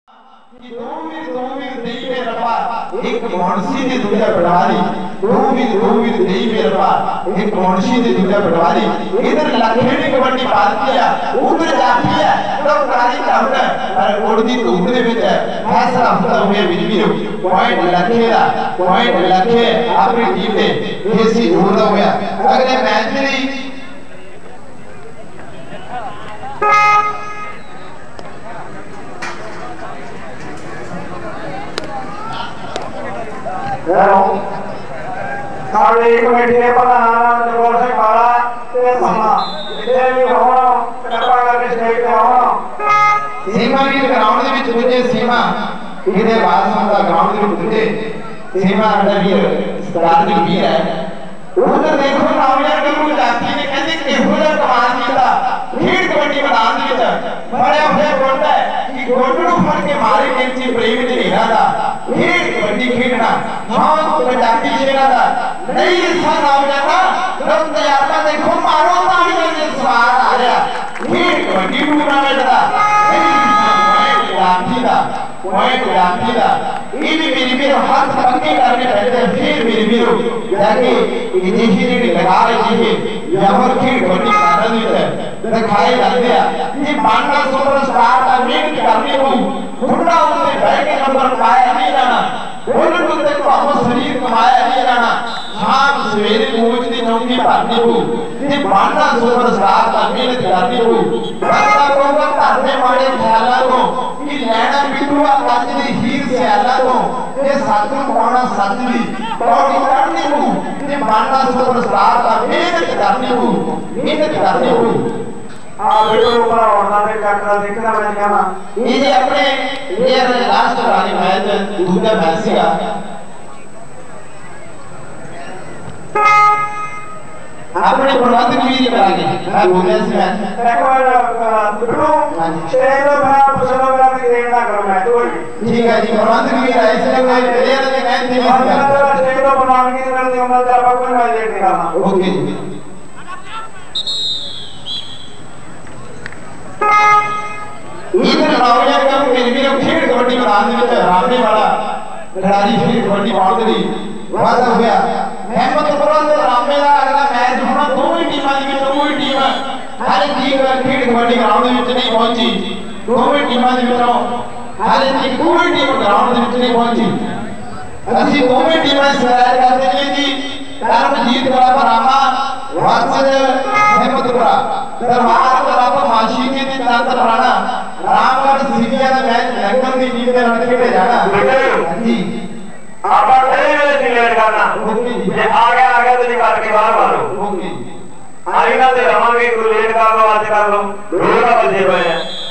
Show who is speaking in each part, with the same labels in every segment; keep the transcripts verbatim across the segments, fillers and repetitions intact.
Speaker 1: दो वीर दो वीर देई में रब्बा एक मुंशी ते दूजा पटवारी दो वीर दो वीर देई में रब्बा एक मुंशी ते दूजा पटवारी इधर लखेड़ी कबड्डी पालती है उधर जाती है तो कारी काउंट पर ओड़दी धूप दे विच फैसला ਹੁੰਦਾ ਹੋਇਆ ਵੀਰੋ पॉइंट लखेड़ा पॉइंट लखे अपनी टीम दे केसी जोड़दा होया अगले मैच दी
Speaker 2: साड़ी कमेटी ने प्रधान जगोर सिंह वाला ते मामा इथे भी होना कृपा करके स्टेज पे होना
Speaker 1: सीमा भी ग्राउंड ਦੇ ਵਿੱਚ ਦੂਜੇ ਸੀਮਾ ਇਹਦੇ ਬਾਅਦ ਹੁੰਦਾ ग्राउंड ਦੇ ਵਿੱਚ ਦੂਜੇ ਸੀਮਾ ਸਾਡਾ ਵੀਰ ਸਰਦਾਰ ਜੀ ਵੀਰ ਹੈ ਉਧਰ ਦੇਖੋ ਨਾਮਿਆ ਗੁਰੂ ਜਾਤੀ ਨੇ ਕਹਿੰਦੇ ਕਿਹੋ ਜਿਹਾ ਕਮਾਲ ਕੀਤਾ ਖੇਡ ਕਬੱਡੀ ਮੈਦਾਨ ਦੇ ਵਿੱਚ ਬੜਿਆ ਹੋਇਆ ਗੁੱਟ ਹੈ ਕਿ ਗੁੱਟ ਨੂੰ ਫੜ ਕੇ ਮਾਰੇ ਕੈਂਚੀ ਪ੍ਰੇਮ ਦੇ ਹੀਰਾ ਦਾ ਖੇਡ ਕਬੱਡੀ ਖੇਡਣਾ ਹਾਂ ਪੰਜਾਬੀ ਸ਼ੇਰਾਂ ਦਾ ਨਹੀਂ ਇਸਾ ਨਾਮ ਜਾਣਾ ਲੋਕ ਤਜਰਬਾ ਦੇਖੋ ਮਾਰੋ ਤਾੜੀਆਂ ਦੇ ਸਵਾਰ ਆ ਰਿਹਾ ਖੇਡ ਕਬੱਡੀ ਟੂਰਨਾਮੈਂਟ ਦਾ ਲਾਠੀ ਦਾ पॉइंट लाठी दा ये भी मेरी मेरे हाथ पक्के करने बैठे फिर मेरी मेरे जाके ये देखी नहीं लगा रही है यहाँ खेल कबड्डी मैदान में दिखाई जाते हैं ये बांग्ला सुपरस्टार का मेहनत करने को थोड़ा उनसे बैठ के नंबर पाया नहीं जाना बोलो तो देखो हम शरीर कमाया नहीं जाना शाम सवेरे कोच की नौकरी भरनी हो ये बांग्ला सुपरस्टार का मेहनत करनी हो बंदा को करने वाले ख्यालों को कि लेना बिटुआ ਕੱਜ ਦੀ ਹੀਰ ਸਿਆਲਾ ਤੋਂ ਇਹ ਸੱਚ ਨੂੰ ਪਾਉਣਾ ਸੱਚ ਦੀ ਪੌੜੀ ਚੜ੍ਹਨੀ ਨੂੰ ਤੇ ਬਾਣਾ ਸੁਪਰਸਟਾਰ ਦਾ ਮਿਹਨਤ ਕਰਨੀ ਨੂੰ ਮਿਹਨਤ ਕਰਨੀ ਨੂੰ
Speaker 2: ਆ ਵੀਡੀਓ ਉੱਪਰ ਆਉਣਾ ਤੇ ਚੱਕਰਾ ਦੇਖਣਾ ਮੈਂ ਕਹਾਂ
Speaker 1: ਇਹ ਜੇ ਆਪਣੇ ਇਹ ਲਾਸਟ ਵਾਲੀ ਮੈਚ ਦੂਜਾ ਮੈਚ ਸੀਗਾ अपने प्रबंधक भी कराएंगे मैं बोल रहा हूं मैं
Speaker 2: एक बार बिट्टू स्टेज पे बना पुछना मेरा भी देखना करो मैं तो
Speaker 1: ठीक है जी प्रबंधक भी है इसलिए कोई प्लेयर ने मैच नहीं
Speaker 2: खेला स्टेज पे बनाने की जरूरत नहीं होना चाहिए कोई मैच देख निकालना
Speaker 1: ओके जी इधर रावलिया का मेरे मेरे खेल कबड्डी मैदान में रामने वाला खिलाड़ी खेल कबड्डी मारते ही वादा हो गया अहमदपुरा ਤੇ ਰਾਮੇ ਦਾ ਅਗਲਾ ਮੈਚ ਹੋਣਾ ਦੋਵੇਂ ਟੀਮਾਂ ਦੀ ਵਿੱਚ ਦੋਵੇਂ ਟੀਮ ਹਰ ਇੱਕ ਟੀਮ ਖੇਡ ਕਬੱਡੀ ਗਰਾਊਂਡ ਦੇ ਵਿੱਚ ਨਹੀਂ ਪਹੁੰਚੀ ਦੋਵੇਂ ਟੀਮਾਂ ਦੇ ਵਿੱਚੋਂ ਹਰ ਇੱਕ ਕੋਈ ਟੀਮ ਗਰਾਊਂਡ ਦੇ ਵਿੱਚ ਨਹੀਂ ਪਹੁੰਚੀ ਅਸੀਂ ਦੋਵੇਂ ਟੀਮਾਂ ਸਲਾਹ ਕਰਦੇ ਨੇ ਜੀ ਕਰਮਜੀਤ ਵਾਲਾ ਬਰਾਮਾ ਵਾਸਦ ਅਹਿਮਦਪੁਰਾ ਦਰਬਾਰ ਕਲੱਬ ਮਾਸ਼ੀ ਦੀ ਤੰਤ ਰਾਣਾ ਰਾਮਗੜ੍ਹ ਸਿਵਿਆ ਦਾ ਮੈਚ ਲੰਗਰ ਦੀ ਟੀਮ ਦੇ ਨਾਲ ਖੇਡੇ ਜਾਣਾ ਹਾਂਜੀ
Speaker 2: आप लेट करना जे आ गया आ गया तो निकाल के बाहर मारो आई ना ते रहांगे कोई लेट कर लो आज कर लो दो का बजे हुए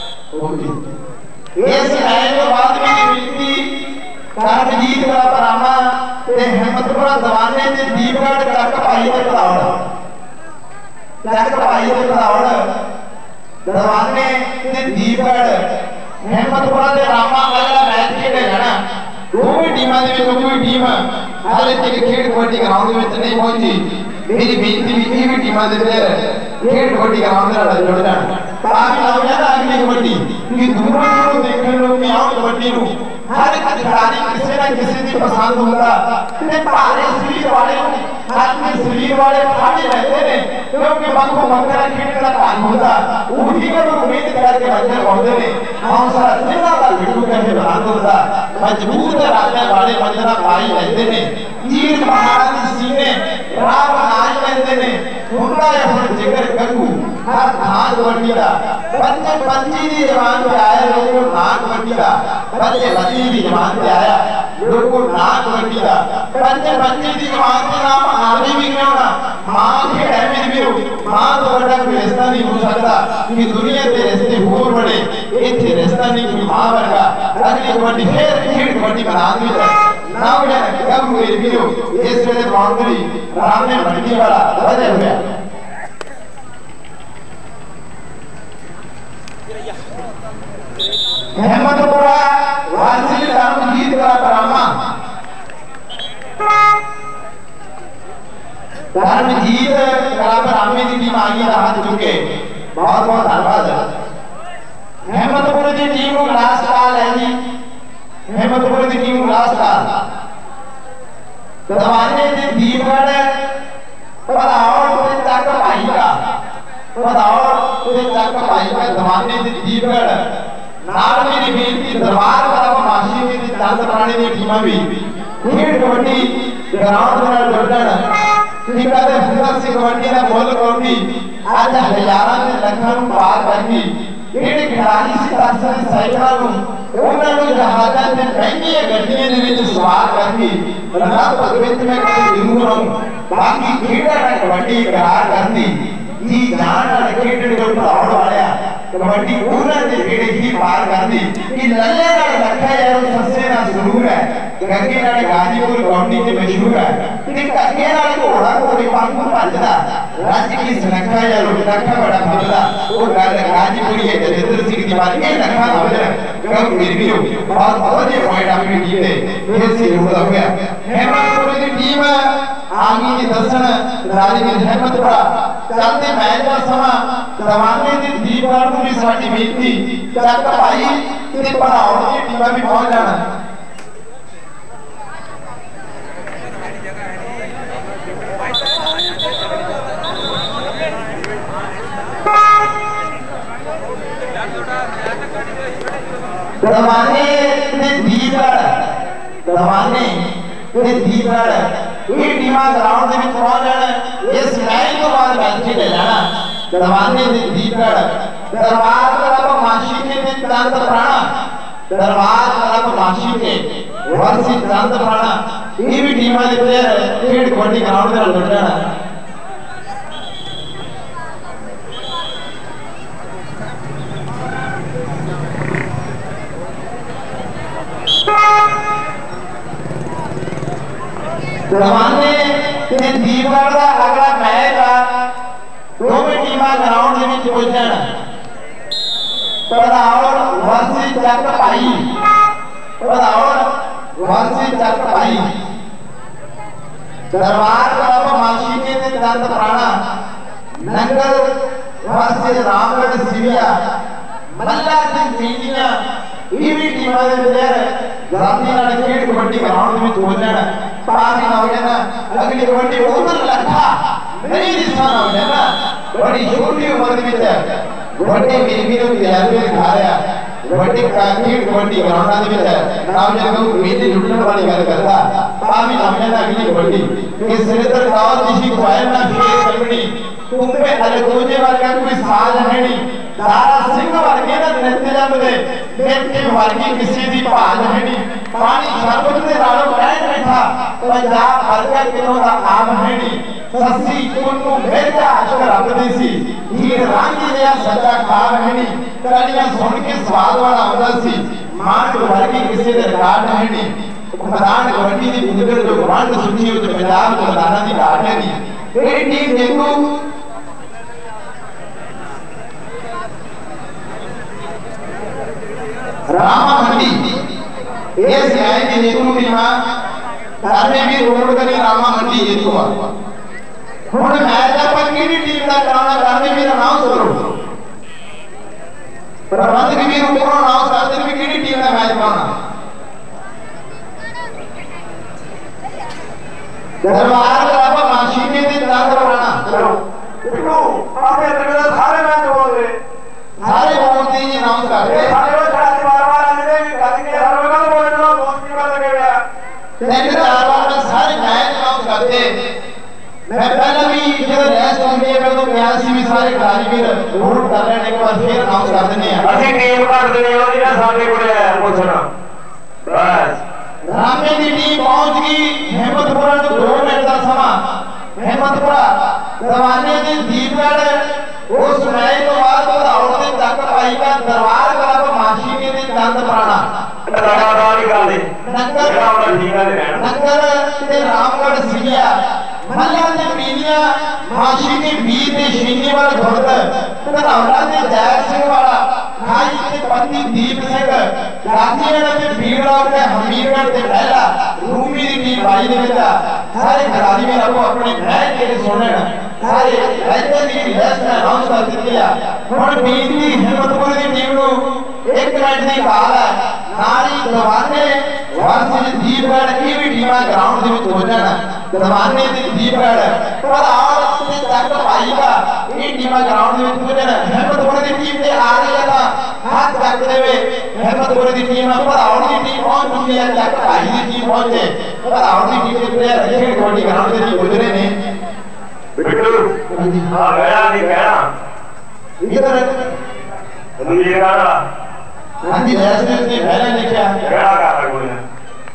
Speaker 2: हैं
Speaker 1: इस मैच के बाद में मिलती करमजीत का बरामा ते हिम्मतपुरा दवाने ते दीपगढ़ तक भाई ते पड़ावड़ तक भाई ते पड़ावड़ दवाने ते दीपगढ़ हिम्मतपुरा ते रामा वाला मैच खेले जाना ਦੋਵੇਂ ਟੀਮਾਂ ਦੇ ਵਿੱਚੋਂ ਕੋਈ ਟੀਮ ਹਾਲੇ ਤੱਕ ਖੇਡ ਕਬੱਡੀ ਗਰਾਊਂਡ ਦੇ ਵਿੱਚ ਨਹੀਂ ਪਹੁੰਚੀ ਮੇਰੀ ਬੇਨਤੀ ਵੀ ਇਹ ਵੀ ਟੀਮਾਂ ਦੇ ਪਲੇਅਰ ਖੇਡ ਕਬੱਡੀ ਗਰਾਊਂਡ ਦੇ ਨਾਲ ਜੁੜ ਜਾਣ ਤਾਂ ਕਿ ਆਉ ਜਾਂਦਾ ਅਗਲੀ ਕਬੱਡੀ ਕਿ ਦੂਰੋਂ ਦੂਰੋਂ ਦੇਖਣ ਲੋਕ ਵੀ ਆਉਣ ਕਬੱਡੀ ਨੂੰ ਹਰ ਇੱਕ ਖਿਡਾਰੀ ਕਿਸੇ ਨਾ ਕਿਸੇ ਦੀ ਪਸੰਦ ਹੁੰਦਾ ਤੇ ਭਾਰੇ ਸਰੀਰ ਵਾਲੇ ਹੱਥ ਸਰੀਰ ਵਾਲੇ ਫਾੜੇ ਰਹਿੰਦੇ ਨੇ ਕਿਉਂਕਿ ਵੱਖੋ ਵੱਖਰਾ ਖੇਡ ਦਾ ਢੰਗ ਹੁੰਦਾ ਉਹੀ ਕਦੋਂ ਉਮੀਦ ਕਰਕੇ ਬੱਚੇ ਆਉਂਦੇ ਨੇ ਹੌਸਲਾ ਜਿੰਨਾ ਦਾ ਬਿੱਟੂ ਕਹਿੰਦੇ ਬਲੰਦ ਹੁੰਦਾ ਮਜ਼ਬੂਤ ਇਰਾਦੇ ਵਾਲੇ ਬੰਦਰਾ ਪਾਈ ਲੈਂਦੇ ਨੇ ਤੀਰ ਪਹਾੜਾਂ ਦੇ ਸੀਨੇ ਰਾਹ ਬਣਾ ਲੈਂਦੇ ਨੇ ਹੁੰਦਾ ਹੈ ਹੁਣ ਜਿਗਰ ਗੰਗੂ ਹਰ ਥਾਂ ਕਬੱਡੀ ਦਾ ਬੱਚੇ ਪੰਜੀ ਦੀ ਜਵਾਨ ਤੇ ਆਇਆ ਲੋਕੋ ਨਾ ਕਬੱਡੀ ਦਾ ਬੱਚੇ ਬੱਚੀ ਦੀ ਜਵਾਨ ਤੇ ਆਇਆ ਲੋਕੋ ਨਾ ਕਬੱਡੀ ਦਾ ਬੱਚੇ ਬੱਚੀ ਦੀ ਜਵਾਨ ਤੇ ਨਾਮ ਆਲੀ ਵੀ ਕਿਉਂ ਨਾ ਮਾਂ ਖੇਡ ਹੈ ਮੇਰੀ ਵੀਰੋ ਮਾਂ ਤੋਂ ਵੱਡਾ ਕੋਈ ਰਿਸ਼ਤਾ ਨਹੀਂ ਹੋ ਸਕਦਾ ਕਿ ਦੁਨੀਆ ਦੇ ਰਿਸ਼ਤੇ ਹੋਰ ਬੜੇ ਇੱਥੇ ਰਿਸ਼ਤਾ ਨਹੀਂ ਕੋਈ ਮਾਂ ਵਰਗਾ ਅਗਲੀ ਕਬੱਡੀ ਫੇਰ ਖੇਡ ਕਬੱਡੀ ਮੈਦਾਨ ਵਿੱਚ ਨਾ ਹੋ ਜਾਏ ਕਬ ਮੇਰੀ ਵੀਰੋ ਇਸ ਵੇਲੇ ਬਾਉਂਡਰੀ ਰਾਮਨੇ ਮੱਟੀ ਵਾਲਾ ਵਧੇ ਹੋਇਆ अहमदपुरा वासी करमजीत का बरामा करमजीत का बरामे की टीम आगे हाथ चुके बहुत बहुत धन्यवाद हिम्मतपुर की टीम को लास्ट कॉल है जी हिम्मतपुर की टीम को लास्ट कॉल दरवाजे से दीपगढ़ पधार तुझे तक भाई का पधार तुझे तक भाई का दरवाजे से दीपगढ़ नाल मेरी बेनती दरबार पर माशी में दस प्राणी की टीम भी खेड कबड्डी ग्राउंड पर जुड़न ठीका ते फुटबॉल से कबड्डी ना बोल कबड्डी आज हजारों ने लखों पार करके खेड खिलाड़ी से दर्शन साइकिल ਨੂੰ ਉਹਨਾਂ ਨੂੰ ਜਹਾਜ਼ਾਂ ਤੇ ਮਹਿੰਗੀਆਂ ਗੱਡੀਆਂ ਦੇ ਵਿੱਚ ਸਵਾਰ ਕਰਕੇ ਰੱਬ ਭਗਵੰਤ ਮੈਂ ਕੋਈ ਜ਼ਰੂਰ ਆਉਂ ਬਾਕੀ ਖੇਡਾਂ ਨਾਲ ਕਬੱਡੀ ਕਰਾਰ ਕਰਦੀ ਜੀ ਜਾਨ ਨਾਲ ਖੇਡਣ ਜੋ ਪੜਾਉਣ ਵਾਲਿਆ ਕਬੱਡੀ ਉਹਨਾਂ ਦੇ ਜਿਹੜੇ ਹੀ ਪਾਰ ਕਰਦੀ ਕਿ ਲੱਲੇ ਨਾਲ ਲੱਖਾ ਯਾਰ ਸੱਸੇ ਨਾਲ ਜ਼ਰੂਰ ਹੈ ਗੱਗੇ ਨਾਲ ਗਾਜੀਪੁਰ ਕੌਂਟੀ ਤੇ ਮਸ਼ਹੂਰ ਹੈ ਤੇ ਕੱਗੇ ਨਾਲ ਘੋੜਾ ਘੋੜੇ ਵਾਂਗੂ ਭੱਜਦਾ ਰੱਜ ਕੀ ਸੁਨੱਖਾ ਯਾਰ ਲੱਖਾ ਬੜਾ ਭੱਜਦਾ ਉਹ ਗੱਲ ਗਾਜੀਪੁਰੀ ਹੈ ਜਤਿੰਦਰ ਸਿੰਘ ਦੀ ਬਾਤ ਇਹ ਲੱਖਾ ਭੱਜਦਾ कब निर्वीर बहुत बहुत ये पॉइंट अपनी टीम ने ये से जुड़ा हो गया हेमंतपुर की टीम आगे की दर्शन राजवीर हेमंतपुरा चलते मैच का समा दवाने की दीपगढ़ को भी साडी बेनती चक भाई ते पढ़ाओ की टीम भी पहुंच जाना दरवाने ते दीपगढ़ दरवाने ते दीपगढ़ ये टीमां ग्राउंड ਦੇ ਵਿੱਚ ਪਹੁੰਚ ਜਾਣ ਇਸ ਮੈਚ ਤੋਂ ਬਾਅਦ ਮੈਚ ਖੇਡਿਆ ਜਾਣਾ दरवाने ते दीपगढ़ दरबार क्लब माशी के ते चंद प्राणा दरबार क्लब माशी के वर्षी चंद प्राणा ये भी टीमां ਦੇ ਪਲੇਅਰ ਖੇਡ ਕਬੱਡੀ ਗਰਾਊਂਡ ਦੇ ਨਾਲ ਜੁੜ ਜਾਣਾ दरवाने ते दीपगढ़ का अगला मैच आ दोवें टीमां ग्राउंड दे विच पहुंचण पधार वर्षी चक भाई पधार वर्षी चक भाई दरबार क्लब माशी के ते चंद प्राणा नंगल वर्षी रामगढ़ सिविया मल्ला सिंह पीलिया ये भी टीमां दे प्लेयर गांधी नाल खेड कबड्डी ग्राउंड में पहुंचण पास ना हो जाना अगली कबड्डी उधर लखा नहीं दिशा ना हो जाना बड़ी छोटी उम्र में है कबड्डी मेरी वीरों की तैयारी में खा रहा कबड्डी का खेड कबड्डी ग्राउंड में है नाम जब को मेले लुटने वाली गल करता पावी ना हो जाना अगली कबड्डी कि श्रीधर दावत किसी को आया ना खेड कबड्डी तुम पे अरे दूजे वाले का कोई साज है नहीं दारा सिंह वर्गे ना नृत्य जमदे बेटे वर्गी किसी दी भाल है नहीं पानी शरबत दे नालों बैठ बैठा पंजाब वर्गा किलो दा आम है नहीं सस्सी कुन्नू भेजा अशक रबदी सी हीर रांगी जिहा सच्चा खाब है नहीं कहानियां सुन के स्वाद वाला आउंदा सी मां वर्गी किसी दे रिकॉर्ड है नहीं मैदान कबड्डी दी बुजुर्ग जो ग्रांड सुची उते पंजाब दे मैदानां दी घाट है नहीं तेरी टीम देखो रामा मंडी ये सियाई की जेतू टीमा करने भी रोड करी रामा मंडी जेतू आ हुन मैच अपन किहड़ी टीम दा कराना करने भी अनाउंस करो प्रबंधक भी ऊपर अनाउंस कर दे भी किहड़ी टीम दा मैच कराना दरबार क्लब माशी के ते चंद प्राणा चलो देखो आपने तरह सारे मैच बोल रहे सारे बोलते ही अनाउंस कर रहे सारे सारे मैच अनाउंस करते मैं पहले भी जब रेस्ट होंगे मैं तो बयासी भी सारे खिलाड़ी भी जरूर कर रहे हैं एक बार फिर अनाउंस कर देने हैं
Speaker 2: ਅਸੀਂ ਟੀਮ ਘੱਟ ਦੇਣੀ ਉਹਦੀ ਨਾ ਸਾਡੇ ਕੋਲੇ ਆਇਆ ਪੁੱਛਣਾ बस
Speaker 1: रामे की टीम पहुंच गई हेमंतपुरा तो दो मिनट का समा हेमंतपुरा दरवाजे के दीपगढ़ उस मैच तो बाद दौड़ के तक पाई का दरबार क्लब माशी के दिन चंद प्राणा
Speaker 2: लगातार ही कर दे
Speaker 1: नंगर
Speaker 2: ਜਿਹੜਾ ਉਹਦਾ ਠੀਕ ਆ ਤੇ ਰਹਿਣ
Speaker 1: नंगर ते रामगढ़ सिविया मल्ला ते पीलिया माशी के बीर ते शीनी वाला घुड़द धनौला ते जैत सिंह वाला खाई ते पत्नी दीप सिंह गांधीगढ़ ते भीड़गढ़ ते हमीरगढ़ ते लैला रूमी दी टीम भाई दे विच सारे खिलाड़ी भी आपको अपने मैच के सुनन सारे ऐसे दी लिस्ट अनाउंस कर दी है हुन बीर दी हिम्मतपुर दी टीम नु ਦੀ ਕਾਲ ਹੈ ਨਾਲੀ ਦਵਾਨੇ ਵਰਸ ਦੀਪਗੜ ਇਹ ਵੀ ਟੀਮਾਂ ਗਰਾਊਂਡ ਦੇ ਵਿੱਚ ਹੋ ਜਾਣ ਦਵਾਨੇ ਤੇ ਦੀਪਗੜ ਪੜਾੜ ਤੇ ਚੱਕ ਭਾਈ ਦਾ ਇਹ ਟੀਮਾਂ ਗਰਾਊਂਡ ਦੇ ਵਿੱਚ ਹੋ ਜਾਣ ਹਿੰਮਤਪੁਰ ਦੀ ਟੀਮ ਤੇ ਆ ਰਹੀ ਹੈ ਤਾਂ ਹੱਥ ਚੱਕ ਦੇਵੇ ਹਿੰਮਤਪੁਰ ਦੀ ਟੀਮ ਪੜਾੜ ਦੀ ਟੀਮ ਪਹੁੰਚ ਚੁੱਕੀ ਹੈ ਚੱਕ ਭਾਈ ਦੀ ਟੀਮ ਪਹੁੰਚੇ ਪੜਾੜ ਦੀ ਟੀਮ ਦੇ ਪਲੇਅਰ ਜਿਹੜੇ ਕਬੱਡੀ ਗਰਾਊਂਡ ਦੇ ਵਿੱਚ ਗੁਜ਼ਰੇ ਨੇ
Speaker 2: ਬਿੱਟੂ ਹਾਂ ਗਇਆ ਨਹੀਂ ਕਹਿਣਾ
Speaker 1: ਇਧਰ
Speaker 2: ਨੀਲੇ ਕਾੜਾ
Speaker 1: ਹਾਂਜੀ ਜੈਸਮੀਨ ਨੇ ਪਹਿਲਾਂ ਲਿਖਿਆ
Speaker 2: ਕਿਹੜਾ ਕਾੜਾ ਕੋਈ ਨਾ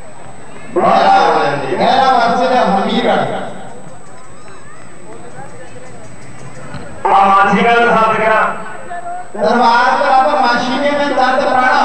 Speaker 1: गहरा वर्ष है हमीरगढ़
Speaker 2: आ माछी का साथ क्या
Speaker 1: दरबार क्लब माशी के में दर्द प्राणा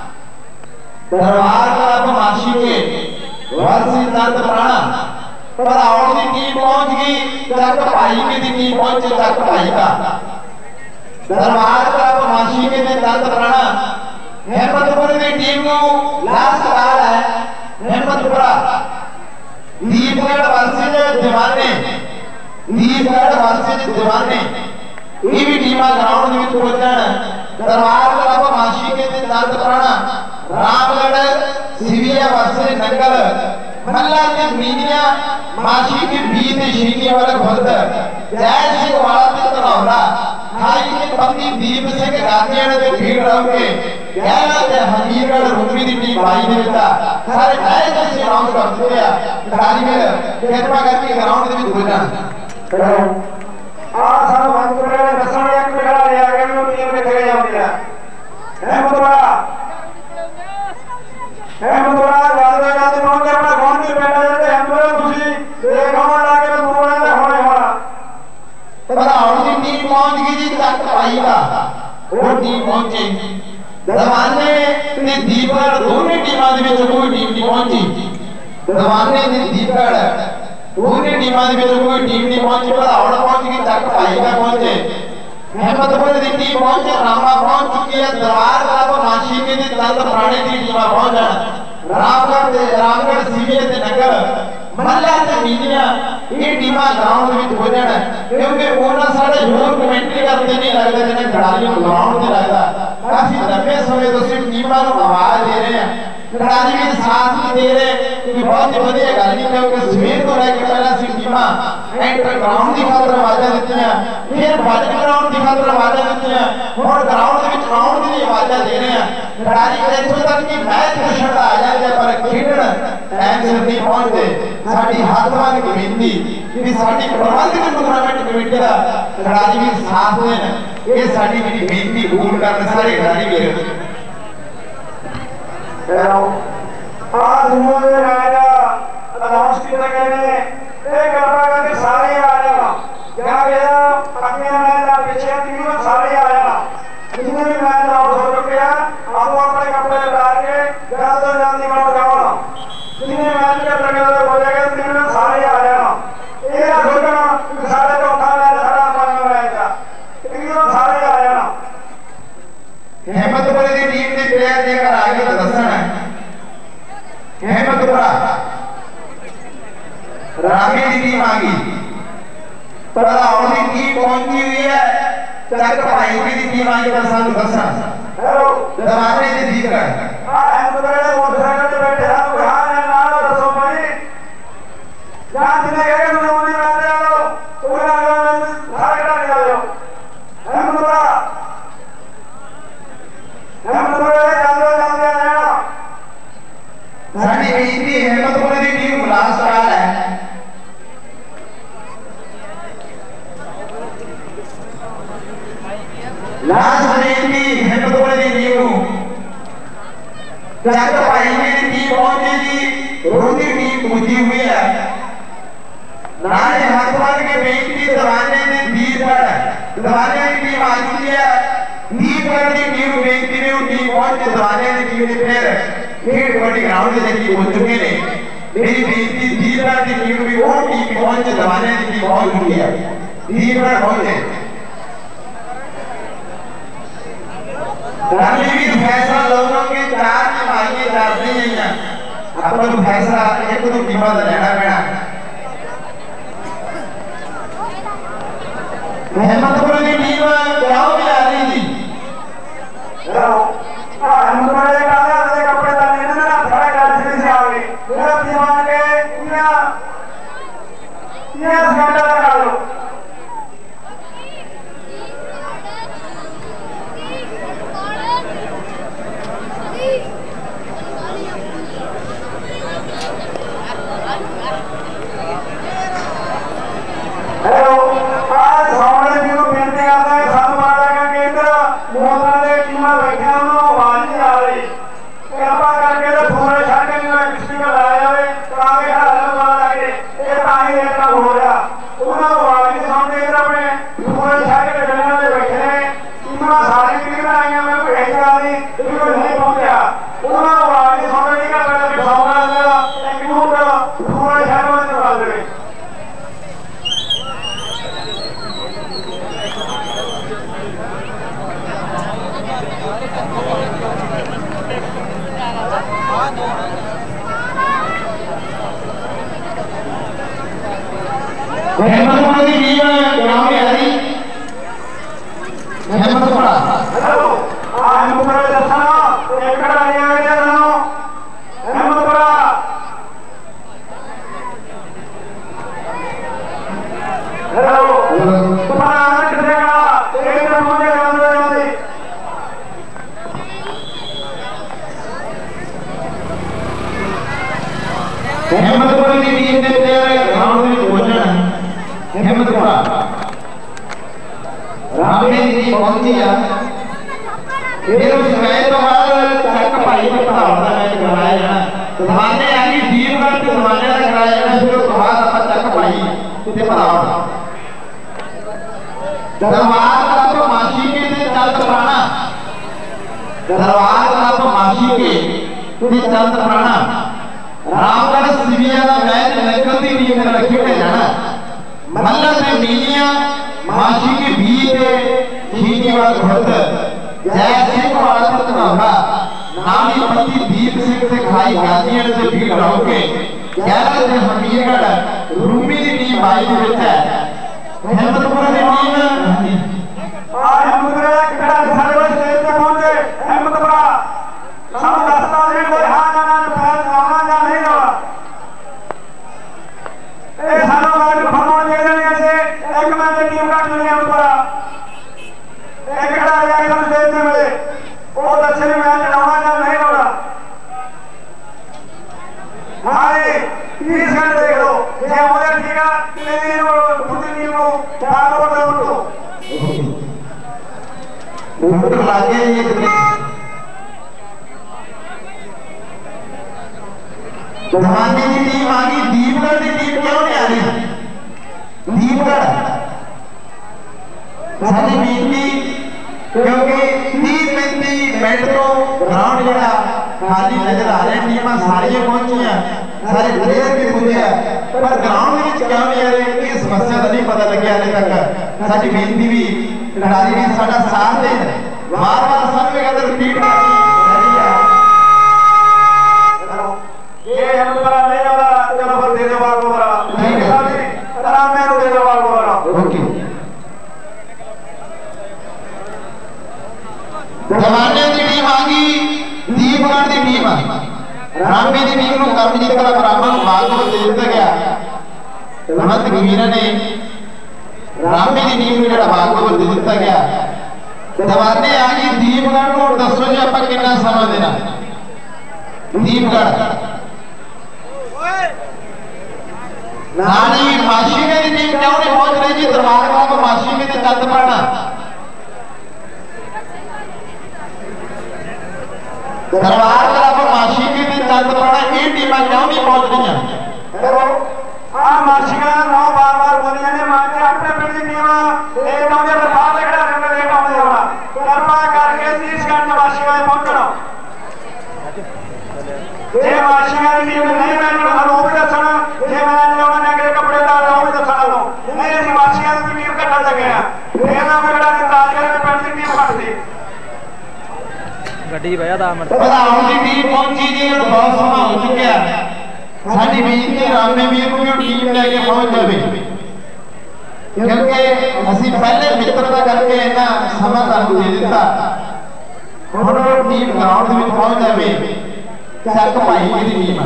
Speaker 1: दरबार क्लब माशी के वर्ष दर्द प्राणा पर और की टीम पहुंच गई तक भाई की टीम पहुंचे तक भाई का दरबार क्लब माशी के में दर्द प्राणा हिम्मतपुर की टीम को लास्ट बार है हिम्मतपुरा दीपगढ़ वर्सेज दीवाने दीपगढ़ वर्सेज दीवाने ये भी टीमां ग्राउंड ਦੇ ਵਿੱਚ ਪਹੁੰਚਣ ਦਰਬਾਰ ਕਲੱਬ ਮਾਸ਼ੀ ਕੇ ਤੇ ਦਰਦ ਪ੍ਰਾਣਾ ਰਾਮਗढ़ ਸਿਵੀਆ वर्सेज नंगल मल्ला ਤੇ ਮੀਨੀਆਂ ਮਾਸ਼ੀ ਕੇ ਵੀ ਤੇ ਸ਼ੀਨੀ ਵਾਲਾ ਖੁਦ ਜੈ ਸਿੰਘ ਵਾਲਾ ਤੇ ਧਨੌਲਾ ਖਾਈ ਕੇ ਪਤੀ ਦੀਪ ਸਿੰਘ ਗਾਂਧੀਆਂ ਦੇ ਭੀੜ ਰਹੋਗੇ गहरा ते हमीरगढ़ रुकमी दी टीम भाई ने ਦਿੱਤਾ ਸਾਰੇ ਨਏ ਜੈਸੇ ਅਨਾਉਂਸ ਕਰ ਦਿੱਤੇ ਆ ਖਿਡਾਰੀ ਵੀਰ ਕਿਰਪਾ ਕਰਕੇ ਗਰਾਊਂਡ ਦੇ ਵਿੱਚ ਹੋ ਜਾਣ
Speaker 2: ਆ ਸਾਨੂੰ ਬੰਦਪੁਰੇ ਨੇ ਦੱਸਣ ਇੱਕ ਖਿਡਾਰੀ ਲਿਆ ਕੇ ਨੂੰ ਟੀਮ ਕਿੱਥੇ ਜਾਂਦੀ ਆ ਅਹਿਮਦਪੁਰਾ ਅਹਿਮਦਪੁਰਾ ਜਾਂਦੇ ਜਾਂਦੇ ਪਹੁੰਚ ਕੇ ਆਪਣਾ ਗੌਂਡ ਵੀ ਬੈਠਾ ਜਾਂਦੇ ਅਹਿਮਦਪੁਰਾ ਤੁਸੀਂ ਤੇ ਗਾਉਂ ਲਾ ਕੇ ਦੂਰਾਂ ਦੇ ਹੋਣੇ ਹੋਣਾ
Speaker 1: ਪੜਾਉਣ ਦੀ ਟੀਮ ਪਹੁੰਚ ਗਈ ਜੀ ਤੱਕ ਭਾਈ ਦਾ ਉਹ ਟੀਮ ਪਹੁੰਚੀ दरवाने ते दीपगढ़ दोनों टीमां दे विच कोई टीम नहीं पहुंची दरवाने ते दीपगढ़ दोनों टीमां दे विच कोई टीम नहीं पहुंची पड़ावड़ पहुंच गई तक भाई का पहुंचे हिम्मतपुर की टीम पहुंचे रामा पहुंच चुकी है दरबार क्लब माशी के ते दर्द प्राणे की टीमां पहुंचन रामगढ़ ते रामगढ़ सीवीए ते नगर मल्ला ते मीनिया ये टीमां ग्राउंड ਦੇ ਵਿੱਚ ਹੋ ਜਾਣ क्योंकि ਉਹਨਾਂ ਸਾਡੇ ਹੋਰ ਕਮੈਂਟਰੀ ਕਰਦੇ ਨਹੀਂ ਲੱਗਦਾ ਜਿਵੇਂ ਖਿਡਾਰੀਆਂ ਨੂੰ ਗਰਾਊਂਡ ਤੇ ਲੱਗਦਾ ਕਾਫੀ ਲੰਬੇ ਸਮੇਂ ਤੋਂ ਅਸੀਂ ਟੀਮਾਂ ਨੂੰ ਆਵਾਜ਼ ਦੇ ਰਹੇ ਹਾਂ ਖਿਡਾਰੀ ਵੀ ਸਾਥ ਨਹੀਂ ਦੇ ਰਹੇ ਕਿ ਬਹੁਤ ਵਧੀਆ ਗੱਲ ਨਹੀਂ ਕਿਉਂਕਿ ਸਵੇਰ ਤੋਂ ਲੈ ਕੇ ਪਹਿਲਾਂ ਅਸੀਂ ਟੀਮਾਂ ਐਂਟਰ ਗਰਾਊਂਡ ਦੀ ਖਾਤਰ ਆਵਾਜ਼ਾਂ ਦਿੱਤੀਆਂ ਫਿਰ ਬਾਹਰ ਗਰਾਊਂਡ ਦੀ ਖਾਤਰ ਆਵਾਜ਼ਾਂ ਦਿੱਤੀਆਂ ਹੁਣ ਗਰਾਊਂਡ ਦੇ ਵਿੱਚ ਆਉਣ ਦੀ ਆਵਾਜ਼ਾਂ ਦੇ ਰਹੇ ਹਾਂ ਖਿਡਾਰੀ ਇੱਥੋਂ ਤੱਕ ਕਿ ਮੈਚ ਪੁੱਛਣ ਆ ਜਾਂਦੇ ਪਰ ਖੇਡਣ ਟਾਈਮ ਸਿਰ ਨਹੀਂ ਪਹੁੰਚਦੇ ਸਾਡੀ ਹੱਥ ਬੰਨ੍ਹ ਕੇ ਬੇਨਤੀ ਕਿ ਸਾਡੀ ਪ੍ਰਬੰਧਕ ਟੂਰਨਾਮੈਂਟ ਕਮੇਟੀ ਦਾ ਖਿਡਾਰੀ ਵੀ ਸਾਥ ਦੇਣ ਇਹ ਸਾਡੀ ਜਿਹੜੀ ਬੇਨਤੀ ਕਬੂਲ ਕਰਨ ਸਾਰੇ ਖਿਡਾਰੀ ਵੀਰ
Speaker 2: ਆ ਦੁਨੀਆ ਦੇ ਰਾਜਾ ਅਨਾਉਂਸ ਕੀਤਾ ਗਏ ਨੇ ਇਹ ਕਿਰਪਾ ਕਰਕੇ ਸਾਰੇ ਆ ਜਾਣਾ ਜਾਂ ਜਿਹੜਾ ਅੱਗੇ ਮੈਚ ਦਾ ਪਿੱਛੇ ਟੀਮ ਸਾਰੇ ਆ ਜਾਣਾ ਜਿੰਨੇ ਵੀ ਮੈਚ ਆਊਟ ਹੋ ਚੁੱਕੇ ਆ ਆਪੋ ਆਪਣੇ ਕੱਪੜੇ ਲਾ ਕੇ ਜਲਦ ਤੋਂ ਜਲਦੀ ਬਾਹਰ ਜਾਣਾ ਜਿੰਨੇ ਮੈਚ ਕਰ ਲਗੇ ਹੋ ਜਾਏਗਾ ਟੀਮ ਸਾਰੇ ਆ ਜਾਣਾ ਇਹ ਨਾ ਸੋਚਣਾ ਕਿ ਸਾਡੇ ਚੌਥਾ ਮੈਚ ਸਾਡਾ ਪੰਜਵਾਂ ਮੈਚ ਆ ਟੀਮ ਸਾਰੇ ਆ ਜਾਣਾ
Speaker 1: हिम्मतपुर की टीम ने प्लेयर लेकर आगे तो दसन है हिम्मतपुरा रामी की टीम आ गई पड़ाव की टीम पहुंची हुई है चक भाई की टीम आ गई दसन दसन
Speaker 2: हेलो
Speaker 1: दरवाजे से दीपगढ़
Speaker 2: आ हिम्मतपुर ने मोटरसाइकिल पे बैठे हम कहां है ना दसो भाई जहां जिन्हें कहे तुमने मुझे मार दिया लो पूरा सारे खिलाड़ी आ जाओ हिम्मतपुरा
Speaker 1: साडी बेनती हिम्मतपुर की टीम लास्ट काल है लास्ट बेनती हिम्मतपुर की टीम चक भाई की टीम पहुंची जी रोटी टीम पूजी हुई है नाले हाथवान के बेनती दरवाजे ने दीपगढ़ दरवाजे की टीम आ चुकी है दीपगढ़ की टीम बेनती ने टीम पहुंच दरवाजे की टीम ने फिर खेल कबड्डी ग्राउंड से देखी पहुंच चुके ने मेरी बेनती दीपगढ़ की टीम भी वो टीम पहुंच दरवाजे की टीम पहुंच चुकी है दीपगढ़ पहुंचे भी फैसला लोगों के चार टीमां चार नहीं है अपन फैसला एक दो टीमां का लेना पैना हिम्मतपुर की टीम क्या भी आ रही थी
Speaker 2: हेलो आ हिम्मतपुर
Speaker 1: अहमदपुर की टीम ग्राउंड में आ रही अहमदपुर
Speaker 2: हेलो अहमदपुर दर्शना एक खड़ा नहीं आ गया ना अहमदपुर हेलो तुम्हारा आना कितनेगा एक तरफ मुझे गांव में आती
Speaker 1: अहमदपुर की टीम ने प्लेयर ग्राउंड में पहुंचना अहमदपुर रामदेव जी पहुंची है फिर उस मैच तो बाद चक भाई ने पढ़ाउण का मैच करवाया जाना दवाने आ गई दीपगढ़ ते दवाने का कराया जाना फिर उस बाद आप चक भाई ते पढ़ाउण दरबार क्लब माशी के ते चंद प्राणा दरबार क्लब माशी के ते चंद प्राणा रामगढ़ सिविया का मैच नकल की टीम ने खेले जाना मल्ल से मीनिया माशी के बीच खींचीवाल भक्त जय सिंह वाला तनवा नामी पति दीप सिंह से खाई गाजियां से भीड़ रहोगे ग्यारह से हमीरगढ़ रूमी की टीम आई दे विच है अहमदपुर की टीम
Speaker 2: आ अहमदपुर का खड़ा सर्वे स्टेज पे पहुंचे अहमदपुर सब दस्ता दिन कोई हां जाना पैर आना जा नहीं रहा ए सानो वाले फरमान दे देने से एक मैच टीम का नहीं अहमदपुर एक खड़ा आ गया स्टेज पे मिले वो दक्षिणी मैच आना जा नहीं रहा हाय तीस घंटे देख लो ये मुझे ठीक है नहीं वो खुद नहीं वो चार ओवर दे उनको
Speaker 1: ऊपर लागे ये दवाने की टीम आ गई दीपगढ़ की टीम क्यों नहीं आ रही दीपगढ़ सारी बेनती क्योंकि तीस पैंतीस मिनट तो ग्राउंड जरा खाली नजर आ रहे टीमां सारियां पहुंचियां सारे प्लेयर भी पहुंचे पर ग्राउंड में क्यों नहीं आ रहे ये समस्या का नहीं पता लगे हाले तक सारी बेनती भी खिलाड़ी भी साडा साथ दे बार बार सब में कहते रिपीट करनी
Speaker 2: ये अहमदपुर नहीं वाला चलो फिर दे दो बाल को बरा
Speaker 1: ठीक है
Speaker 2: आराम में दे दो बाल को बरा
Speaker 1: ओके दवाने की टीम आ गई दीपगढ़ की टीम रामे की टीम को कर्मजीत का बराबर बाल को दे दिया गया मत वीर ने रामे की टीम को जड़ा बाल को दे दिया गया दवाने आ गई दीपगढ़ को दसो जी आप कितना समय देना दीपगढ़ नानी माशी में दी टीम क्यों नहीं पहुंच रही जी दरबार क्लब माशी में चंद प्राणा दरबार क्लब माशी में चंद प्राणा ये टीम क्यों नहीं पहुंच रही
Speaker 2: आ माशिका नौ बार बार बोलिया ने माचे अपने पिंड की टीम एक नौ जब बाहर खड़ा रहने लेट आने वाला कृपा करके तीस घंटे माशिका में पहुंचना ये माशिका की टीम नहीं मैंने हरो भी दसना ये मैंने लोगों ने के कपड़े डाल रहा हूं दसना लो नहीं ये माशिका की टीम का कर गया ये ना मेरा ताजगर में पिंड की टीम पड़ती
Speaker 3: गड्डी भैया दा मिनट
Speaker 1: प्रधान की टीम पहुंची जी बहुत समय हो चुका है साडी बेनती रामे वीर को टीम लेके पहुंच जावे क्योंकि ਅਸੀਂ पहले मित्रता करके इतना समा ਤੁਹਾਨੂੰ दे दिता ਹੁਣ टीम ग्राउंड में पहुंच जावे ਚੱਕ ਭਾਈ ਦੀ टीम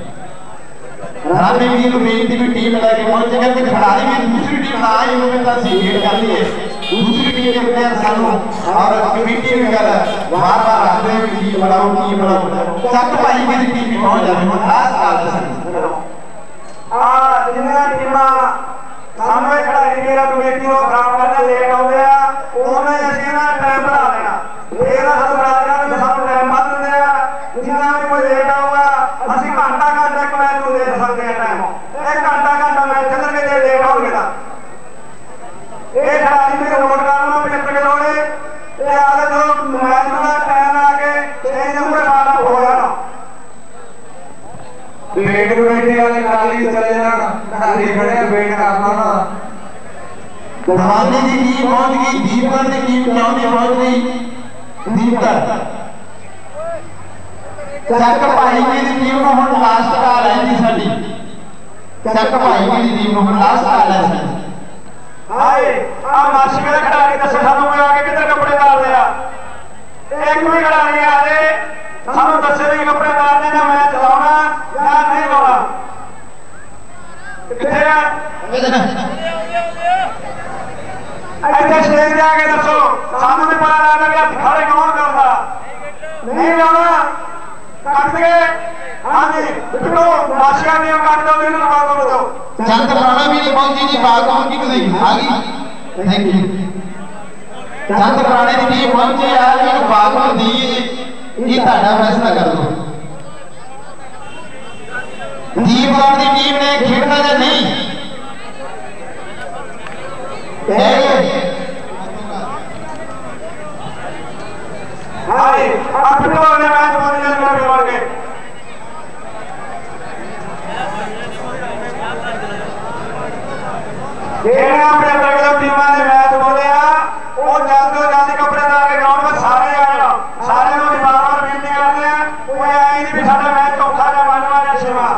Speaker 1: रामे वीर को बेनती भी टीम लेके पहुंच जाए कि खिलाड़ी भी दूसरी टीम ना आई होवे ਤਾਂ ਅਸੀਂ वेट कर लिए दूसरी टीम के प्लेयर ਸਾਨੂੰ और कमेटी भी कर बार बार आते हैं टीम बनाओ टीम बनाओ ਚੱਕ ਭਾਈ ਦੀ टीम भी पहुंच जावे ਹੁਣ खास ਗੱਲ है
Speaker 2: आ जिन्ना टीमां सामने खड़ा इंडिया कमेटी को काम करना लेट आउंदे आ ओने ਅਸੀਂ ना टाइम बढ़ा लेना ਇਹ ਨਾ ਹੱਥ बढ़ा देना ਤੇ ਸਾਨੂੰ टाइम ਵੱਧ ਦਿੰਦੇ ਆ ਜਿੰਨਾ ਵੀ ਕੋਈ ਲੇਟ ਆਊਗਾ ਅਸੀਂ ਘੰਟਾ ਘੰਟਾ ਇੱਕ ਮੈਚ ਨੂੰ ਦੇ ਸਕਦੇ ਆ ਟਾਈਮ ਇੱਕ ਘੰਟਾ ਘੰਟਾ ਮੈਚ ਚੱਲਣਗੇ ਜੇ ਲੇਟ ਆਉਣਗੇ ਤਾਂ ਇਹ ਖਿਡਾਰੀ ਵੀ ਨੋਟ ਕਰਨਾ ਪਚੱਤਰ ਕਿਲੋੜੇ ਤੇ ਆਗੇ ਜਦੋਂ ਮੈਚ ਦਾ ਟਾਈਮ ਆ ਕੇ ਤੇ ਨੰਬਰ ਸਾਡਾ ਹੋ ਜਾਣਾ
Speaker 4: वेट कमेटी वाले खाली चले जाना खाली खड़े वेट करना ना
Speaker 1: दवाने की टीम पहुंच गई दीपगढ़ की टीम क्यों नहीं पहुंच रही दीपगढ़ ਚੱਕ ਭਾਈ ਦੀ टीम को हम लास्ट काल है जी साडी ਚੱਕ ਭਾई ਦੀ टीम को हम लास्ट काल है
Speaker 2: ਇੱਥੇ ਸਟੇਜ ਤੇ ਆ ਕੇ ਦੱਸੋ ਸਾਨੂੰ ਵੀ ਪਤਾ ਲੱਗ ਲੱਗਿਆ ਖੜੇ ਕੌਣ ਕਰਦਾ ਨਹੀਂ ਲਾਉਣਾ ਕੱਟ ਕੇ ਹਾਂਜੀ ਬਿੱਟੋ ਮਾਸ਼ੀਆਂ ਦੀਆਂ ਕੱਟ ਦੋ ਮੈਨੂੰ ਲਵਾ ਦੋ ਬਤੋ
Speaker 1: ਚੰਦ ਪੁਰਾਣਾ ਵੀ ਨਹੀਂ ਪਹੁੰਚੀ ਜੀ ਬਾਗ ਪਹੁੰਚੀ ਕਦੇ ਆ ਗਈ ਥੈਂਕ ਯੂ ਚੰਦ ਪੁਰਾਣੇ ਦੀ ਟੀਮ ਪਹੁੰਚੀ ਆ ਇਹਨੂੰ ਬਾਗ ਨੂੰ ਦੀ ਇਹ ਤੁਹਾਡਾ ਫੈਸਲਾ ਕਰ ਲਓ ਦੀਪਗੜ ਦੀ ਟੀਮ ਨੇ ਖੇਡਣਾ ਜਾਂ ਨਹੀਂ
Speaker 2: ਹਾਂਜੀ ਆ ਬਿੱਟੋ ਨੇ ਮੈਚ ਬੋਲ ਜਨ ਕਰ ਬੋਲ ਕੇ ਜਿਹੜੇ ਆਪਣੇ ਪ੍ਰਗਟ ਟੀਮਾਂ ਦੇ ਮੈਚ ਬੋਲੇ ਆ ਉਹ ਜਲਦ ਤੋਂ ਜਲਦ ਕੱਪੜੇ ਲਾ ਕੇ ਗਰਾਊਂਡ 'ਤੇ ਸਾਰੇ ਆ ਜਾਣ ਸਾਰਿਆਂ ਨੂੰ ਬਾਰ-ਬਾਰ ਬੇਨਤੀ ਕਰਦੇ ਆ ਕੋਈ ਐ ਨਹੀਂ ਵੀ ਸਾਡਾ ਮੈਚ ਚੌਥਾ ਜਾਂ ਪੰਜਵਾਂ ਜਾਂ ਛੇਵਾਂ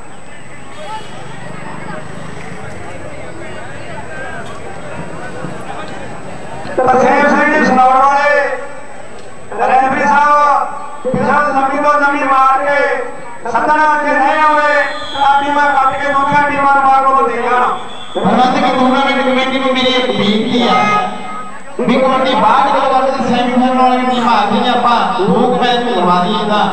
Speaker 2: ਤਰਸੇਮ ਸਿੰਘ ਜੀ ਸਨੌਰ ਵਾਲੇ ਰੈਫਰੀ ਸਾਹਿਬ ਪਿਛਲ ਨਵੀਂ ਤੋਂ ਨਵੀਂ ਮਾਰ ਕੇ ਸੱਦਣਾ ਜੇ ਨਹੀਂ ਆਵੇ ਤਾਂ ਟੀਮਾਂ ਕੱਟ ਕੇ ਦੂਜੀਆਂ ਟੀਮਾਂ ਨੂੰ ਬਾਹਰ ਕੋਲ ਦੇ ਜਾਣ
Speaker 1: ਪ੍ਰਬੰਧਕ ਟੂਰਨਾਮੈਂਟ ਕਮੇਟੀ ਨੂੰ ਮੇਰੀ ਇੱਕ ਬੇਨਤੀ ਹੈ ਵੀ ਕਬੱਡੀ ਬਾਅਦ ਜਦੋਂ ਵਰਗ ਸੈਮੀਫਾਈਨਲ ਵਾਲੀ ਟੀਮ ਆ ਗਈ ਆਪਾਂ ਦੋ ਮੈਚ ਲਵਾ ਦਈਏ ਤਾਂ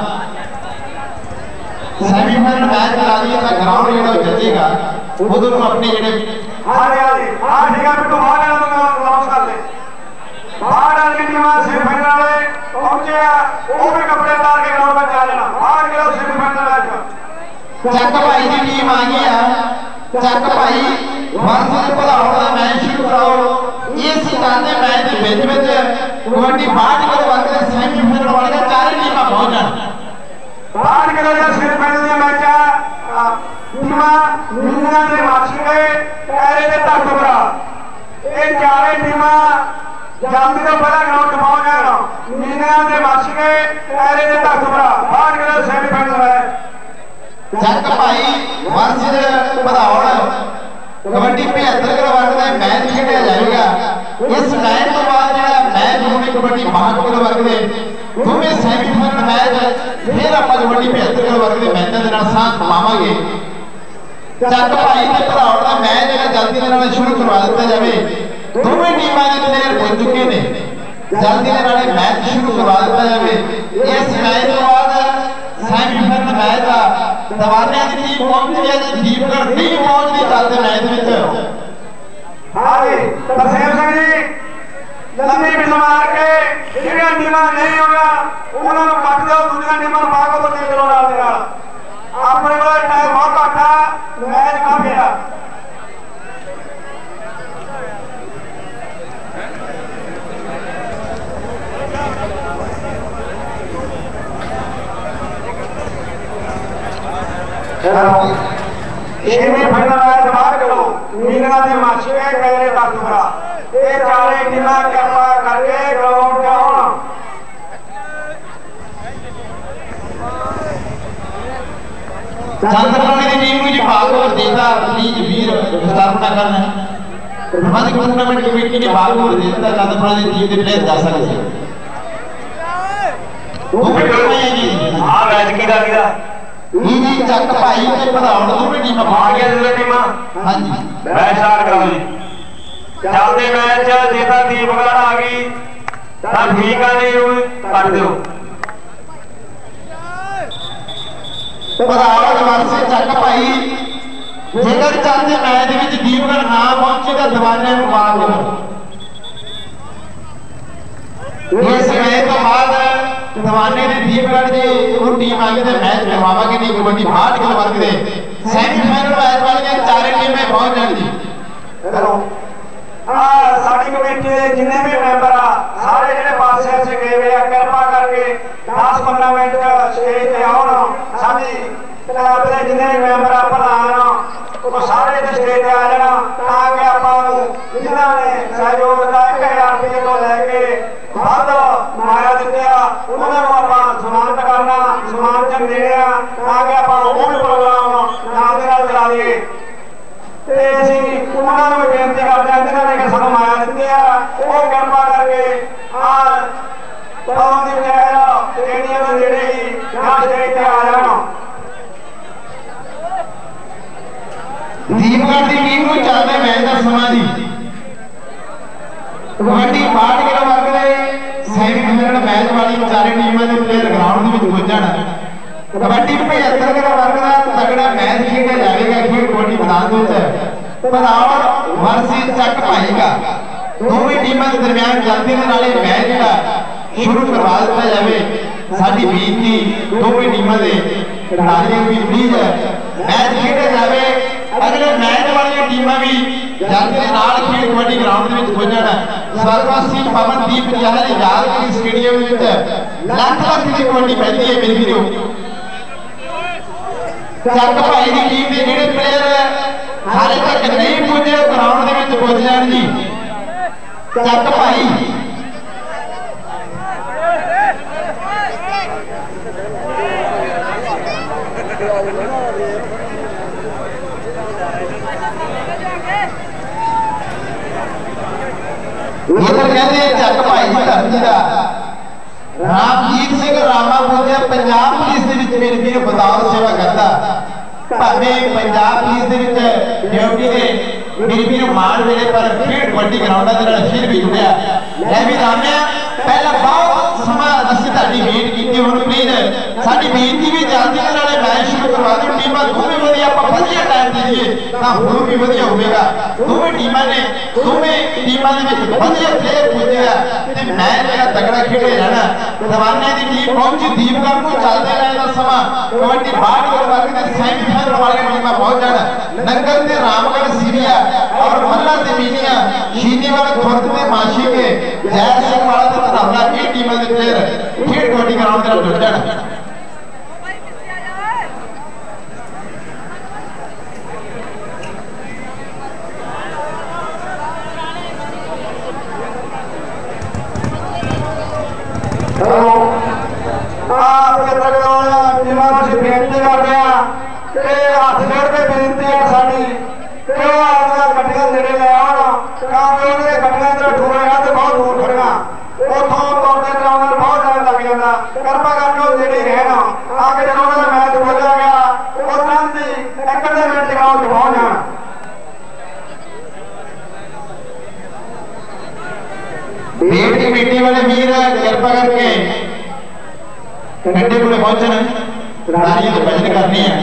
Speaker 1: ਸੈਮੀਫਾਈਨਲ ਮੈਚ ਲਾ ਦਈਏ ਤਾਂ ਗਰਾਊਂਡ ਜਿਹੜਾ ਉਹ ਜਿੱਤੇਗਾ ਉਦੋਂ ਨੂੰ ਆਪਣੇ ਜਿਹੜੇ
Speaker 2: ਹਾਂ ਜੀ ਹਾਂ ਠੀਕ ਹੈ ਬਿੱਟੂ ਬਾਹਰ ਵਾਲਾ ਨੂੰ ਅਨਾਉਂਸ ਕਰ ਦੇ ਬਾਹਰ ਵਾਲੀ ਟੀਮਾਂ ਸੈਮੀਫਾਈਨਲ ਵਾਲੇ ਪਹੁੰਚੇ ਆ ਉਹ ਵੀ ਕੱਪੜੇ ਲਾ ਕੇ ਗਰਾਊਂਡ 'ਤੇ ਆ ਜਾਣਾ ਬਾਹਰ ਗਿਆ ਸੈਮੀਫਾਈਨਲ ਮੈਚ
Speaker 1: ਚੱਕ ਭਾਈ ਦੀ ਟੀਮ ਆ ਗਈ ਆ ਚੱਕ ਭਾਈ ਵਰਸਨ ਭਲਾਉਣ ਦਾ ਮੈਚ ਸ਼ੁਰੂ ਕਰਾਓ ਇਸ ਚਾਹਦੇ ਮੈਚ ਦੇ ਵਿੱਚ ਵਿੱਚ ਕਬੱਡੀ ਬਾਅਦ ਜਦੋਂ ਵਰਗ ਦੇ ਸੈਮੀਫਾਈਨਲ ਵਾਲੀਆਂ ਚਾਰੇ ਟੀਮਾਂ ਪਹੁੰਚ ਜਾਣ
Speaker 2: ਬਾਹਰ ਕਿਹੜਾ ਜਾਂ ਸੈਮੀਫਾਈਨਲ ਦੇ ਮੈਚ ਆ ਟੀਮਾਂ ਨੀਂਦਾਂ ਦੇ ਮਾਰਚ ਗਏ ਪੈਰੇ ਦੇ ਧੱਕ ਭਰਾ ਇਹ ਚਾਰੇ ਟੀਮਾਂ ਜਲਦੀ ਤੋਂ ਪਹਿਲਾਂ ਗਰਾਊਂਡ 'ਤੇ ਪਹੁੰਚ ਜਾਣ ਨੀਂਦਾਂ ਦੇ ਮਾਰਚ ਗਏ ਪੈਰੇ ਦੇ ਧੱਕ ਭਰਾ ਬਾਹਰ ਕਿਹੜਾ ਸੈਮੀਫਾਈਨਲ ਹੈ
Speaker 1: ਚੱਕ ਭਾਈ ਵਰਸਨ ਭਲਾਉਣ ਕਬੱਡੀ ਪਝੱਤਰ ਕਿਲੋ ਵਰਗ ਦਾ ਮੈਚ ਖੇਡਿਆ ਜਾਏਗਾ ਇਸ ਮੈਚ ਤੋਂ ਬਾਅਦ ਜਿਹੜਾ ਮੈਚ ਹੋਣੀ ਕਬੱਡੀ ਬਾਹਠ ਕਿਲੋ ਵਰਗ ਦੇ ਦੋਵੇਂ ਸੈਮੀਫਾਈਨਲ ਮੈਚ ਫਿਰ ਆਪਾਂ ਕਬੱਡੀ ਪਝੱਤਰ ਕਿਲੋ ਵਰਗ ਦੇ ਮੈਚਾਂ ਦੇ ਨਾਲ ਸਾਥ ਪਾਵਾਂਗੇ ਚੱਕ ਭਾਈ ਤੇ ਭਲਾਉਣ ਦਾ ਮੈਚ ਜਿਹੜਾ ਜਲਦੀ ਦੇ ਨਾਲ ਸ਼ੁਰੂ ਕਰਵਾ ਦਿੱਤਾ ਜਾਵੇ ਦੋਵੇਂ ਟੀਮਾਂ ਦੇ ਪਲੇਅਰ ਪਹੁੰਚ ਚੁੱਕੇ ਨੇ ਜਲਦੀ ਦੇ ਨਾਲ ਮੈਚ ਸ਼ੁਰੂ ਕਰਵਾ ਦਿੱਤਾ ਜਾਵੇ ਇਸ ਮੈਚ ਤੋਂ ਬਾਅਦ ਸੈਮੀਫਾਈਨਲ ਮੈਚ ਆ ਦਵਾਨਿਆਂ ਦੀ ਟੀਮ ਪਹੁੰਚੀ ਹੈ ਜੀ ਦੀਪਗੜ ਨਹੀਂ ਪਹੁੰਚਦੀ ਚੱਲਦੇ ਮੈਚ ਵਿੱਚ
Speaker 2: ਹਾਂ ਜੀ ਤਰਸੇਮ ਸਿੰਘ ਜੀ ਲੰਮੀ ਬਿੱਲ ਮਾਰ ਕੇ ਜਿਹੜੀਆਂ ਟੀਮਾਂ ਨਹੀਂ ਹੋਈਆਂ ਉਹਨਾਂ ਨੂੰ ਕੱਟ ਦਿਓ ਦੂਜੀਆਂ ਟੀਮਾਂ ਨੂੰ ਬਾਹਰ ਕੋਲ ਦੇ ਦਿਓ ਨਾਲ ਦੇ ਨਾਲ ਆਪਣੇ ਕੋਲ ਟਾਈਮ ਬਹੁਤ ਘੱਟ ਆ ਮੈਚ ਕਾਫੀ ਆ ਛੇਵੇਂ ਫਾਈਨਲ ਮੈਚ ਬਾਹਰ ਕਰੋ ਨੀਂਦਾਂ ਦੇ ਮਾਛੇ ਕਹਿਰੇ ਤੱਕ ਭਰਾ ਇਹ ਚਾਰੇ ਟੀਮਾਂ ਕਿਰਪਾ ਕਰਕੇ ਗਰਾਊਂਡ 'ਤੇ ਆਉਣ
Speaker 1: ਚੰਦਪੁਰਾਣੇ ਦੀ ਟੀਮ ਨੂੰ ਜੀ ਭਾਗ ਹੋਰ ਦੇਤਾ ਪਲੀਜ਼ ਵੀਰ ਵਿਸਤਾਰਪਣਾ ਕਰਨਾ ਪ੍ਰਬੰਧਕ ਟੂਰਨਾਮੈਂਟ ਕਮੇਟੀ ਨੇ ਭਾਗ ਹੋਰ ਦੇ ਦਿੱਤਾ ਚੰਦਪੁਰਾਣੇ ਦੀ ਟੀਮ ਦੇ ਪਲੇਅਰ ਜਾ ਸਕਦੇ ਉਹ ਕਿਹੜੇ ਜੀ
Speaker 2: ਆ ਮੈਚ ਕਿਹਦਾ ਕਿਹਦਾ
Speaker 1: ਇਹ ਜੀ ਚੱਕ ਭਾਈ ਤੇ ਭਲਾਉਣ ਦੋਵੇਂ ਟੀਮਾਂ
Speaker 2: ਆ ਗਿਆ ਦੋਵੇਂ ਟੀਮਾਂ
Speaker 1: ਹਾਂਜੀ
Speaker 2: ਮੈਚ ਸਟਾਰਟ ਕਰੋ ਜੀ ਚੱਲਦੇ ਮੈਚ ਜੇ ਤਾਂ ਦੀਪਗੜ ਆ ਗਈ ਤਾਂ ਠੀਕ ਆ ਨਹੀਂ ਉਹ ਕੱਟ ਦਿਓ
Speaker 1: ਭਲਾਉਣ ਵਾਸਤੇ ਚੱਕ ਭਾਈ ਜੇਕਰ ਚੱਲਦੇ ਮੈਚ ਦੇ ਵਿੱਚ ਦੀਪਗੜ ਨਾ ਪਹੁੰਚੇ ਤਾਂ ਦਵਾਨੇ ਨੂੰ ਮਾਰ ਦਿਓ ਇਸ ਮੈਚ ਤੋਂ ਬਾਅਦ ਦਵਾਨੇ ਦੇ ਦੀਪਗੜ ਦੀ ਉਹ ਟੀਮ ਆ ਗਈ ਤੇ ਮੈਚ ਕਰਵਾਵਾਂਗੇ ਨਹੀਂ ਕਬੱਡੀ ਬਾਹਠ ਕਿਲੋ ਵਰਗ ਦੇ ਸੈਮੀਫਾਈਨਲ ਮੈਚ ਵਾਲੀਆਂ ਚਾਰੇ ਟੀਮਾਂ ਪਹੁੰਚ ਜਾਣ ਜੀ
Speaker 2: ਕਰੋ ਆ ਸਾਡੀ ਕਮੇਟੀ ਦੇ ਜਿੰਨੇ ਵੀ ਮੈਂਬਰ ਆ ਸਾਰੇ ਜਿਹੜੇ ਪਾਸੇ ਸੇ ਗਏ ਹੋਏ ਆ ਕਿਰਪਾ ਕਰਕੇ ਦਸ ਪੰਦਰਾਂ ਮਿੰਟ ਸਟੇਜ ਤੇ ਆਉਣ ਸਾਡੀ ਕਲੱਬ ਦੇ ਜਿੰਨੇ ਵੀ ਮੈਂਬਰ ਆ ਪ੍ਰਧਾਨ ਉਹ ਸਾਰੇ ਇੱਥੇ ਸਟੇਜ ਤੇ ਆ ਜਾਣਾ ਤਾਂ ਕਿ ਆਪਾਂ ਜਿਨ੍ਹਾਂ ਨੇ ਸਹਿਯੋਗ ਦਿੱਤਾ ਇੱਕ ਹਜ਼ਾਰ ਰੁਪਏ ਤੋਂ ਲੈ ਕੇ ਵੱਧ ਮਾਇਆ ਦਿੱਤਿਆ ਉਹਨਾਂ ਨੂੰ ਆਪਾਂ ਸਨਮਾਨਿਤ ਕਰਨਾ ਸਨਮਾਨ ਚੰਦ ਦੇਣਾ ਤਾਂ ਕਿ ਆਪਾਂ ਉਹ ਵੀ ਪ੍ਰੋਗਰਾਮ ਨਾਲ ਦੇ ਨਾਲ ਚਲਾ ਲਈਏ ਤੇ ਅਸੀਂ ਉਹਨਾਂ ਨੂੰ ਬੇਨਤੀ ਕਰਦੇ ਹਾਂ ਜਿਨ੍ਹਾਂ ਨੇ ਸਾਨੂੰ ਮਾਇਆ ਦਿੱਤੀ ਆ ਉਹ ਕਿਰਪਾ ਕਰਕੇ ਆ ਪਵਨ ਦੀ ਬਜਾਏ ਸਟੇਡੀਅਮ ਦੇ ਨੇੜੇ ਹੀ ਜਾਂ ਸਟੇਜ ਤੇ ਆ ਜਾਣਾ
Speaker 1: ਦੀਪਗੜ ਦੀ ਟੀਮ ਨੂੰ ਚੱਲਦੇ ਮੈਚ ਦਾ ਸਮਾਂ ਜੀ कबड्डी बाढ़ के वर्ग के सैमीफाइनल मैच वाली चारे टीमों के प्लेयर ग्राउंड में पुजन। कबड्डी पचहत्तर के वर्ग का तगड़ा मैच खेला जाएगा खेल कबड्डी मैदान भदौड़ वर्सेस चक भाई का दोवें टीमों के दरमियान जल्दी के नाले मैच जिहड़ा शुरू करवा दिता जाए। साडी बेनती दोवें टीमों के खिडारियों की प्लीज मैच खेला जाए। अगले मैच वाली टीमां भी जल्दी के नाल खेल कबड्डी ग्राउंड में पुजन। स्वर्गवासी पवनदीप जहरी यादगिरी स्टेडियम में लख लख की कबड्डी पैंदी है मेरे वीरों। चक भाई की टीम के जिहड़े प्लेयर हाले तक नहीं पुजे ग्राउंड में पुज जाण जी। चक भाई इधर कहते चक भाई की धरती का रामजीत सिंह रामा बोलिया पंजाब पुलिस के विच मेरे वीर बतौर सेवा करता भावें पंजाब पुलिस के ड्यूटी के मेरे वीर माण वेले पर खेड कबड्डी ग्राउंड के नाल फिर भी जुड़िया। मैं भी रामिया पहला बहुत समा असीं तुहाडी वेट कीती। हुण प्लीज साडी बेनती भी जल्दी के नाल मैच शुरू करवा दिओ। टीमां दोवें वधिया आपां वधिया टाइम दीजिए तां होर भी वधिया होवेगा। दोवें टीमां ने दोवें टीमां दे विच वधिया प्लेयर पुजे आ ते मैच जिहड़ा तगड़ा खेडे जाना। दवाने की टीम पहुंची दीपगढ़ को चलते रहने का समा कबड्डी बाढ़ के वर्ग के सैमीफाइनल वाली टीमां पहुंच जाण। नंगल ते रामगढ़ सीरिया और मल्ला ते मीनिया शीनीवाल खुर्द ते माशी के जय सिंह वाला ते धनौला की टीमां दे प्लेयर खेड कबड्डी ग्राउंड दे नाल जुड़ जाण। वाले वीर कृपा करके कंडे को पहुंचन खिडारियों की भजन करनी है।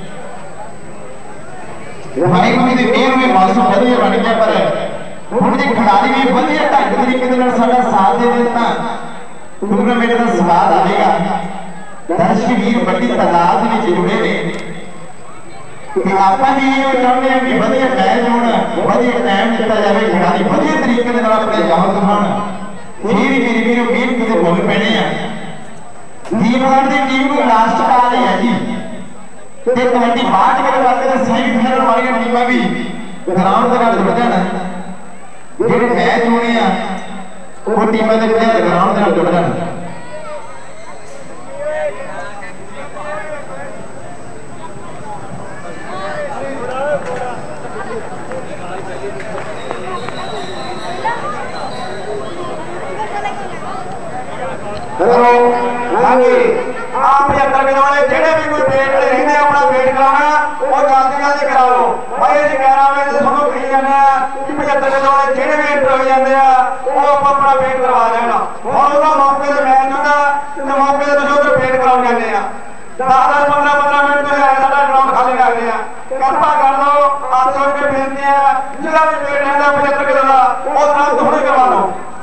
Speaker 1: भाई को भी मेर में मौसम वधिया बन गया पर हुण जे खिडारी भी वधिया ढंग तरीके नाल साडा साथ दे देता टूर्नामेंट का स्वाद आएगा। दर्शक वीर बड़ी तादाद में जुड़े ने कि आपां भी ये चाहते हैं कि वधिया मैच होण वधिया टाइम दिता जाए खिडारी वधिया तरीके नाल अपने जाम दिखाउण। फिर मेरे वीरों मेहनत के मुल पैने दीपगढ़ की टीम को लास्ट पा रही है जी। कबड्डी बाढ़ के वर्ग के सैमीफाइनल वाली टीमां भी ग्राउंड के नाल जुड़ जाण। जिहड़े मैच होने आ वो टीमां दे प्लेयर ग्राउंड के नाल जुड़ जाण।
Speaker 2: हेलो हाँ जी आप पचहत्तर किलो वाले जेडे भी कोई वेट रहते अपना वेट कराना और जल्दी जल्दी कराओ भाई जी कह रहा मैं सुनो कही जाने कि पचहत्तर किलो वाले जेडे वेट हो जाते हैं वो आप अपना वेट करवा देना और उसका मौके से मैच होगा तो मौके से तुम उधर वेट कराओ जाते हैं दस दस पंद्रह पंद्रह मिनट तो सारा ग्राउंड खाली कर दिया। कृपा कर दो आप सबके बेनती है जिला भी वेट रहता पचहत्तर किलो का वो तुरंत हुणे करवा लो।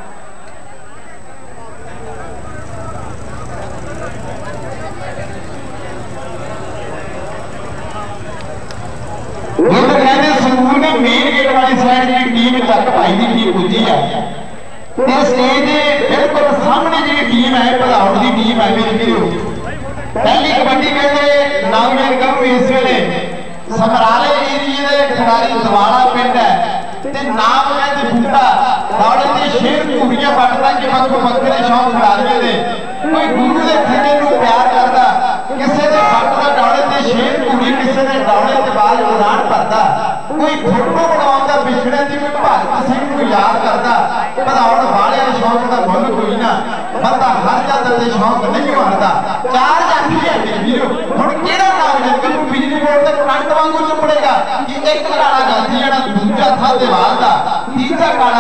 Speaker 1: संगरूर ने मेन गेट वाली साइड की टीम चक भाई की टीम पुजी है ते स्टेज के बिल्कुल सामने जी टीम है भदौड़ की टीम है मेरे वीरों। पहली कबड्डी कहते नामवेर करूँ इस वेले समराले एरिए के खिडारी दवाड़ा पिंड है ते नाम कहते बूटा दौड़े ते शेर घूड़ियां पटदा कि बक्खो बक्खरे शौक खिडारियों दे कोई गुरु के खंडे नूं प्यार करता किसी के पटदा दौड़े ते शेर घूड़ी किसी के दौड़े ते बाल उड़ान भरदा कोई फोटो बनाउंदा पिछड़े दी कोई भगत सिंह को याद करता भदौड़ वाले शौक का मुल कोई ना बंदा हर जात दे शौक नहीं मारदा। चार जाफी है मेरे वीरों हुण किहड़ा नाम जिंदगी नूं बिजली बोर्ड दे करंट वांगू चुपड़ेगा कि एक काला गाधी जेड़ा दूजा था दीवार दा तीजा काला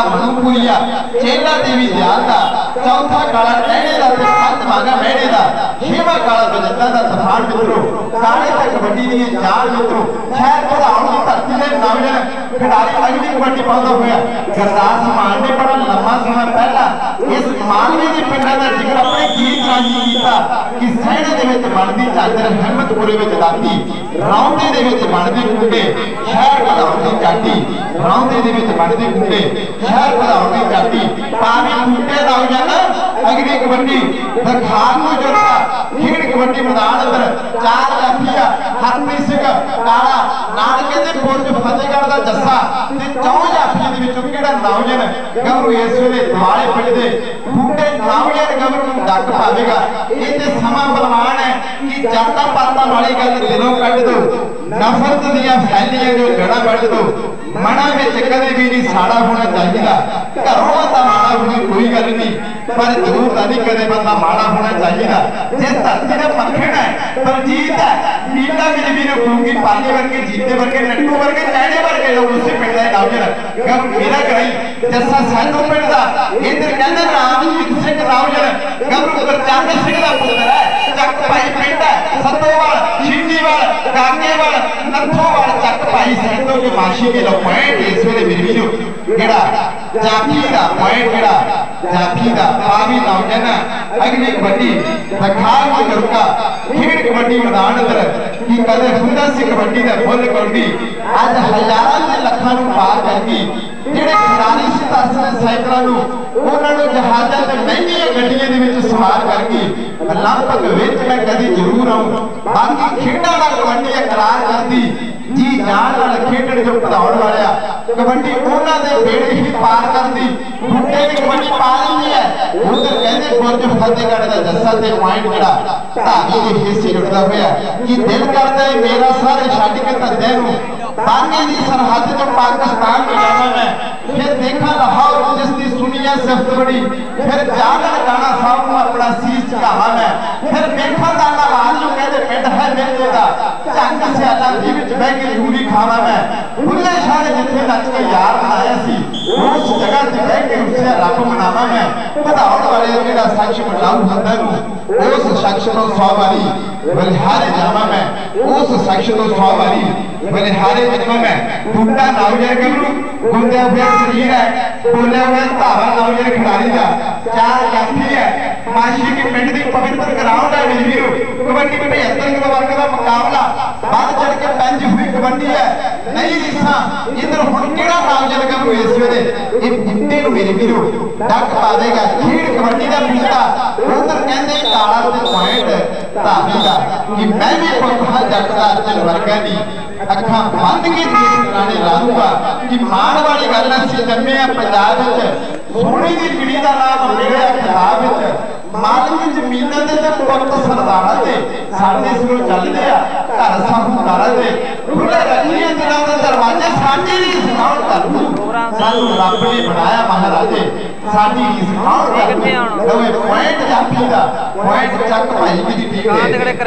Speaker 1: मनुपुरिया चेला देवी दयाल का चौथा काला टहने का ते पंजवां गा महणे का छेवां काला बजिंदा का तूफान मित्रों काले ते कबड्डी दी जान मित्रों खैर पधाउण दी धरती दे नौजवान खिडारी अगली कबड्डी पाउंदा होया गुरदास मान ने बड़ा लंबा समय पहला इस मालवे दे पिंडां दा जिक्र अपने गीत राजी कीता कि सहणे दे विच बनदी चादर हिम्मतपुरे विच दाती रौंदे दे विच बनदी कुंडे शहर पधाउण दी चाटी रौंदे दे विच बनदी कुंडे शहर पधाउण दी चाटी पावे कुंडे नौजवान अगली कबड्डी दखान को जुड़ता खेड कबड्डी मैदान अंदर चार जाफिया हरप्रीत सिंह काला नानके दे पुरज फतेहगढ़ दा जस्सा ते चौं जाफिया दे विचों किहड़ा नौजवान गबरू इस वेले दुआले पिंड दे बूटे नौजवान गबरू नूं डक पावेगा ये ते समा बलवान है कि जाता पाता वाली गल दिलों कढ दो नफरत दियां फैलियां जो जड़ा वढ दो मना विच कदे भी नहीं साड़ा होना चाहिए घरों दा माड़ा होना कोई गल नहीं पर जरूर नहीं कदे बंदा माड़ा होना चाहिए जिस धरती का मक्खन है बलजीत है नीला मेरे वीर होंगी पाली वर्गे जीते वर्गे नट्टू वर्गे लैणे वर्गे लोग उसे पिंड दा नौजवान गम मेरा गई जस्सा साधू पिंड दा इधर कहंदे रामजीत सिंह नौजवान गम गुरचान सिंह दा पुत्र है चक भाई पिंड है सतोवाल छिंडीवाल काकेवाल नथोवाल चक भाई सैंदो की माशी के लो पॉइंट इस वेले मेरे वीरो केड़ा जाफी दा पॉइंट केड़ा जाफी दा पावी नौजवान अगली कबड्डी दखाल को जुड़का खेड कबड्डी मैदान अंदर कि कदे हुंदा सी कबड्डी दा फुल कबड्डी आज हजारां ते लखां नूं पार करके ਜਿਹੜੇ ਖਿਡਾਰੀ ਸੀ ਦਸ ਸਾਈਕਲਾਂ ਨੂੰ ਉਹਨਾਂ ਨੂੰ ਜਹਾਜ਼ਾਂ ਤੇ ਮਹਿੰਗੀਆਂ ਗੱਡੀਆਂ ਦੇ ਵਿੱਚ ਸਵਾਰ ਕਰਕੇ 올림픽 ਵਿੱਚ ਮੈਂ ਕਦੀ ਜ਼ਰੂਰ ਆਉਂ ਬਾਕੀ ਖੇਡਾਂ ਦਾ ਕਬੱਡੀ ਇਕਰਾਰ ਕਰਦੀ जी जान वाले खेडण जो पधाउण वालिया कबड्डी उन्हां दे बेड़े ही पार करदी बूटे भी कबड्डी पा लैंदी है उधर कहंदे पुरज फतेहगढ़ दा जस्सा ते पॉइंट जेड़ा धागी दे हिस्से जुड़दा होया कि दिल करदा है मेरा सारे छड्ड के धंधे नूं बागे दी सरहद जो पाकिस्तान में जावां मैं फिर देखा लाहौर जिस दी सुनिया सिफत बड़ी फिर जागण गाना साहब नूं अपना सीस झुकावां मैं फिर देखा दाना आवाज जो कहंदे पिंड है मेरे दा झंग सियाला दी विच बह के झूरी खावा मैं बुल्ले शाह जिथे नच के यार बनाया सी उस जगह ते बह के उसे रब मनावा मैं पधाउण वाले जेड़ा शख्स मनाऊ हुंदा नूं उस शख्स नूं सौ वारी बलिहारे जावा मैं उस शख्स नूं सौ वारी बलिहारे जावा मैं बूटा नौजवान गबरू गुंदे हुए शरीर है बोले हुए धावा नौजवान खिलाड़ी का चार जाफी है माशी के पिंड की पवित्र ग्राउंड है मेरे वीरो कबड्डी में पचहत्तर किलो वर्ग का मुकाबला बढ़ चढ़ के पंज हुई कबड्डी है नहीं रिसा इधर हुण केड़ा नौजवान गबरू इस वेले ये बूटे नूं मेरे वीरो डक पावेगा खेड कबड्डी का बूटा उधर कहंदे काला ते पॉइंट धावी का कि मैं भी पुरखा जट दा अर्जन वर्गा दी अखां बंद के देख गाने लाऊंगा कि माण वाली गल असीं जम्मे आ पंजाब विच सोहणी दी चिड़ी दा नाम मिलिया खिताब विच मालक जमीनां दे ते पुरत सरदारां दे साडे सिरों चलदे आ घर साहूकारां दे खुले रखिए दिलां दे दरवाजे साडी री सुणाउण कर दूं सानू रब ने बनाया महाराजे साडी री सुणाउण कर दूं लवे पॉइंट जाफी दा पॉइंट चक भाई दी टीम दे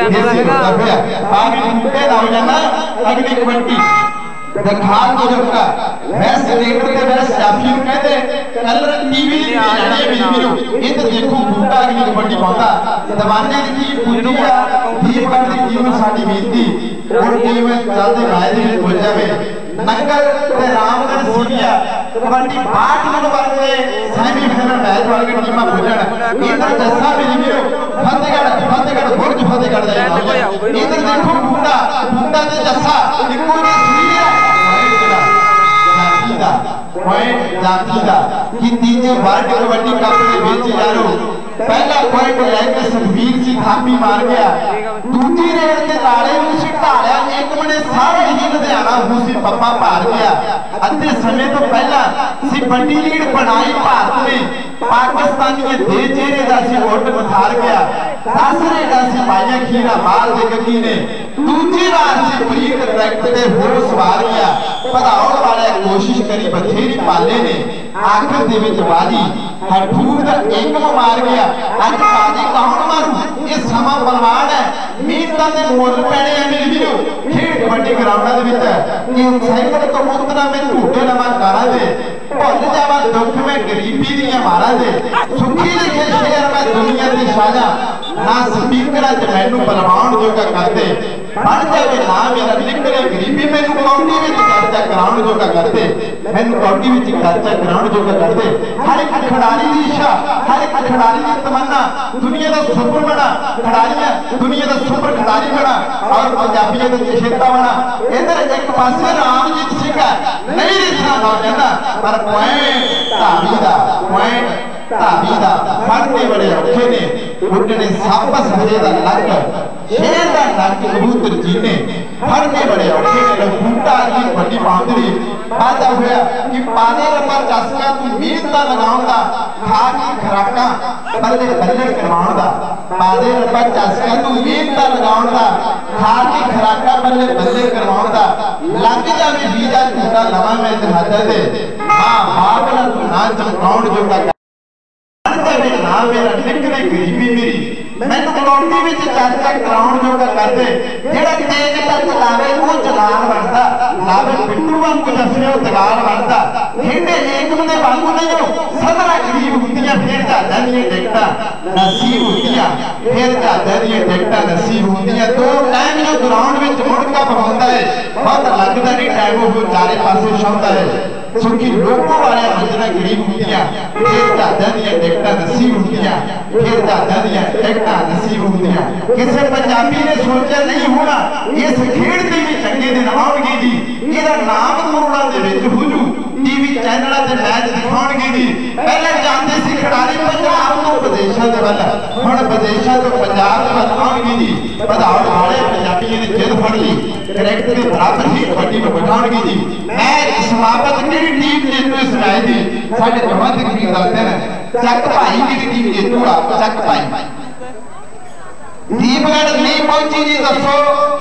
Speaker 1: बागी बूटे नौजवान अगली कबड्डी दखाल को जुड़का वैसे देखते थे वैसे जाफी को कहते कलर टीवी दी जाने मेरी वीरो इधर देखो बूटा अगली कबड्डी पाउंदा दवाने दी टीम पूजी आ दीपगढ़ दी टीम साडी बेनती और टीम चलदे मैच दे विच हो जावे नंगल ते रामगढ़ सीरिया कबड्डी बाहठ किलो वर्ग दे सेमीफाइनल मैच वाली टीमां पुजण इधर जस्सा मेरी वीरो फतेहगढ़ फतेहगढ़ बुर्ज फतेहगढ़ दा इधर देखो बूटा बूटा ते जस्सा इक्को जी सीरिया पॉइंट जाफी दा कि तीजे वर्ल्ड कबड्डी कप दे विच यारो पहला पॉइंट लेके सुखबीर जी थापी मार गया दूजी रेड ते लाले नूं सिटालिया एक मने सारा ही लुधियाना हुसी पप्पा भार गया अद्धे समय तो पहला सी बड़ी लीड बनाई भारत ने पाकिस्तान के दे चेहरे दा सी वोट उठार गया दस रेडा सी पाइया खीरा माल दे गगी ने दूजी बार सी प्रीत ट्रैक्ट ते हो सवार गया पधाउण वाले कोशिश करी बथेरी पाले ने आखिर दे विच बाजी हठूर दा एक मार गया आज बाजी कौन मारू ये समा बलवान है मीतां दे मुੱਲ पैणे आ मेरे वीरो खेड कबड्डी ग्राउंडां दे विच कि साइकिल तो मुक्त ना मैं झूठे लवा कारा दे भुल जावा दुख में गरीबी दियां मारा दे सुखी लिखे शेर मैं दुनिया दी साजा ना स्पीकर च मैनू बलवाउण जोगा करदे बन जावे ना मेरा निकले गरीबी मैनू कौडी विच खर्चा कराउण जोगा करदे मैनू कौडी विच खर्चा कराउण जोगा करदे हर एक खिडारी दी इच्छा हर एक खिडारी दी तमन्ना दुनिया दा सुपर बना खिडारी दुनिया दा सुपर खिडारी बना और पंजाबियों दा चेता बना इधर एक पासे रामजीत सिंह नहीं दिसना ना कहंदा पर पॉइंट धावी दा पॉइंट धावी दा फड़ने बड़े औखे ने उडने सप सजे दा लग शेर दा लग कबूतर जीने फड़ने बड़े औखे ने बूटा की बड़ी बांदरी बाजा होया कि पाने रब्बा चसका तू मीत दा लगाउंदा खा की खराका बल्ले बल्ले करवाउंदा पादे रब्बा चसका तू मीत दा लगाउंदा खा की खराका बल्ले बल्ले करवाउंदा लग जावे बीजा झूठा लवा मैं जहाजा दे हां बाबला तू ना चमकाउण जोगा ना मेरा निकले गरीबी मेरी मैनू कलौटी विच चर्चा कराउण जोगा करदे जेड़ा तेज टच लावे वो जलाल बनदा लावे पिट्टू वांगू जफियो दगाल बनदा खेडे एकम दे वांगू नहीं हो सदरा गरीब हुंदियां फिर जादा दी टिकटा नसीब हुंदियां फिर जादा दी टिकटा नसीब हुंदियां दो टाइम जो ग्राउंड विच मुड़का पवांदा है बहुत लगदा नहीं टाइम वो चारे पासे छौंदा है सुखी लोगों वाले मंजरा गरीब हुंदियां फिर जादा दी टिकटा नसीब हुंदियां फिर जादा दी टिकटा नसीब हुंदियां किसी पंजाबी ने सोचा नहीं होना इस खेड दे भी चंगे दिन आउणगे जी इहदा नाम करोड़ां दे विच हुजू टीवी चैनलों ते मैच दिखाउणगे जी पहले जाते सी खिडारी पंजाब तो विदेशां दे वल हुण विदेशां तो पंजाब दे वल आउणगे जी पधाउण वाले पंजाबियों ने जिद फड़ ली क्रिकेट दे बराबर ही कबड्डी में बिठाउणगे जी मैच समाप्त किहड़ी टीम जीतू सुनाई दी साडे प्रबंधक भी दसदे ने चक भाई किहड़ी टीम जीतू आ चक भाई दीपगढ़ नहीं पहुंची जी दसो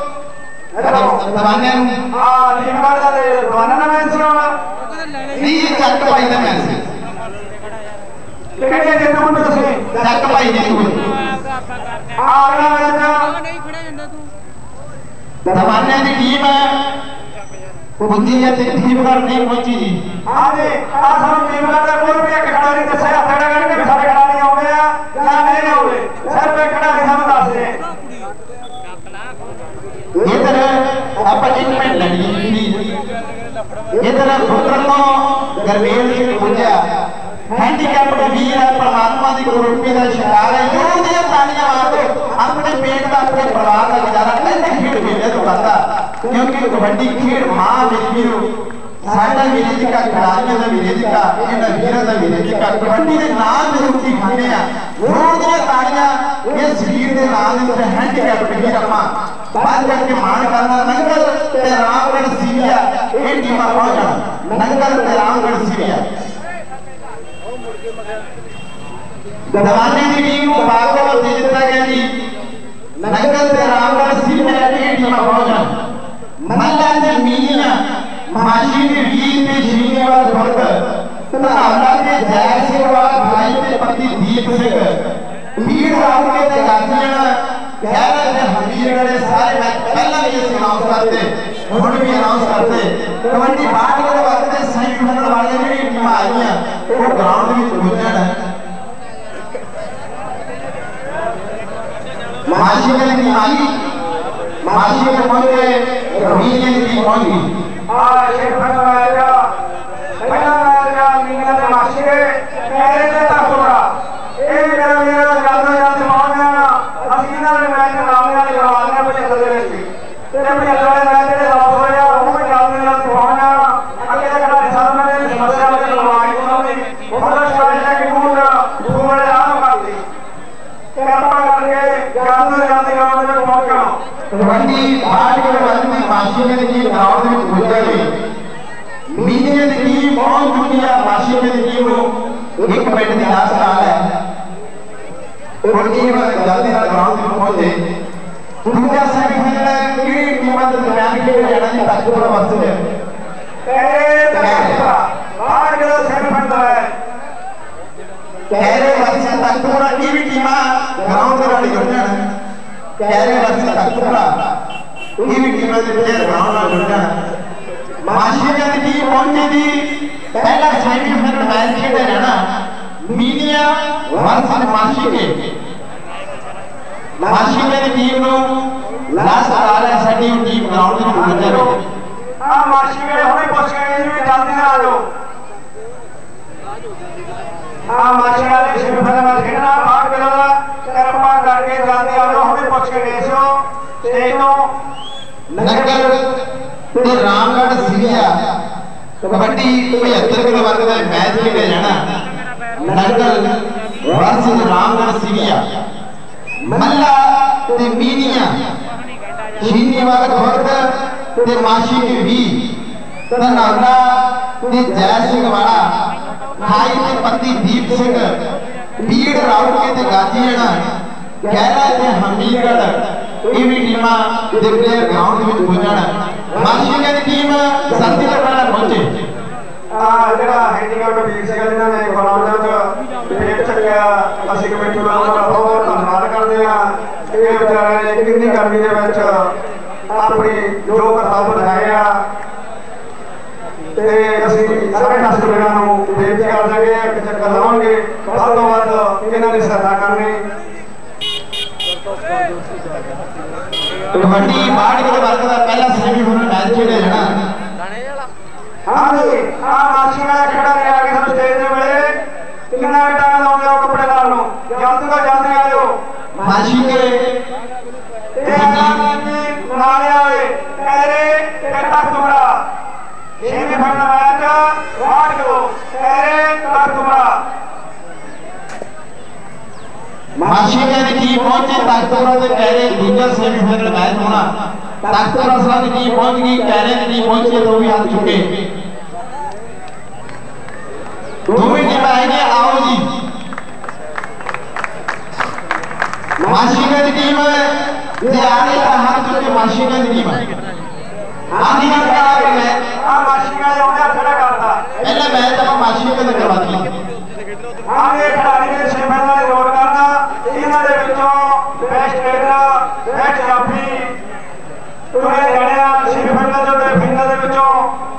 Speaker 1: दवाने
Speaker 2: हां दीपगढ़ दा दवाना ना मैच होना
Speaker 1: नहीं चक भाई दा मैच
Speaker 2: किहड़े जीतू मुंडे दसे
Speaker 1: चक भाई जीतू
Speaker 2: आ अगला मैच नहीं खड़ा जंदा तू
Speaker 1: दवाने दी टीम है पहुंची है ते दीपगढ़ नहीं पहुंची जी
Speaker 2: हां जी आ सानू दीपगढ़ दा कोई भी खिडारी दस्या हत्थ लगा के सारे खिडारी आउंदे आ या नहीं आउंदे सिर्फ एक खिडारी सानू दस दे
Speaker 1: इधर आप एक मिनट लड़ी प्लीज इधर पुत्र को गरमेल सिंह पूजा हैंडीकैप वीर है परमात्मा की कुर्बानी का शिकार है जो दिया तालियां मार दो अपने पेट का अपने परिवार का गुजारा कैसे खेल खेले तो करता क्योंकि कबड्डी खेल मां मेरी साडा विलेज का खिडारियों का विलेज का इन्हां वीरां का विलेज का कबड्डी के नाम ते रोटी खाने आ जोर दियां तालियां ये शरीर के नाम दे उत्ते हैंडीकैप वीर आपां बाहर करके मान करना नंगल ते रामगढ़ सीरिया ये टीमां पहुंचण नंगल ते रामगढ़ सीरिया दवाने की टीम को बागों में दे दिया गया जी नंगल ते रामगढ़ सीरिया ये टीमां पहुंचण मल्ला ते मीना माशी के वीर ते श्रीनिवास भगत तनाला के जय सिंह वाला भाई ते पति दीप सिंह वीर राम के ते गाजियां गहरा ते हमीरगढ़ सारे मैच पहला भी इस अनाउंस करते हुण भी अनाउंस करते कबड्डी बाहर के वास्ते सेमीफाइनल वाले भी टीम आईयां वो ग्राउंड में पहुंचण माशी के टीम आई माशी के पहुंचे रवीन की टीम पहुंची
Speaker 2: आ शेर फन आया पहला आया मीना दे माशी के मेरे ते तकोड़ा ए मेरा मेरा जानो जान मावना असलीना ने मैच नाम नाल करवाने बचे खदरे सी तेरे पे अगले मैच दे लॉस हो गया वो भी जानो जान मावना अगले का खिलाड़ी सामने में समस्या में लड़ाई होनी बहुत स्टाइल है कि कौन घूमने आम करती कृपा करके जानो जान ग्राउंड में पहुंचना
Speaker 1: कबड्डी बाहर के वाले माशी में की ग्राउंड में पहुंच गई मीडिया की टीम पहुंच चुकी है माशी में टीम एक मिनट की लास्ट काल है और टीम जल्दी से ग्राउंड में पहुंचे दूसरा सेमीफाइनल की टीम के दरमियान खेला जाना जी ताजपुर वर्सेस
Speaker 2: पहले तकरा बाहर के सेमीफाइनल है
Speaker 1: कहरे वर्सेस ताजपुर की भी टीम ग्राउंड में वाली जुड़ जाना कहरे वर्सेस ताजपुर की भी टीम के प्लेयर ग्राउंड में जुड़ जाना माशिका की टीम पहुंचेगी पहला सेमीफाइनल मैच खेले जाना मीनिया वर्सेस माशिके माशिका की टीम नु लास्ट आ रहा है साडी टीम ग्राउंड में पहुंच जाए
Speaker 2: आ माशिके हुणे पुछ के जी जल्दी आ जाओ आ माशिका ने सेमीफाइनल मैच खेलना भाग मिला कृपा करके जल्दी आ जाओ हुणे पुछ के गए सो स्टेज तो
Speaker 1: नगर ते रामगढ़ सिविया कबड्डी पचहत्तर किलो वर्ग का मैच खेले जाना नगर वर्सेस रामगढ़ सिविया मल्ला ते मीनिया शीनीवाल खुर्द ते माशी के भी तनौला ते जय सिंह वाला खाई ते पति दीप सिंह भीड़ राउत के ते गाजीना गहरा ते हमीरगढ़ ये भी टीमां दे प्लेयर ग्राउंड में पहुंचना माशी की टीम सर्दी तक पहले पहुंचे
Speaker 2: आ जेड़ा हैंडीकैप वीर सिंह जिन्हां ने ग्राउंड ਵਿੱਚ ਪੇਟ ਚੱਕਿਆ ਅਸੀਂ ਕਮੇਟੀ ਵਾਲਿਆਂ ਦਾ ਬਹੁਤ ਧੰਨਵਾਦ ਕਰਦੇ ਆ ਇਹ ਵਿਚਾਰਿਆਂ ਨੇ ਕਿੰਨੀ ਗਰਮੀ ਦੇ ਵਿੱਚ ਆਪਣੀ ਜੋ ਕਰਤੱਵ ਨਿਭਾਏ ਆ ਤੇ ਅਸੀਂ ਸਾਰੇ ਦਰਸ਼ਕਾਂ ਨੂੰ ਬੇਨਤੀ ਕਰਦੇ ਹਾਂ ਕਿ ਚੱਕਰ ਲਾਵਾਂਗੇ ਵੱਧ ਤੋਂ ਵੱਧ ਇਹਨਾਂ ਦੀ ਸਹਾਇਤਾ ਕਰਨੀ
Speaker 1: कबड्डी बाढ़ के वर्ग का पहला सेमीफाइनल मैच खेले जाना
Speaker 2: हां जी आ माशिका खड़ा रहा कि सब स्टेज पे मिले कितना टाइम लाओगे आप कपड़े डाल लो जल्दी को जल्दी आ जाओ
Speaker 1: माशी के
Speaker 2: नाले आए पहले कट्टा टुकड़ा सेमीफाइनल मैच वार्ड को पहले कट्टा टुकड़ा
Speaker 1: माशिका की टीम पहुंचे ताकतोरा से कह रहे दूसरा सेमीफाइनल मैच होना ताकतोरा साथ की टीम पहुंच गई कह रहे की टीम पहुंची तो भी हाथ चुके दोनों टीम आएंगे आओ जी माशिका की टीम जे आने का हाथ चुके माशिका की टीम आधी का खड़ा मैच
Speaker 2: आ माशिका जो है खड़ा करता
Speaker 1: पहला मैच अब माशिका से करवा दिया
Speaker 2: हां ये खिलाड़ी ने सेमीफाइनल जोड़ करना ਇਹਨਾਂ ਦੇ ਵਿੱਚੋਂ ਬੈਸਟ ਟ੍ਰੇਨਰ ਬੈਸਟ ਜਾਫੀ ਚੁਣੇ ਜਾਣੇ ਆ ਸੈਮੀਫਾਈਨਲ ਦੇ ਤੇ ਫਾਈਨਲ ਦੇ ਵਿੱਚੋਂ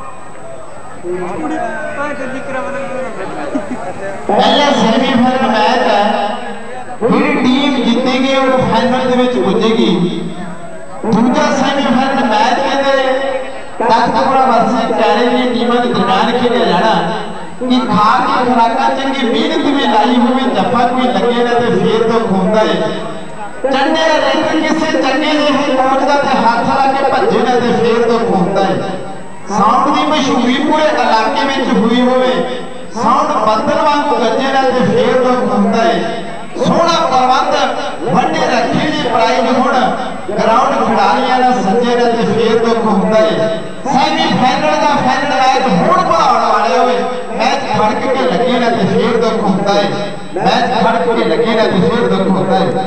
Speaker 1: पहले सेमीफाइनल मैच है ਜਿਹੜੀ टीम जीतेगी वो फाइनल ਦੇ ਵਿੱਚ ਪੁੱਜੇਗੀ ਦੂਜਾ सेमीफाइनल मैच ਕਹਿੰਦੇ ਤਖਤਪੁਰਾ ਵਰਸਸ ਕੈਰੇ ਦੀਆਂ ਟੀਮਾਂ ਦੇ ਦਰਮਿਆਨ ਖੇਡਿਆ ਜਾਣਾ कि खा के खुराका चंगी मेहनत में लाई हुई जफा कोई लगे ना ते फिर तो खूंदा है चंगे रंग किसे चंगे ने है पहुंचदा ते हाथ ला के भज्जे ना ते फिर तो खूंदा है साउंड दी मशहूरी पूरे इलाके में हुई होवे साउंड बदल वांग गज्जे ना ते फिर तो खूंदा है सोहना प्रबंध वड्डे रखे जी प्राइज हुण ग्राउंड खिडारियां ना सज्जे ना ते फिर तो खूंदा है सेमीफाइनल दा फाइनल मैच हुण बढ़ाउण वाले होवे मैच फड़क के लगे ना तो फिर दुख होता है मैच फड़क के लगे ना तो फिर दुख होता है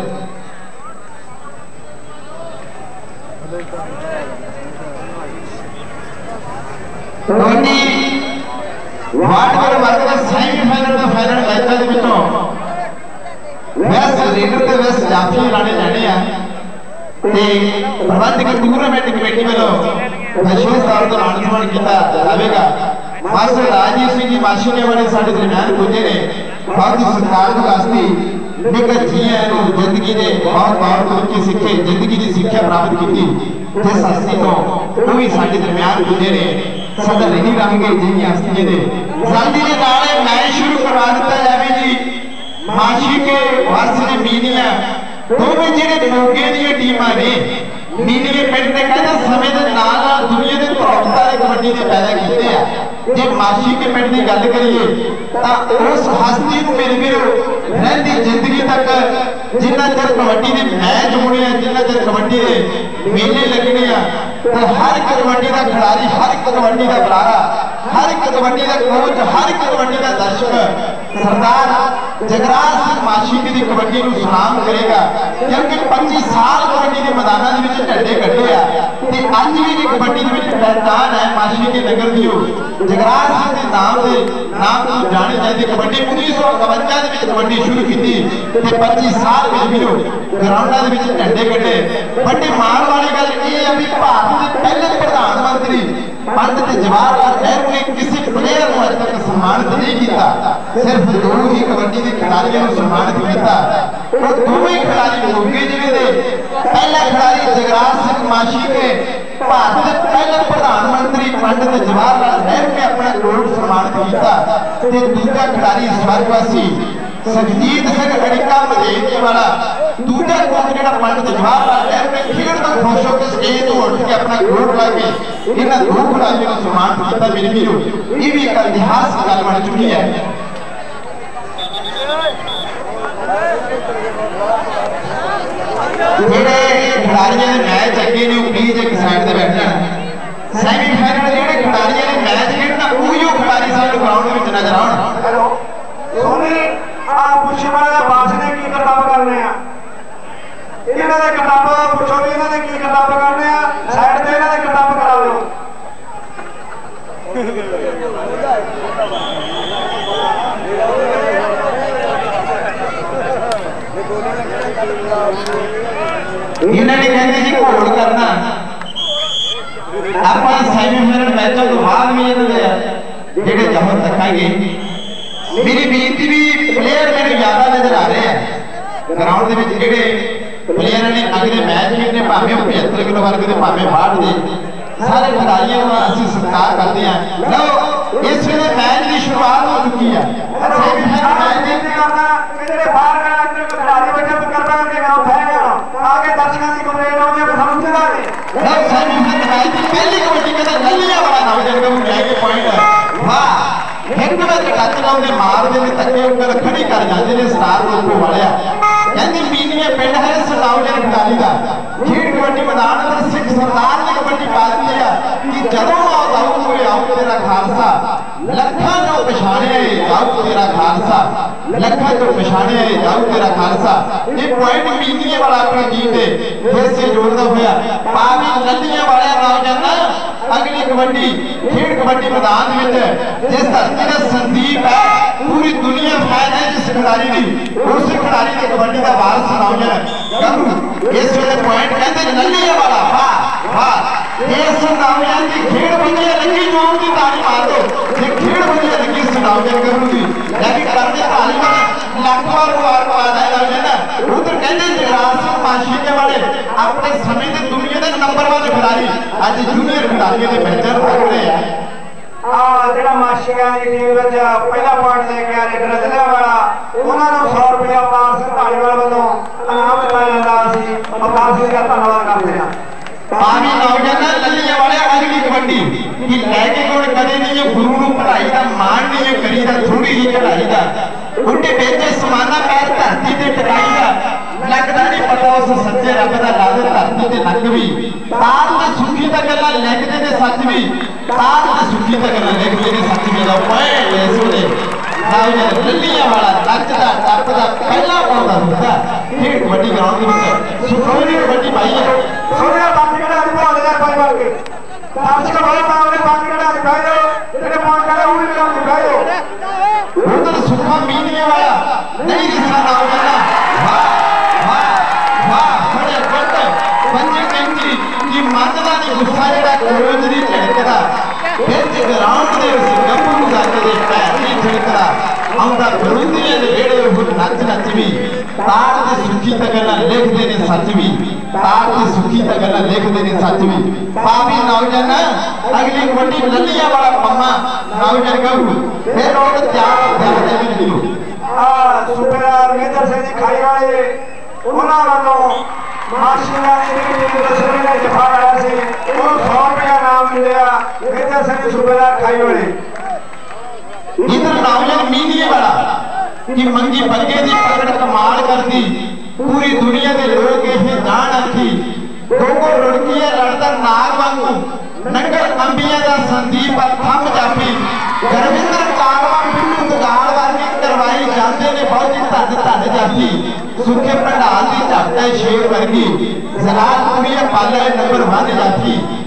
Speaker 1: कबड्डी वार्ड के वर्ग का सेमीफाइनल का फाइनल मैच ਦੇ ਵਿੱਚੋਂ ਵੈਸ ਲੀਡਰ ਤੇ ਵੈਸ ਜਾਫੀ ਲਾਣੇ ਜਾਣੇ ਆ ਤੇ ਪ੍ਰਬੰਧਕ ਟੂਰਨਾਮੈਂਟ ਕਮੇਟੀ ਵੱਲੋਂ ਅਸ਼ੀਸ਼ ਸਾਹਿਬ ਦਾ ਮਾਣ ਸਨਮਾਨ ਕੀਤਾ ਜਾਵੇਗਾ मास्टर राजीव सिंह जी माशी के बड़े साढ़े दरम्यान पुजे ने बहुत ही सत्कार वास्ते निकट जी है जिंदगी ने बहुत बहुत उनकी सिक्खे जिंदगी की शिक्षा प्राप्त की जिस हस्ती तो वो भी साढ़े दरम्यान पुजे ने सदा नहीं रहेंगे जी हस्ती ने जल्दी के नाले मैच शुरू करवा दिता जाए जी माशी के वास्ते मीनिया दोवें जेडे मोगे दी टीमां ने नीले पिंड ने कहना समय के नाल नाल दुनिया के धौलतारे कबड्डी ने पैदा किए हैं जे माशी के पिंड की गल करिए तो उस हस्ती को मेरे मेरे रहती जिंदगी तक जिन्ना चर कबड्डी के मैच होने जिन्ना चर कबड्डी के मेले लगने तो हर एक कबड्डी का खिलाड़ी हर एक कबड्डी का बुलारा हर एक कबड्डी का कोच हर एक कबड्डी का दर्शक सरदार जगराज सिंह माशी की कबड्डी को सलाम करेगा क्योंकि पच्चीस साल कबड्डी के मैदानों के झंडे कटे आ अज भी कबड्डी पहचान है माशी के नगर की जगराज सिंह के नाम से नाम तो जानी जाती कबड्डी उन्नीस सौ इकवंजा कबड्डी शुरू की पच्चीस साल में भी ग्राउंडों के झंडे कटे बड़े माण वाली गल ये है भी भारत के पहले प्रधानमंत्री पंडित जवाहरलाल नेहरू ने किसी प्लेयर को अज तक सम्मानित नहीं किया, सिर्फ दो ही कबड्डी के खिलाड़ियों को सम्मानित किया। वो दोनों ही खिलाड़ी होंगे जिन्हें पहला खिलाड़ी जगराज सिंह माशी के भारत के पहले प्रधानमंत्री पंडित जवाहरलाल नेहरू ने अपना करोड़ सम्मानित किया, ते दूसरा खिलाड़ी स्वर्गवासी सुखजीत सिंह अड़िका मजेती वाला दूसरा कोच जो पंडित जवाहरलाल नेहरू ने खेल तो खुश होकर स्टेज तो उठ के अपना करोड़ ला के इन्होंने दो खिलाड़ियों को सम्मानित किया। मेरे वीरों, ये भी एक इतिहास की गल बन चुकी है। जेडे खिलाड़ियों ने मैच अगे ने प्लीज एक साइड से बैठ जाना। सेमीफाइनल जेडे खिलाड़ियों ने मैच खेलना उही खिलाड़ी साडे ग्राउंड में नजर आउण।
Speaker 2: हेलो सोनी आ पुछे वाला बास ने की किताब करने आ, इन्हां दे किताब पुछो भी इन्हां दे की किताब करने आ, साइड ते इन्हां दे किताब करा लो।
Speaker 1: इन्होंने कहते जी घोल करना ਆਪਾਂ ਸੈਮੀਫਾਈਨਲ ਮੈਚਾਂ ਤੋਂ ਬਾਅਦ ਵੀ ਇਹਨਾਂ ਦੇ ਜਿਹੜੇ ਜਹਰ ਦਿਖਾਏਗੇ। ਮੇਰੀ ਬੇਨਤੀ ਵੀ ਪਲੇਅਰ ਮੈਨੂੰ ਜ਼ਿਆਦਾ ਨਜ਼ਰ ਆ ਰਹੇ ਆ ਗਰਾਊਂਡ ਦੇ ਵਿੱਚ ਜਿਹੜੇ ਪਲੇਅਰਾਂ ਨੇ ਅਗਲੇ ਮੈਚ ਖੇਡਣੇ, ਭਾਵੇਂ ਉਹ ਪਝੱਤਰ ਕਿਲੋ ਵਰਗ ਦੇ ਭਾਵੇਂ ਬਾਹਠ ਦੇ, ਸਾਰੇ ਖਿਡਾਰੀਆਂ ਦਾ ਅਸੀਂ ਸਤਿਕਾਰ ਕਰਦੇ ਹਾਂ। ਲਓ ਇਸ ਵੇਲੇ ਮੈਚ ਦੀ ਸ਼ੁਰੂਆਤ ਹੋ ਚੁੱਕੀ ਹੈ। ਸੈਮੀਫਾਈਨਲ ਮੈਚ ਦੀ
Speaker 2: करना ਜਿਹੜੇ ਬਾਹਰ ਖੜਾ ਖਿਡਾਰੀ ਬੱਚੇ ਕਰਦਾ ਕਰਕੇ ਗਰਾਊਂਡ ਫੈਲ ਗਿਆ ਆਗੇ ਦਰਸ਼ਕਾਂ ਦੀ ਕੰਪਲੇਂਟ ਆਉਂਦੀ ਹੈ ਸਮਝਦਾ ਨਹੀਂ।
Speaker 1: ਲਓ ਸੈਮੀਫਾਈਨਲ ਮੈਚ ਦੀ ਪਹਿਲੀ ਕਬੱਡੀ ਕਹਿੰਦਾ ਲੱਲੀਆਂ ਵਾਲਾ ਨੌਜਵਾਨ ਨੂੰ ਲੈ ਕੇ ਪੁਆਇੰਟ ਵਾਹ ਇੱਕ ਵਿੱਚ ਟੱਚ ਲਾਉਂਦੇ ਮਾਰਦੇ ਨੇ ਧੱਕੇ ਉੱਪਰ ਖੜੀ ਕਰ ਜਾਂਦੇ ਨੇ ਸਟਾਰ ਲੋਕੋ ਵਾਲਿਆ। ਕਹਿੰਦੇ ਮੀਨੀਏ ਪਿੰਡ ਹੈ ਸਲਾਉਜਨ ਖਿਡਾਰੀ ਦਾ ਖੇਡ ਕਬੱਡੀ ਮੈਦਾਨ ਅੰਦਰ ਸਿੱਖ ਸਰਦਾਰ ਨੇ ਕਬੱਡੀ ਪਾ ਦਿੱਤੀ ਆ ਕਿ ਜਦੋਂ ਆਉ ਆਉ ਪੂਰੇ ਆਉ ਤੇਰਾ ਖਾਲਸਾ ਲੱਖਾਂ ਨੂੰ ਪਛਾਣਿਆ ਜਾਉ ਤੇਰਾ ਖਾਲਸਾ ਲੱਖਾਂ ਤੋਂ ਪਛਾਣਿਆ ਜਾਉ ਤੇਰਾ ਖਾਲਸਾ। ਇਹ ਪੁਆਇੰਟ ਮੀਨੀਏ ਵਾਲਾ ਆਪਣੀ ਟੀਮ ਦੇ ਹਿੱਸੇ ਜੋੜਦਾ ਹੋਇਆ ਪਾਵੀ ਲੱਲੀਆਂ ਵਾਲਿਆ ਨੌਜਵਾਨ अगली कबड्डी खेड कबड्डी मैदान जिस धरती का संदीप है पूरी दुनिया फैन है जिस खिलाड़ी की उस खिलाड़ी की कबड्डी का वारस नौजवान इस वेले पॉइंट कहते लल्लिया वाला वाह वाह इस नौजवान की खेड बढ़िया लगी जोर की ताली मार दो ये खेड बढ़िया लगी इस नौजवान करूंगी लेकिन करने ताली में लाख बार बार बार आया नौजवान उधर कहते जगराज सिंह माशी वाले अपने समय के दुनिया के नंबर वन खिलाड़ी आज जूनियर खिलाड़ी ਦੇ ਮੈਚਾਂ ਪਕੜੇ ਆ
Speaker 2: ਆ ਜਿਹੜਾ ਮਾਸ਼ੀਆਂ ਦੀ ਟੀਮ ਵਿੱਚ ਪਹਿਲਾ ਪੁਆਇੰਟ ਲੈ ਕੇ ਆ ਰਿਹਾ ਰਜਲਾ ਵਾਲਾ ਉਹਨਾਂ ਨੂੰ ਸੌ ਰੁਪਏ ਅਵਤਾਰ ਸਿੰਘ ਢਾਲੀਵਾਲ ਵੱਲੋਂ ਇਨਾਮ ਦਿੱਤਾ ਜਾਂਦਾ ਸੀ। ਅਵਤਾਰ ਸਿੰਘ ਦਾ ਧੰਨਵਾਦ ਕਰਦੇ ਹਾਂ।
Speaker 1: ਪਾਣੀ ਨੌਜਵਾਨ ਲੱਲੀਆਂ ਵਾਲੇ ਅਗਲੀ ਕਬੱਡੀ ਕਿ ਲੈ ਕੇ ਕੋਲ ਕਦੇ ਨਹੀਂ ਗੁਰੂ ਨੂੰ ਪੜਾਈ ਦਾ ਮਾਣ ਨਹੀਂ ਕਰੀਦਾ ਥੋੜੀ ਜਿਹੀ ਚੜਾਈ ਦਾ ਉੱਡੇ ਵੇਚੇ ਸਮਾਨਾ ਪੈਰ ਧਰਤੀ ਤੇ ਟਿਕਾਈ ਦਾ ਲੱਗਦਾ ਨਹੀਂ ਪਤਾ ਉਸ ਸੱਚੇ ਰੱਬ ਦਾ ਲਾਜ਼ਰ ਧਰਤੀ ਤੇ ਨੱਕ ਵੀ ਤਾਰ ਤੇ ਸੁਖੀ ਤਾਂ ਗੱਲਾਂ ਲਿਖਦੇ ਨੇ ਸੱਚ ਵੀ ਤਾਰ ਤੇ ਸੁਖੀ ਤਾਂ ਗੱਲਾਂ ਲਿਖਦੇ ਨੇ ਸੱਚ ਵੀ ਦਾ ਪੁਆਇੰਟ ਇਸ ਵੇਲੇ ਨੌਜਵਾਨ ਲੱਲੀਆਂ ਵਾਲਾ ਨੱਚਦਾ ਟੱਪਦਾ ਪਹਿਲਾ ਪਾਉਂਦਾ ਹੁੰਦਾ ਖੇਡ ਕਬੱਡੀ ਗਰਾਊਂਡ ਦੇ ਵਿੱਚ ਸੁਖੋਈ ਕਬੱਡੀ ਪਾਈ ਹੈ।
Speaker 2: ਸੋਹਣਾ ਪੰਜ ਕਿਹੜਾ ਅਧਿਕਾਰ ਦੇ ਪਾਈ ਮਾਰ ਕੇ ਦਰਸ਼ਕ ਵਾਲੇ ਪਾਵਲੇ ਪੰਜ ਕਿਹੜਾ ਦਿਖਾਇਓ ਜਿਹੜੇ ਪਹੁੰਚ ਕਰੇ ਉਹ ਵੀ ਕੰਮ ਦਿਖਾਇਓ।
Speaker 1: उधर सुखा मीनिया वाला नहीं रिश्ता नौजवान वाह वाह वाह बड़े बड़े पंजे कैंची की मानदा नहीं गुस्सा जेड़ा कोरोज दी झड़कदा फिर जे ग्राउंड दे उस गप्पू जाके दे पैर नहीं झड़कदा आउंदा बरुंदियां दे वेड़े वो नच नच भी तार दे सुखी तगला लिखदे ने सच भी तार दे सुखी तगला लिखदे ने सच भी पावी नौजवान अगली कबड्डी लल्लियां वाला पम्मा नौजवान कहू फिर और त्याग त्याग दे भी दियो
Speaker 2: आ सुबेदार मेजर ਸਿੰਘ ਜੀ ਖਾਈ ਵਾਲੇ ਉਹਨਾਂ ਵੱਲੋਂ ਮਾਸ਼ੀਆਂ ਦੀ ਟੀਮ ਦੇ ਸੋਹਣੇ ਨੇ ਜਫਾ ਲਾਇਆ ਸੀ ਉਹ ਸੌ ਰੁਪਏ ਨਾਮ ਮਿਲਿਆ ਮੇਜਰ ਸਿੰਘ ਸੁਬੇਦਾਰ ਖਾਈ ਵਾਲੇ।
Speaker 1: इधर नौजवान मीनिए वाला कि मंगी बंगे दी पकड़ कमाल कर दी पूरी दुनिया के लोग ये जान आखी दो को लड़कियां लड़ता नाग वांगू नंगर अंबिया दा संदीप थम जापी गुरविंदर कालवा पिंडू दगाल वर्गी करवाई जाते ने बहुत धन धन जाती सुखे पंडाल दी झट शेर वर्गी जलाल पूरी पाले नंबर वन जाती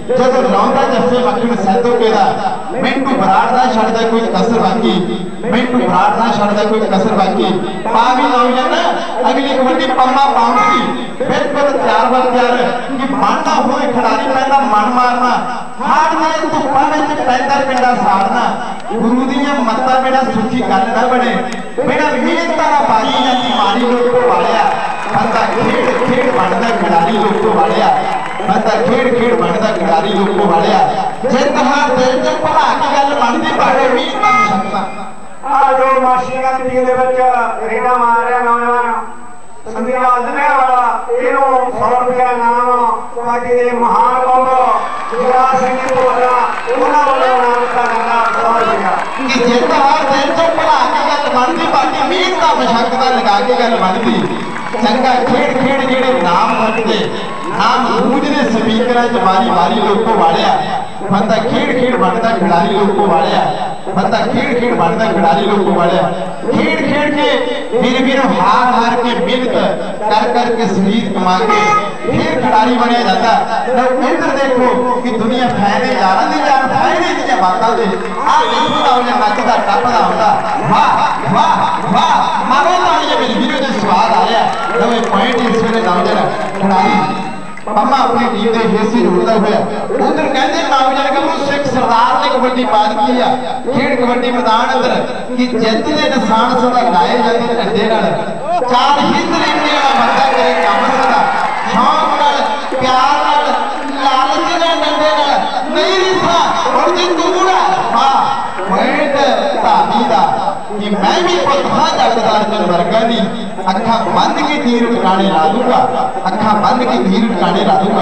Speaker 1: ਜਦੋਂ ਲਾਉਂਦਾ ਜੱਫੇ ਮੱਖਣ ਸੈਦੋਕੇ ਦਾ ਮਿੰਟੂ ਬਰਾੜ ਦਾ ਛੱਡਦਾ ਕੋਈ ਕਸਰ ਬਾਕੀ ਮਿੰਟੂ ਬਰਾੜ ਦਾ ਛੱਡਦਾ ਕੋਈ ਕਸਰ ਬਾਕੀ ਪਾ ਵੀ ਨੌਜਵਾਨ ਅਗਲੀ ਕਬੱਡੀ ਪੰਮਾ ਪਾਉਂਦੀ ਬਿਲਕੁਲ ਤਿਆਰ ਬਰ ਤਿਆਰ ਕਿ ਬਣਦਾ ਹੋਏ ਖਿਡਾਰੀ ਪੈਂਦਾ ਮਨ ਮਾਰਨਾ ਹਾਰ ਦੇ ਧੁੱਪਾਂ ਵਿੱਚ ਪੈਂਦਾ ਪਿੰਡਾ ਸਾੜਨਾ ਗੁਰੂ ਦੀਆਂ ਮੱਤਾਂ ਬਿਨਾਂ ਸੁੱਖੀ ਗੱਲ ਨਾ ਬਣੇ ਬਿਨਾਂ ਮਿਹਨਤਾਂ ਨਾਲ ਬਾਜੀ ਜਾਂਦੀ ਮਾਰੀ ਲੋਕ ਵਾਲਿਆ ਬੰਦਾ ਖੇਡ ਖੇਡ ਬਣਦਾ ਖਿਡਾਰੀ ਲੋਕ ਵਾਲਿਆ ਬੰਦਾ ਖੇਡ ਖੇਡ ਬਣਦਾ ਖਿਡਾਰੀ ਲੋਕ ਵਾਲਿਆ ਜਿੱਤ ਹਾਰ ਦਿਲ ਚ ਭਲਾ ਕੇ ਗੱਲ ਬਣਦੀ ਬਾੜੇ ਵੀ ਕੰਮ ਸਕਦਾ
Speaker 2: ਆ ਜੋ ਮਾਸ਼ੀਆਂ ਦੀ ਟੀਮ ਦੇ ਵਿੱਚ ਰੇਡਾ ਮਾਰ ਰਿਹਾ ਨੌਜਵਾਨ ਸੰਧੀਆ ਅਦਨੇ ਵਾਲਾ ਇਹਨੂੰ ਸੌ ਰੁਪਇਆ ਨਾਮ ਕਬੱਡੀ ਦੇ ਮਹਾਨ ਕੌਮ ਜਿਹੜਾ ਸਿੰਘ ਭੋਲਾ ਉਹਨਾਂ ਵੱਲੋਂ ਨਾਮ ਦਿੱਤਾ ਜਾਂਦਾ ਸੌ ਰੁਪਇਆ
Speaker 1: ਕਿ ਜਿੱਤ ਹਾਰ ਦਿਲ ਚ ਭਲਾ ਕੇ ਗੱਲ ਬਣਦੀ ਬਾਕੀ ਮਿਹਨਤ ਦਾ ਮਸ਼ੱਕਤਾਂ ਲਗਾ ਕੇ ਗੱਲ ਬਣਦੀ ਚੰਗਾ ਖੇਡ ਖੇਡ ਜਿਹੜੇ ਨਾਮ ਵਰਤਦੇ ਨਾਮ ਗੂੰਜ ਦੇ ਸਪੀਕਰਾਂ 'ਚ ਵਾਰੀ ਵਾਰੀ ਲੋਕੋ ਵਾਲਿਆ ਬੰਦਾ ਖੇਡ ਖੇਡ ਬਣਦਾ ਖਿਡਾਰੀ ਲੋਕੋ ਵਾਲਿਆ ਬੰਦਾ ਖੇਡ ਖੇਡ ਬਣਦਾ ਖਿਡਾਰੀ ਲੋਕੋ ਵਾਲਿਆ ਖੇਡ ਖੇਡ ਕੇ ਵੀਰ ਵੀਰ ਹਾਰ ਹਾਰ ਕੇ ਮਿਹਨਤ ਕਰ ਕਰ ਕੇ ਸਰੀਰ ਕਮਾ ਕੇ ਫਿਰ ਖਿਡਾਰੀ ਬਣਿਆ ਜਾਂਦਾ ਲਓ ਇੱਧਰ ਦੇਖੋ ਕਿ ਦੁਨੀਆ ਫਾਇਦੇ ਯਾਰਾਂ ਦੀ ਯਾਰ ਫਾਇਦੇ ਦੀਆਂ ਬਾਤਾਂ ਦੇ ਆ ਦੇਖੋ ਨਾ ਉਹਨੇ ਨੱਚਦਾ ਟੱਪਦਾ ਹੁੰਦਾ ਵਾਹ ਵਾਹ ਵਾਹ ਮਾਰੋ ਤਾੜੀਆਂ ਮੇਰੀ ਵੀਰੋ ਦੇ ਸਵਾਦ ਆ ਰਿਹਾ ਲਓ ਇਹ ਪੁਆਇੰਟ ਇਸ ਵੇਲੇ ਨੌਜਵਾਨ ਖਿਡਾਰੀ ਪੰਮਾ अपनी टीम के हिस्से जोड़ता हुआ उधर कहते नौजवान गबरू सिख सरदार ने कबड्डी पा दी है खेड कबड्डी मैदान अंदर कि जित के निशान सदा लाए जाते झंडे नाल चार हित लेने वाला बंदा करे काम सदा शौक नाल प्यार नाल लालच नाल डंडे नाल नहीं रिसा और जे तू ना हां पॉइंट धामी दा कि मैं भी पुत हां जगदार जन वर्गा दी अखा बंद के तीर ठिकाने ला दूंगा अखा बंद के तीर ठिकाने ला दूंगा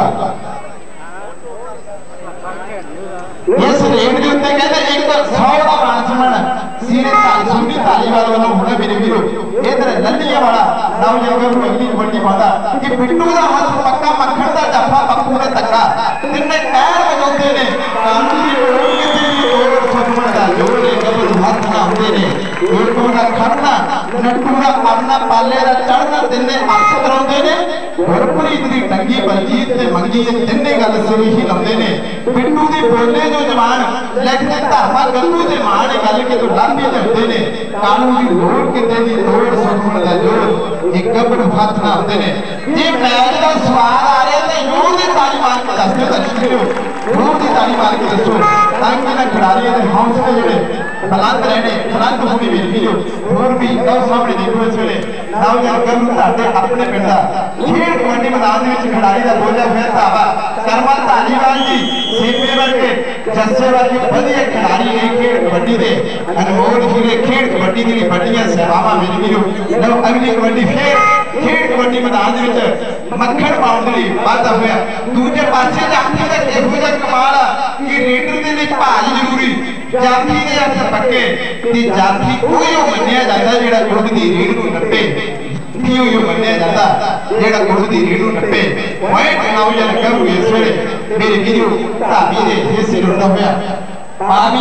Speaker 1: इस रेड के उत्ते कहते एक सौ का बांसमन सीने ताली सुनी ताली वाले वालों होना मेरे वीरो इधर लल्लिया वाला नौजवान को अगली कबड्डी पाता कि बिट्टू दा हाथ पक्का मक्खन दा डब्बा पप्पू ने तक्का तिन्ने पैर वजोते ने कानूनी रोक के तेरी और सुखमन दा जोड़े कबल हाथ ना होते ने एक दा खड़ना नट्टू दा अपना पाले दा चढ़ना तिन्ने हੱਥ ਕਰਾਉਂਦੇ ਨੇ ਗੁਰਪ੍ਰੀਤ ਦੀ ਟੰਗੀ ਬਲਜੀਤ ਤੇ ਮੰਗੀ ਦੇ ਤਿੰਨੇ ਗੱਲ ਸਿਰੇ ਹੀ ਲਾਉਂਦੇ ਨੇ ਬਿੱਟੂ ਦੇ ਬੋਲੇ ਜੋ ਜਵਾਨ ਲਿਖਦੇ ਧਰਮਾ ਗੰਗੂ ਤੇ ਮਾਂ ਨੇ ਗੱਲ ਕਿ ਤੂੰ ਲਾਂਭੀ ਝੜਦੇ ਨੇ ਕਾਨੂੰਨ ਦੀ ਲੋੜ ਕਿਤੇ ਦੀ ਤੋੜ ਸੁਖਮਨ ਦਾ ਜੋੜ ਇੱਕ ਗੱਭਰੂ ਹੱਥ ਨਾ ਹੁੰਦੇ ਨੇ ਜੇ ਮੈਚ ਦਾ ਸਵਾਦ ਆ ਰਿਹਾ ਤੇ ਯੋਰ ਦੀ ਤਾਲੀ ਮਾਰ ਕੇ ਦੱਸ ਦਿਓ ਦਰਸ਼ਕੋ ਯੋਰ ਦੀ ਤਾਲੀ ਮਾਰ ਕੇ ਦੱਸੋ ਤਾਂ ਕਿ ਨਾ ਖਿਡਾਰੀਆਂ ਦੇ ਹੌਸਲੇ ਜਿਹੜੇ ਬੁਲੰਦ ਰਹਿਣੇ ਬੁਲੰਦ ਹੋਣੀ ਮੇਰੀ ਵੀਰੋ ਹੋਰ ਵੀ ਲਓ ਸਾਹਮਣੇ ਦੇਖੋ ਇਸ ਵੇਲੇ ਨੌਜਵਾਨ ਗੰਗੂ ਤੁਹਾਡੇ ਆਪਣੇ ਪਿੰਡ ਦਾ ਖੇਡ ਕਬੱਡੀ ਮੈਦਾਨ ਦੇ ਵਿੱਚ ਖਿਡਾਰੀ ਦਾ ਬੋਝਾ ਫਿਰ ਧਾਵਾ ਕਰਮਾ ਧਾਲੀਵਾਲ ਜੀ ਸੇਪੇ ਵਰਗੇ ਜੱਸੇ ਵਰਗੇ ਵਧੀਆ ਖਿਡਾਰੀ ਨੇ ਖੇਡ ਕਬੱਡੀ ਦੇ ਅਨਮੋਲ ਹੀਰੇ ਖੇਡ ਕਬੱਡੀ ਦੀ ਵੱਡੀਆਂ ਸੇਵਾਵਾਂ ਮੇਰੀ ਵੀਰੋ ਲਓ ਅਗਲੀ ਕਬੱਡੀ ਫੇਰ ਖੇਡ ਕਬੱਡੀ ਮੈਦਾਨ ਦੇ ਵਿੱਚ ਮੱਖਣ ਪਾਉਣ ਲਈ ਵਾਧਾ ਹੋਇਆ ਦੂਜੇ ਪਾਸੇ ਜਾਫੀ ਦਾ ਇਹੋ ਜਿਹਾ ਕਮਾਲ ਆ ਕਿ ਰੇਡਰ ਦੇ ਲਈ ਭਾਜ ਜ਼ਰੂਰੀ ਜਾਫੀ ਦੇ ਹੱਥ ਪੱਕੇ ਤੇ ਜਾਫੀ ਕੋਈ ਉਹ ਮੰਨਿਆ ਜਾਂਦਾ ਜਿਹੜਾ ਗੁਰਦ ਦੀ ਰੀੜ ਨੂੰ ਨੱਪੇ ਕੀ ਉਹ ਮੰਨਿਆ ਜਾਂਦਾ ਜਿਹੜਾ ਗੁਰਦ ਦੀ ਰੀੜ ਨੂੰ ਨੱਪੇ ਪੁਆਇੰਟ ਨੌਜਵਾਨ ਕਰੂ ਇਸ ਵੇਲੇ ਮੇਰੇ ਵੀਰੋ ਢਾਬੀ ਦੇ ਹਿੱਸੇ ਜੁੜਦਾ ਹੋਇਆ ਆਵੀ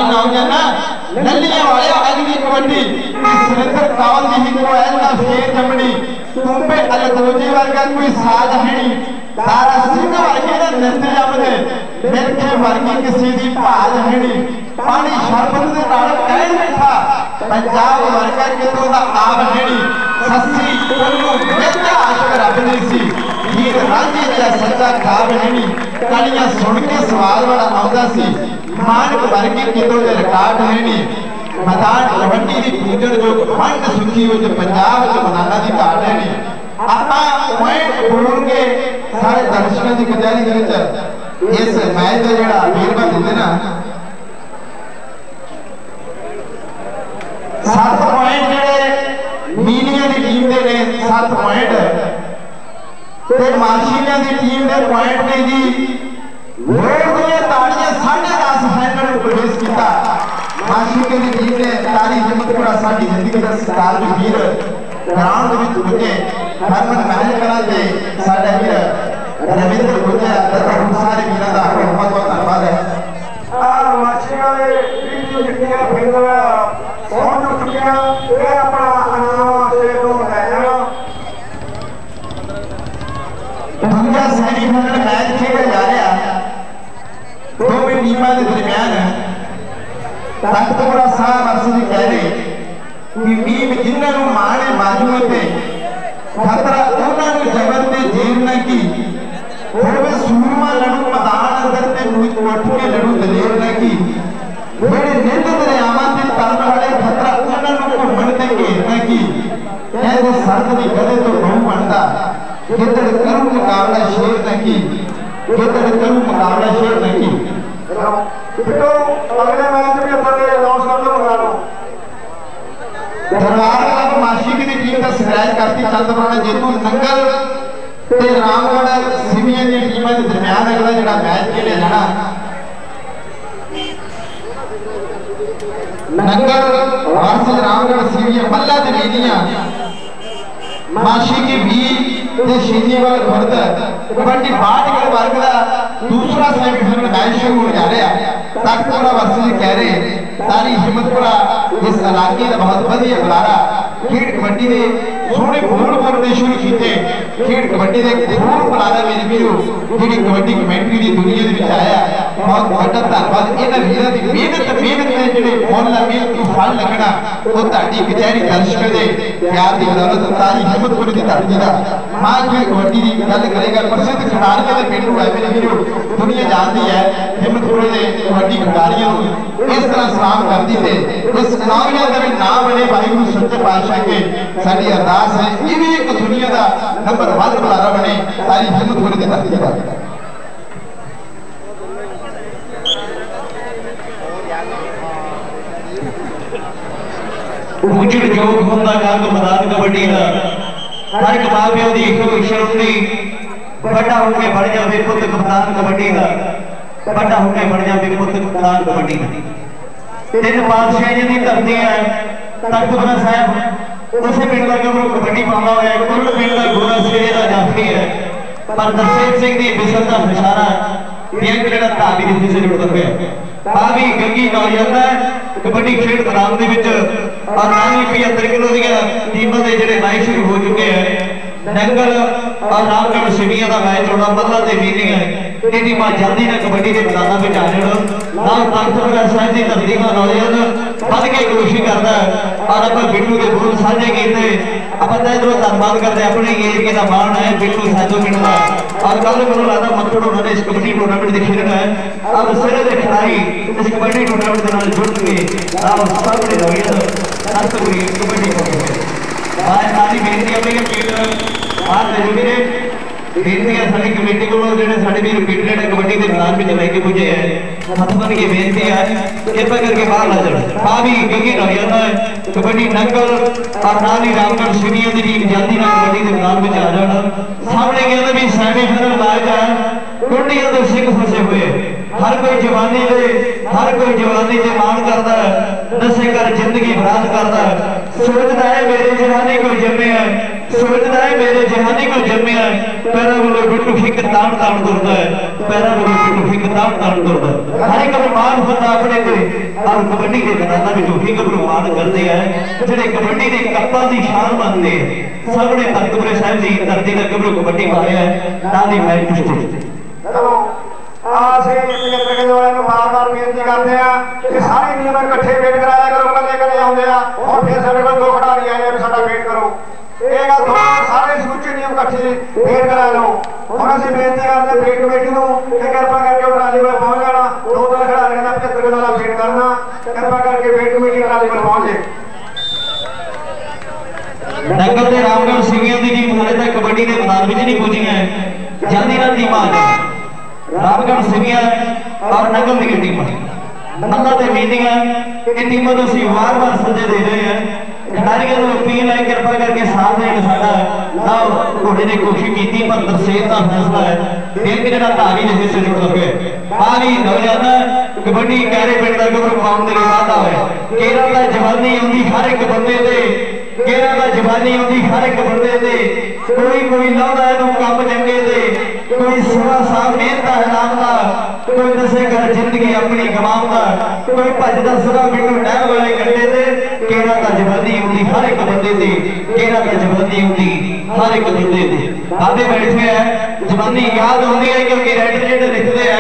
Speaker 1: ਨੌਜਵਾਨ ਲੱਲੀਆਂ ਵਾਲਿਆ ਅਗਲੀ ਕਬੱਡੀ ਸੁਰਿੰਦਰ ਕੌਰ ਦੀ ਹੀ ਕੋ ਐਨਾ ਫੇਰ ਜੰਮਣੀ ਤੂੰਬੇ ਅਲਦੋਜੇ ਵਰਗਾ ਕੋਈ ਸਾਜ ਹੈ ਨਹੀਂ ਤਾਰਾ ਸਿੰਘ ਵਰਗੇ ਦਾ ਨਿੱਤ ਜੰਮਦੇ ਮਿਲਕੇ ਵਰਗੀ ਕਿਸੇ ਦੀ ਭਾਜ ਹੈ ਨਹੀਂ ਪਾਣੀ ਸ਼ਰਬਤ ਦੇ ਨਾਲ ਕਹਿਣ ਬੈਠਾ ਪੰਜਾਬ ਵਰਗਾ ਕਿਤੋਂ ਦਾ ਆਬ ਹੈ ਨਹੀਂ ਸੱਸੀ ਕੋਲੋਂ ਵਿੱਚ ਆਸ਼ਕ ਰੱਬ ਨਹੀਂ ਸੀ ਹੀਰ ਰਾਂਝੇ ਦਾ ਸੱਚਾ ਖਾਬ ਹੈ ਨਹੀਂ ਕਲੀਆਂ ਸੁਣ ਕੇ ਸਵਾਲ ਵਾਲਾ ਆਉਂਦਾ ਸੀ ਮਾਨਕ ਵਰਗੀ ਕਿਤੋਂ ਦੇ ਰਿਕਾਰਡ ਹੈ ਨਹੀਂ ਮੈਦਾਨ ਕਬੱਡੀ ਦੀ ਪੂਜਣ ਜੋ ਮੰਡ ਸੁਖੀ ਹੋ ਜੋ ਪੰਜਾਬ ਚ ਮਨਾਨਾ ਦੀ ਘਾਟ ਹੈ ਨਹੀਂ ਆਪਾਂ ਪੁਆਇੰਟ ਬੋਲ ਕੇ ਸਾਰੇ ਦਰਸ਼ਕਾਂ ਦੀ ਕਚਹਿਰੀ ਦੇ ਵਿੱਚ ਇਸ ਮੈਚ ਦਾ ਜਿਹੜਾ ਵੇਰਵਾ ਦਿੰਦੇ ਨਾ ਸੱਤ ਪੁਆਇੰਟ ਜਿਹੜੇ ਮੀਨੀਆਂ ਦੀ ਟੀਮ ਦੇ ਨੇ ਸੱਤ ਪੁਆਇੰਟ ਤੇ ਮਾਰਸ਼ੀਆਂ ਦੀ ਟੀਮ ਦੇ ਪੁਆਇੰਟ ਨੇ ਜੀ ਲੋਕ ਦੀਆਂ ਤਾੜੀਆਂ ਸਾਢੇ ਦਸ ਫਾਈਨਲ ਨੂੰ ਪ੍ਰਵੇਸ਼ ਕੀਤਾ ਮਾਰਸ਼ੀਆਂ ਦੀ ਟੀਮ ਨੇ ਤਾਰੀ ਹਿੰਮਤਪੁਰਾ ਸਾਡੀ ਜ਼ਿੰਦਗੀ ਦਾ ਸਤਾਰ ਵੀਰ ਗਰਾਊਂਡ ਦੇ ਵਿੱਚ ਪੁੱਜੇ ਹਰਮਨ ਮਹਿਲ ਕਰਾਂ ਤੇ ਸਾਡਾ ਵੀਰ ਰਵਿੰਦਰ ਪੁੱਜਿਆ ਤੇ ਸਾਰੇ ਵੀਰਾਂ ਦਾ ਬਹੁਤ ਬਹੁਤ ਧੰਨਵਾਦ ਹੈ
Speaker 2: ਆ ਮਾਛੀਆਂ ਦੇ ਵੀਡੀਓ ਜਿੱਤੀਆਂ ਫਿਲਮਾਂ ਪਹੁੰਚ ਚੁੱਕੀਆਂ ਇਹ ਆਪਣਾ ਨਾਮ ਸਟੇਟ ਤੋਂ ਲੈ ਜਾਣਾ
Speaker 1: ਦੂਜਾ ਸੈਮੀਫਾਈਨਲ ਮੈਚ ਖੇਡਿਆ ਜਾ ਰਿਹਾ तख्तपुरा साहब अरसद कह रहे कि मीम जिन्होंने माने बाजुओं से खतरा उन्होंने जबर से जेर न की फिर वे सूरमा लड़ू मैदान अंदर से उठ के लड़ू दलेर न की फिर नित दरियावां से तरन वाले खतरा उन्होंने घूमन से घेर न की कहते सर्द की गधे तो बहु बनता किधर करूं मुकाबला शेर न की किधर करूं मुकाबला शेर न की
Speaker 2: बिटो अगले मैच में अपने लॉस कर लो बना लो
Speaker 1: दरबार क्लब माशी की टीम का सिराज करती चंद बना जेतू नंगल ते रामगढ़ सिमियन की टीमां के दरमियान अगला जेड़ा मैच खेले जाना नंगल वर्सेस रामगढ़ सिमियन मल्ला ते मीदियां माशी की भी ते शेजीवाल फर्द कबड्डी बाट के वर्ग का दूसरा सेमीफाइनल मैच शुरू हो जा रहा है तख्तपुरा वर्सेस कह रहे तारी हिम्मतपुरा इस इलाके का बहुत बढ़िया बुलारा खेड कबड्डी के सोने गोल बोलने शुरू किए खेड कबड्डी के खूब बुलारा मेरे वीरों जी कबड्डी कमेंट्री की दुनिया के आया बहुत बहुत धन्यवाद इन्होंने वीरों की मेहनत मेहनत ने जो मुल मेहनत को फल लगना वो ताड़ी कचहरी दर्शक के प्यार की बदौलत तारी हिम्मतपुर की धरती का मां खेड कबड्डी की गल करेगा प्रसिद्ध खिलाड़ियों के पिंड है मेरे वीरों दुनिया जानती है हिम्मतपुर के कबड्डी खिलाड़ियों इस तरह सलाम करती थे इस कामयाब में ना बने वाहिगुरू सच्चे पातशाह के साडी अरदास है ये भी एक दुनिया का नंबर वन बुलारा बने सारी हिम्मतपुर की धरती का
Speaker 3: उजड़ जोग होंदा गंग मैदान कबड्डी का हर एक मां प्यो की एक इच्छा होंदी बड़ा होके बन जावे पुत कप्तान कबड्डी का बड़ा होके बन जावे पुत कप्तान कबड्डी का तीन पातशाह जी की धरती है तख्तपुरा साहब उसे पिंड का गबरू कबड्डी पाਉਂਦਾ ਹੋਇਆ कुल पिंड का गोरा सिरे का जाफी है पर दरसेल सिंह की बिसल का इशारा एक ਜਿਹੜਾ ਧਾਵੀ ਦੇ ਹਿੱਸੇ ਜੁੜ ਗਿਆ ਆ ਵੀ ਗੰਗੀ ਨੌਜਵਾਨ ਹੈ कबड्डी खेड मैदान ਦੇ ਵਿੱਚ और नानी पचहत्तर किलो ਦੀਆਂ ਟੀਮਾਂ ਦੇ ਜਿਹੜੇ ਮੈਚ ਸ਼ੁਰੂ ਹੋ ਚੁੱਕੇ हैं नंगल और रामगढ़ सिमिया का मैच होना मल्ला ते मीटिंग है ये टीमां जल्दी ना कबड्डी के मैदान में आ जाण नाल तख्तपुरा साहिब की धरती का नौजवान बध के कोशिश करता है और आप बिट्टू के बोल साझे कीते आप इधरों धन्यवाद करते अपने एरिया का मान है बिट्टू साधो पिंड का और कल मेरे लगता मक्खड़ उन्होंने इस कबड्डी टूर्नामेंट की खेलना है अब सिरे के खिलाड़ी इस कबड्डी टूर्नामेंट के नाल जुड़ के आप सामने नौजवान तख्तपुरी कबड्डी को आज सारी बेनती अपनी टीम बाहर तजुर्बे ने बेनती है साडी कमेटी को जेडे साडे भी रिपीटेड कबड्डी के मैदान में लेके पुजे हैं हथ बन के बेनती है कृपा करके बाहर ना जाओ आ भी गंगी नौजवान है कबड्डी नंगल और नाल ही रामगढ़ सिमिया की टीम जल्दी ना कबड्डी के मैदान में आ जाना सामने गया भी सेमीफाइनल मैच है कुंडियां दे सिंह फसे हुए हर कोई जवानी दे हर कोई जवानी ते मान करता है नशे कर जिंदगी बर्बाद करता है सोचता है मेरे जवानी कोई जम्मे है सोचता है मेरे जहानी को जम्मे है पैरा बोलो बिट्टू फिक तान तान करता है पैरा बोलो बिट्टू फिक तान तान करता है हर एक मान होता अपने को और कबड्डी के मैदान में जो भी गबरू मान करते हैं जेडे कबड्डी के कप्पां की शान बनते हैं सामने तख्तपुरा साहिब की धरती का गबरू कबड्डी मारिया है नाल ही मैच पुष्टि
Speaker 2: चलो आसे पचहत्तर किलो वाले को बार बार बेनती करते हैं कि सारी टीम इकट्ठे वेट कराया करो कल्ले कल्ले आउंदे आ और फिर साडे कोल दो खिडारी आए साडा वेट करो ਇਹ ਗੱਲ ਤੋਂ ਸਾਰੇ ਸਮੁੱਚੇ ਨਿਯਮ ਇਕੱਠੇ ਫੇਰ ਕਰਾ ਲਓ ਹੁਣ ਅਸੀਂ ਬੇਨਤੀ ਕਰਦੇ ਫੇਰ ਕਮੇਟੀ ਨੂੰ ਕਿ ਕਿਰਪਾ ਕਰਕੇ ਟਰਾਲੀ ਕੋਲ ਪਹੁੰਚ ਜਾਣਾ ਦੋ ਤਿੰਨ ਖਿਡਾਰੀਆਂ ਦਾ ਪਚਹੱਤਰ ਕਿਲੋ ਦਾ ਫੇਰ ਕਰਨਾ ਕਿਰਪਾ ਕਰਕੇ ਫੇਰ ਕਮੇਟੀ ਟਰਾਲੀ ਕੋਲ ਪਹੁੰਚ ਜੇ
Speaker 3: नंगल ते रामगढ़ सिमिया की टीम हाले तक कबड्डी के मैदान में नहीं पहुंची है जल्दी ना टीम आ गई रामगढ़ सिमिया और नंगल की टीम मल्ला ते मीटिंग है ये टीमों को ਅਸੀਂ बार बार सजे दे रहे हैं खिलाड़ियों को अपील है कृपा करके साथ देना साडा ना घोड़े ने कोशिश की पर दरसेल का फैसला है फिर भी जरा धारी के हिस्से जुड़ गए बाहरी नौजवान कबड्डी कैरे पिंड का गबरू पाउण दे वादा है केरा दा जवानी आउंदी हर एक बंदे ते केरा दा जवानी आउंदी हर एक बंदे ते कोई कोई लाउंदा इहनू काम चंगे ते कोई सवा सा मेहनत हलांदा कोई दसे कर जिंदगी अपनी गवांदा कोई भजदा सदा पिंडों नहर वाले कंडे ते केरा दा जवानी आउंदी हर एक बंदे ते केरा दा जवानी आउंदी हर एक बंदे ते आदे बैठे हैं जवानी याद आउंदी है क्योंकि राइटर जेडे लिखदे हैं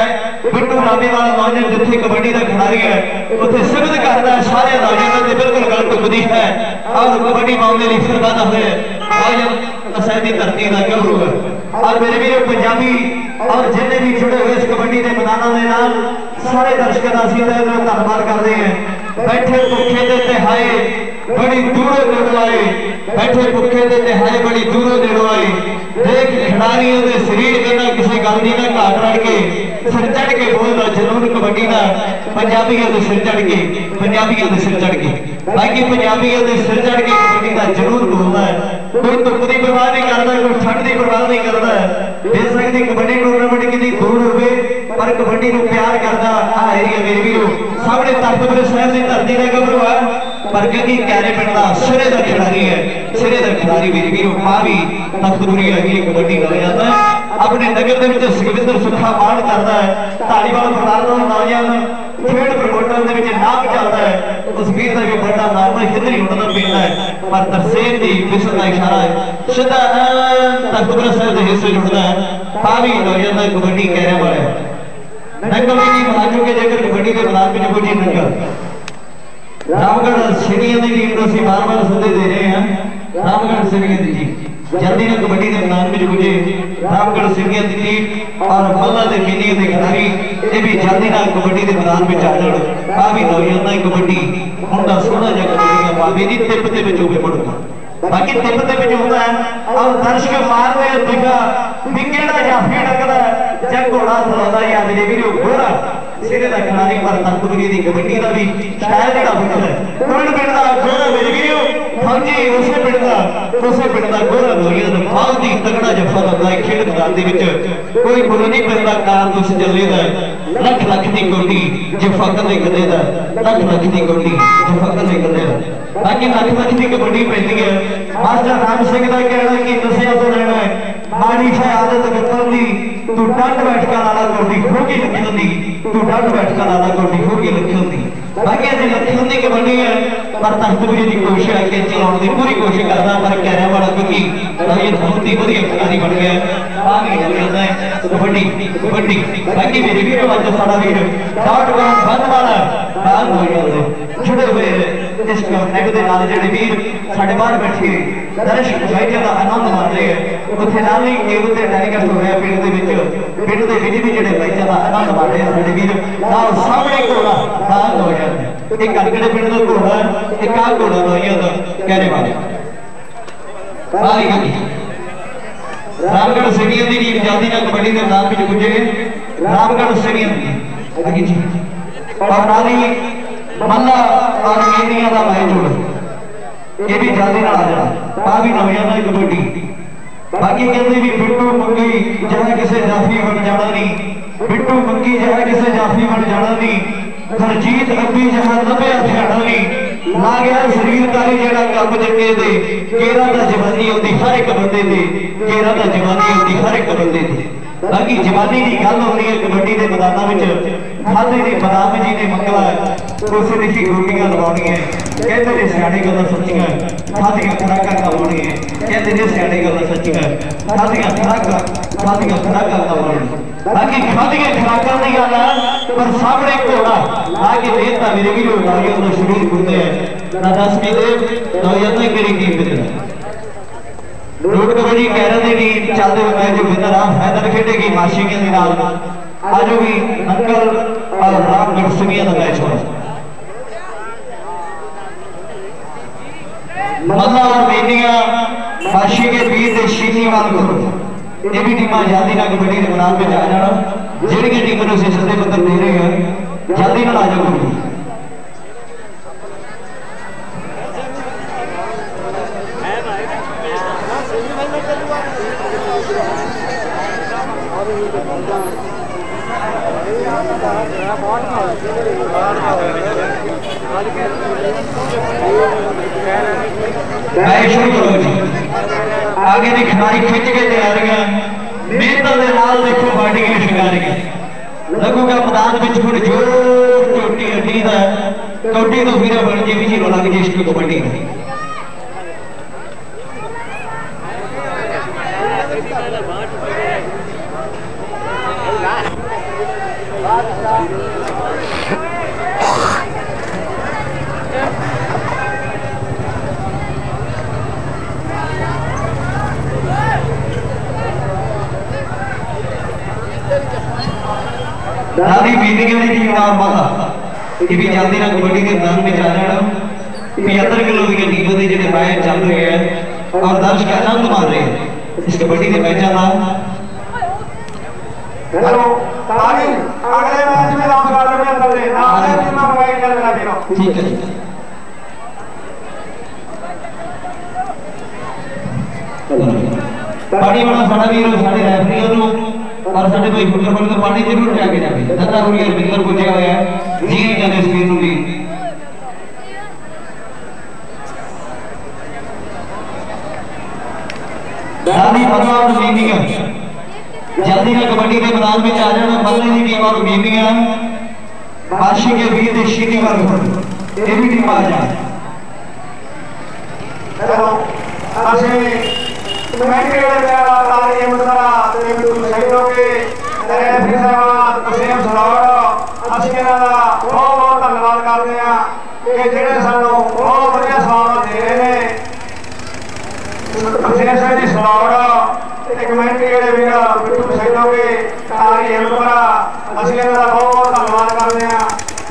Speaker 3: बिट्टू रामे वाला नौजवान जिथे कबड्डी का खिलाड़ी है उत्थे सिफत करता है सारे नौजवानों की बिल्कुल गल टुकदी है और कबड्डी पाने लिए फिर वादा हुए नौजवान असैदी धरती का गौरव है। और मेरे भी पंजाबी और जिन्हें भी जुड़े हुए इस कबड्डी के मैदानों के नाल सारे दर्शकों का असीं धन्यवाद करते हैं। बैठे भुखे दे तिहाए बड़ी दूरों नेड़ों आए बैठे भुखे दे तिहाए बड़ी दूरों नेड़ों आए देख खिलाड़ियों के शरीर कहना किसी गल की ना घाट रख के सिर चढ़ के बोलता जनून कबड्डी का पंजाबियों के सिर चढ़ के पंजाबियों के सिर चढ़ के बाकी पंजाबियों के सिर चढ़ के कबड्डी का जरूर बोलता है। कोई धुप की परवाह नहीं करता कोई ठंड की परवाह नहीं करता बेशक की कबड्डी टूर्नामेंट कितनी दूर होवे पर कबड्डी को प्यार करता आ एरिया मेरे वीरो सामने तख्तपुर साहिब की धरती का गौरव है पर क्योंकि क्यारे पिंड का सिरे का खिलाड़ी है सिरे का खिलाड़ी मेरे वीरो आ भी तख्तपुरी है कबड्डी कर जाता है अपने नगर के सुखविंदर सुखा मान करता है धालीवाल फरार नौजवान खेड प्रमोटर के नाम चलता है उस वीर का भी बड़ा नाम है हिंदरी उन्होंने पेंदा है पर तरसेम की विसल का इशारा है सीधा तख्तपुर साहिब के हिस्से जुड़ता है आ भी नौजवान कबड्डी कहने वाला है नंगल जी महाजों के जेकर कबड्डी के मैदान में जब जी नंगल रामगढ़ सीढ़ियों की टीम को ਅਸੀਂ बार बार सदे दे रहे हैं रामगढ़ सीढ़ियों की टीम जल्दी ना कबड्डी के मैदान में गुजे रामगढ़ सीढ़ियों की टीम और मल्ला के मीनिंग के खिलाड़ी ये भी जल्दी ना कबड्डी के मैदान में आ जाण आ भी नौजवान कबड्डी मुंडा सोहना जिहा कबड्डी का पावे दी टिप ते विच होवे मुड़का बाकी टिप ते विच होंदा है और दर्शक मार रहे दिखा भी केड़ा जाफी डकदा ਜਾਂ ਘੋੜਾ ਚਲਾਉਂਦਾ ਜਾਂ ਮੇਰੇ ਵੀਰੋ ਘੋੜਾ ਸਿਰੇ ਦਾ ਖਿਲਾੜੀ ਪਰ ਤਖਤਪੁਰੀ ਦੀ ਕਬੱਡੀ ਦਾ ਵੀ ਸਟਾਈਲ ਜਿਹੜਾ ਵੱਖਰਾ ਹੈ ਕੋਣ ਪਿੰਡ ਦਾ ਘੋੜਾ ਮੇਰੇ ਵੀਰੋ ਹਾਂਜੀ ਉਸੇ ਪਿੰਡ ਦਾ ਉਸੇ ਪਿੰਡ ਦਾ ਘੋੜਾ ਲੋਰੀਆ ਦਾ ਬਹੁਤ ਹੀ ਤਗੜਾ ਜੱਫਾ ਲੱਗਦਾ ਹੈ ਖੇਡ ਮੈਦਾਨ ਦੇ ਵਿੱਚ ਕੋਈ ਮੁੱਲ ਨਹੀਂ ਪੈਂਦਾ ਕਾਰ ਤੋਂ ਚੱਲੇ ਦਾ ਲੱਖ ਲੱਖ ਦੀ ਕੋਟੀ ਜੱਫਾ ਕਦੇ ਕਦੇ ਦਾ ਲੱਖ ਲੱਖ ਦੀ ਕੋਟੀ ਜੱਫਾ ਕਦੇ ਕਦੇ ਦਾ ਬਾਕੀ ਲੱਖ ਲੱਖ ਦੀ ਕਬੱਡੀ ਪੈਂਦੀ ਹੈ ਮਾਸਟਰ ਰਾਮ ਸਿੰਘ ਦਾ ਕਹਿਣਾ ਕਿ ਨਸ਼ਿਆਂ ਤੋਂ ਲੈਣਾ ਹੈ माड़ी है आदत विपल दी तू डंड बैठका लाला कोटी होगी लिखी होंदी तू डंड बैठका लाला कोटी होगी लिखी होंदी बाकी अभी लिखी होंदी कबड्डी है पर तख्तपुरी की कोशिश है कि चलाने की पूरी कोशिश करता पर कहने वाला क्योंकि ये बहुत ही वधिया खिलाड़ी बन गया आ भी जाता है कबड्डी कबड्डी बाकी मेरे वीर अज साडा वीर डॉट कॉम बंद वाला बाहर हो जाते जुड़े हुए इस नेट के नाल जेडे वीर साडे बाहर बैठे दर्शक भाईजान का आनंद माण रहे हैं उत्थे नाल ही गेम ते टेलीकास्ट हो रहा पिंड दे विच पिंड दे विच भी जेडे भाईजान का आनंद माण रहे हैं साडे वीर नाल सामने घोड़ा बाहर हो जाते एक गलगड़े पिंड का घोड़ा एक आ घोड़ा नौइया दा कहने वाले बारी गली रामगढ़ सीढ़ियों की टीम जल्दी ना कबड्डी के मैदान में पुजे रामगढ़ सीढ़ियों की आगे जी और नाली मल्ला और केनिया का मैच हो ये भी जल्दी ना आ जाना आ भी नौजवान कबड्डी बाकी कहते भी बिट्टू मंगी जहाँ किसी जाफी बन जाना नहीं बिट्टू मंगी जहाँ किसी जाफी बन जाना नहीं हरजीत अभी जहाँ नब्बे ध्याना नहीं ला गया शरीर कारी जेड़ा कप जगे दे केरा दा जवानी होती हर एक बंदे दे केरा दा जवानी होती हर एक बंदे दे बाकी जवानी की गल हो रही है कबड्डी के मैदानों में खाते ने बदाम जी ने मंगला उसे देखी रोटियां लवानियां कहते ने सियाने गल्लां सच्चियां खादियां खुराकां खावणियां कहते ने सियाने गल्लां सच्चियां खादियां खुराकां खादियां खुराकां खावणियां बाकी खादियां खुराकां दी गल है पर सामने घोड़ा आके देता मेरे भी लोग आगे उन्हें शरीर घूमते हैं ना दस भी दे तो ये तो केड़ी टीम पे रोड कबड्डी कैरन की टीम चलते हुए मैच विनर आ फाइनल खेडेगी माशी के नाल आज भी नंगल और रामगढ़ सिंगिया का मैच होगा मल्ला और मेनिया माशी के बीच शीनी वाल को ये भी टीम जल्दी ना कबड्डी के मैदान में आ जाना जेडी टीम को सदे पत्र दे रहे हैं जल्दी ना आ जाओ शुरू करो जी आगे की खिलाड़ी खिंच के तैयारियां मेहनत के नाल देखो बाडी की शिकारियां लगूगा मैदान में हुण जोर चोटी अड्डी का कबड्डी तो फिर बन जी भी जीरो लग जी इसकी कबड्डी दादी मीटिंग वाली टीम का माता ये भी जल्दी ना कबड्डी के मैदान में आ जाना पचहत्तर किलो की टीम के जो मैच चल रहे हैं और दर्शक आनंद मार रहे हैं इस कबड्डी के मैच का।
Speaker 2: हेलो ताली अगले मैच में नाम कर रहे हैं अंदर नाम है टीम में गाइड कर रहा है।
Speaker 3: ठीक है पानी वाला साडा वीर साडे रेफरीਆਂ ਨੂੰ और साडे भाई फुटबॉल का पानी जरूर जाके जावे दादा हुरिया बिंदर पुजे होया है जी कहते स्क्रीन ਨੂੰ भी दादी परवान मीनिंग जल्दी ना कबड्डी के मैदान में आ जाना बदले की टीम और मीनिंग बाशी के वीर ते शीनी वर्ग ये भी टीम आ जाए।
Speaker 2: हेलो ਅਸੀਂ ਕਮੇਟੀ ਵਾਲੇ ਦਾ ਤਾਲੀ ਮੁੰਦਰਾ ਤੇ ਬਿਲਕੁਲ ਸਹੀ ਹੋ ਕੇ ਰੈਫਰੀ ਸਾਹਿਬ ਤਸੀਮ ਸਰਾੜ ਅਸੀਂ ਇਹਨਾਂ ਦਾ ਬਹੁਤ ਬਹੁਤ ਧੰਨਵਾਦ ਕਰਦੇ ਹਾਂ ਕਿ ਜਿਹੜੇ ਸਾਨੂੰ ਬਹੁਤ ਵਧੀਆ ਸਵਾਲ ਦੇ ਰਹੇ ਨੇ ਤਸੀਮ ਸਾਹਿਬ ਜੀ ਸਰਾੜ ਤੇ ਕਮੇਟੀ ਵਾਲੇ ਵੀਰ ਬਿਲਕੁਲ ਸਹੀ ਹੋ ਕੇ ਤਾਲੀ ਮੁੰਦਰਾ ਅਸੀਂ ਇਹਨਾਂ ਦਾ ਬਹੁਤ ਬਹੁਤ ਧੰਨਵਾਦ ਕਰਦੇ ਹਾਂ।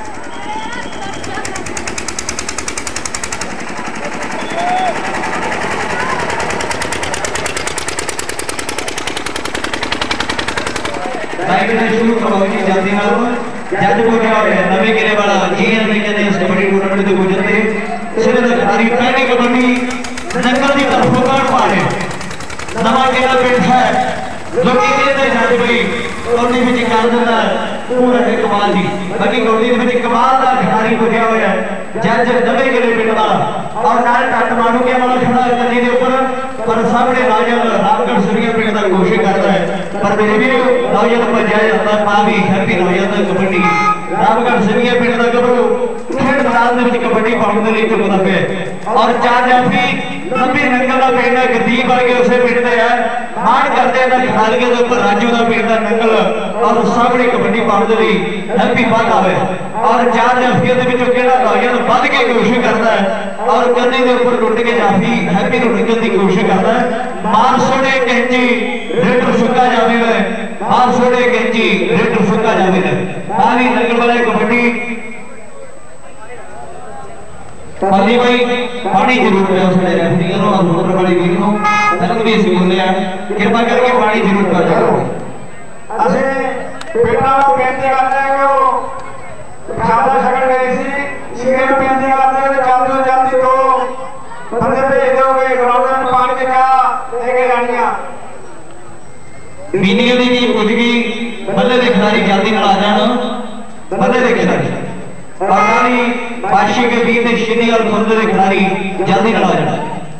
Speaker 3: शुरू करवाई जाती है जज को क्या हो गया नवे किले वाला जी एन ने कहते इस कबड्डी टूर्नामेंट से गुजरते सिरे दा खिलाड़ी पहली कबड्डी नंगल की तरफ काट पा रहे नवा किला पिंड है जो कि कहते जज भाई कबड्डी में कर देता पूरा कमाल जी बाकी कबड्डी में कमाल का खिलाड़ी को क्या होया जज नवे किले पिंड वाला और नाल टट मारू के वाला खड़ा कदी के ऊपर पर सामने राजन रामगढ़ सूर्या पिंड का कोशिश करता है पर मेरे भी नौजवान पंजाब जाता मां भी हैप्पी नौजवान कबड्डी रामगढ़ सूर्या पिंड का गबरू खेड मैदान में कबड्डी पाउंड के लिए चुकता पे और चार जाफी लंबी नंगल का पिंड है गदीप वर्गे उसे पिंड दे है मान करते हैं खिलाड़ी के ऊपर राजू का पिंड का नंगल और सामने कबड्डी पाउंड के लिए हैप्पी बात आवे और चार जाफियों के विचों केड़ा नौजवान बद के कोशिश करता है और कन्ने के ऊपर टुट के जाफी हैप्पी नु निकलने की कोशिश करता है मार सोने कैंची रेड सुक्का जावे है मार सोने कैंची रेड सुक्का जावे है पानी नंगल वाले कबड्डी पानी भाई पानी जरूर पियो साडे रेफरी नो और मोटर वाली वीर नो तक भी इस बोले हैं कृपा करके पानी जरूर पिया करो।
Speaker 2: ਅਸੀਂ ਪਿੰਡਾਂ ਨੂੰ ਬੇਨਤੀ ਕਰਦੇ ਹਾਂ ਕਿ ਉਹ ਖਾਦਾ ਛਕਣ ਗਏ ਸੀ ਸੀਗੇ ਨੂੰ ਬੇਨਤੀ ਕਰਦੇ ਹਾਂ ਕਿ ਜਲਦੀ ਤੋਂ ਜਲਦੀ ਦੋ ਬੰਦੇ ਭੇਜ ਦਿਓਗੇ ਗਰਾਊਂਡ ਵਿੱਚ ਪਾਣੀ ਦੀ ਚਾਹ ਦੇ ਕੇ ਜਾਣੀਆਂ।
Speaker 3: मीनिंग दी टीम पुज गई बल्ले दे खिलाड़ी जल्दी नाल आ जाण बल्ले दे खिलाड़ी और नाली बाशी के वीर ते श्री और बल्ले दे खिलाड़ी जल्दी नाल आ जाण।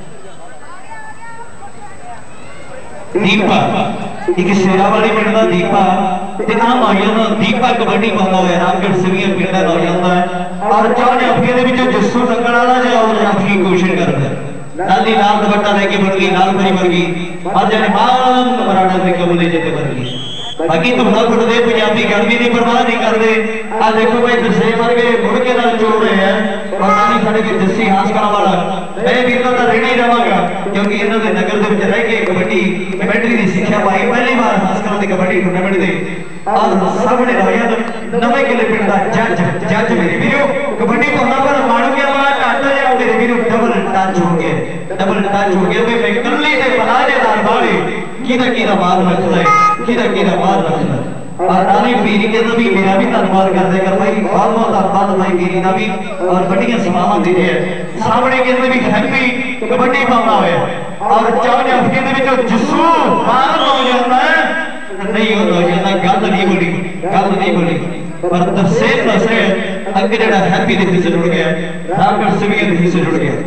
Speaker 3: दीपा एक सेरा वाली पिंड दा दीपा ते नाम आया ना दीपा कबड्डी पाਉਂਦਾ ਹੋਇਆ ਰਾਮਗढ़ ਸਿਵੀਆਂ पिंड दा नौजवान है और चार जाफियों दे विचों जस्सू टंगण वाला जो और जाफी की कोशिश करदा है नाली लाल दुपट्टा लेके बन गई लाल परी बन गई और जाने मान मराठा से कबूले जेते बन गई बाकी तुम ना फुटदे पंजाबी गर्मी की परवाह नहीं करते आ देखो भाई दसे वर्गे मुड़ के नाल जोड़ रहे हैं और नाली साडे के जस्सी हासकड़ा वाला मैं वीरों का रहना ही रहांगा क्योंकि इन्हां दे नगर दे विच रह के कबड्डी कमेंट्री की शिक्षा पाई पहली बार हासकड़ा दे कबड्डी टूर्नामेंट दे और सामने रहिया नवे किले पिंड दा जज जज मेरे वीरो कबड्डी पाउंदा पर माणू के वाला घट जा मेरे वीरो डबल टच हो गया डबल टच हो गया वे मैं कल्ली ते बनाजे नाल बाले किदा किदा मार रखदा है किदा किदा मार रखदा और नाली पीरी के तो भी मेरा भी धन्यवाद करदे कर भाई बहुत बहुत धन्यवाद भाई पीरी दा भी और बढ़िया सेवावां दे रहे हैं सामने कहते भी हैप्पी कबड्डी पाउंदा होया और चार जाफियां दे विचों जस्सू मार हो जांदा है नहीं हो जांदा गल नहीं बोली गल नहीं बोली पर तफसील दस रहे अगे जेड़ा हैप्पी दे हिस्से जुड़ गया रामगढ़ सिविया दे हिस्से जुड़ गया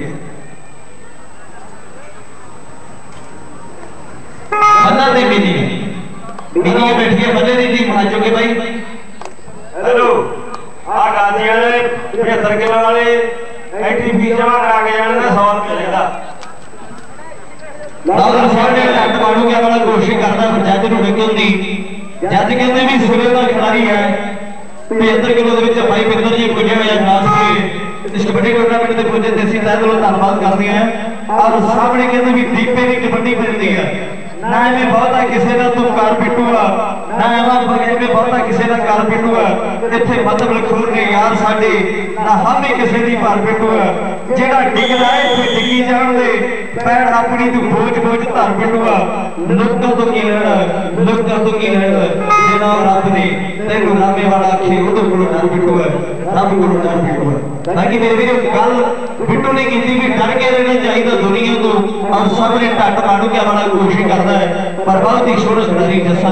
Speaker 3: बल्ला दे मिली मिली बैठी है बल्ले दी टीम आ चुके भाई
Speaker 2: हेलो आ गाजी वाले पचहत्तर किलो वाले एंट्री फीस जमा करा के जाने का सौ रुपया लेदा
Speaker 3: दादर साहब ने टट मारू के वाला कोशिश करदा पर जज नु निकलदी जज कहते भी सिरे दा खिलाड़ी है पचहत्तर किलो दे विच भाई बिंदर जी पुजे होया खास के इस कबड्डी टूर्नामेंट दे पुजे देसी तहत वालों धन्यवाद करदे हैं और सामने कहते भी दीपे दी कबड्डी पैंदी है ना में बहुत है किसी का तुम कार पिटूगा ना एवं जिवें बहुता किसी का घर पिंडू है इत्थे मतलब खूर ने यार साडे ना हम ही किसी की घर पिंडू है जेड़ा डिगदा है इत्थे डिगी जाण दे पैर अपनी तू बोझ बोझ धर पिंडू है लोकां तो की लेना लोकां तो की लेना जनाब रब ने तेनू लामे वाला आखे उदों कोलों डर पिंडू है रब कोलों डर पिंडू है बाकी मेरे वीर गल बिट्टू ने की भी डर के रहना चाहिए दुनिया तो और सब ने ढट मारू के बड़ा कोशिश करता है पर बहुत ही सोहना खिलाड़ी जस्सा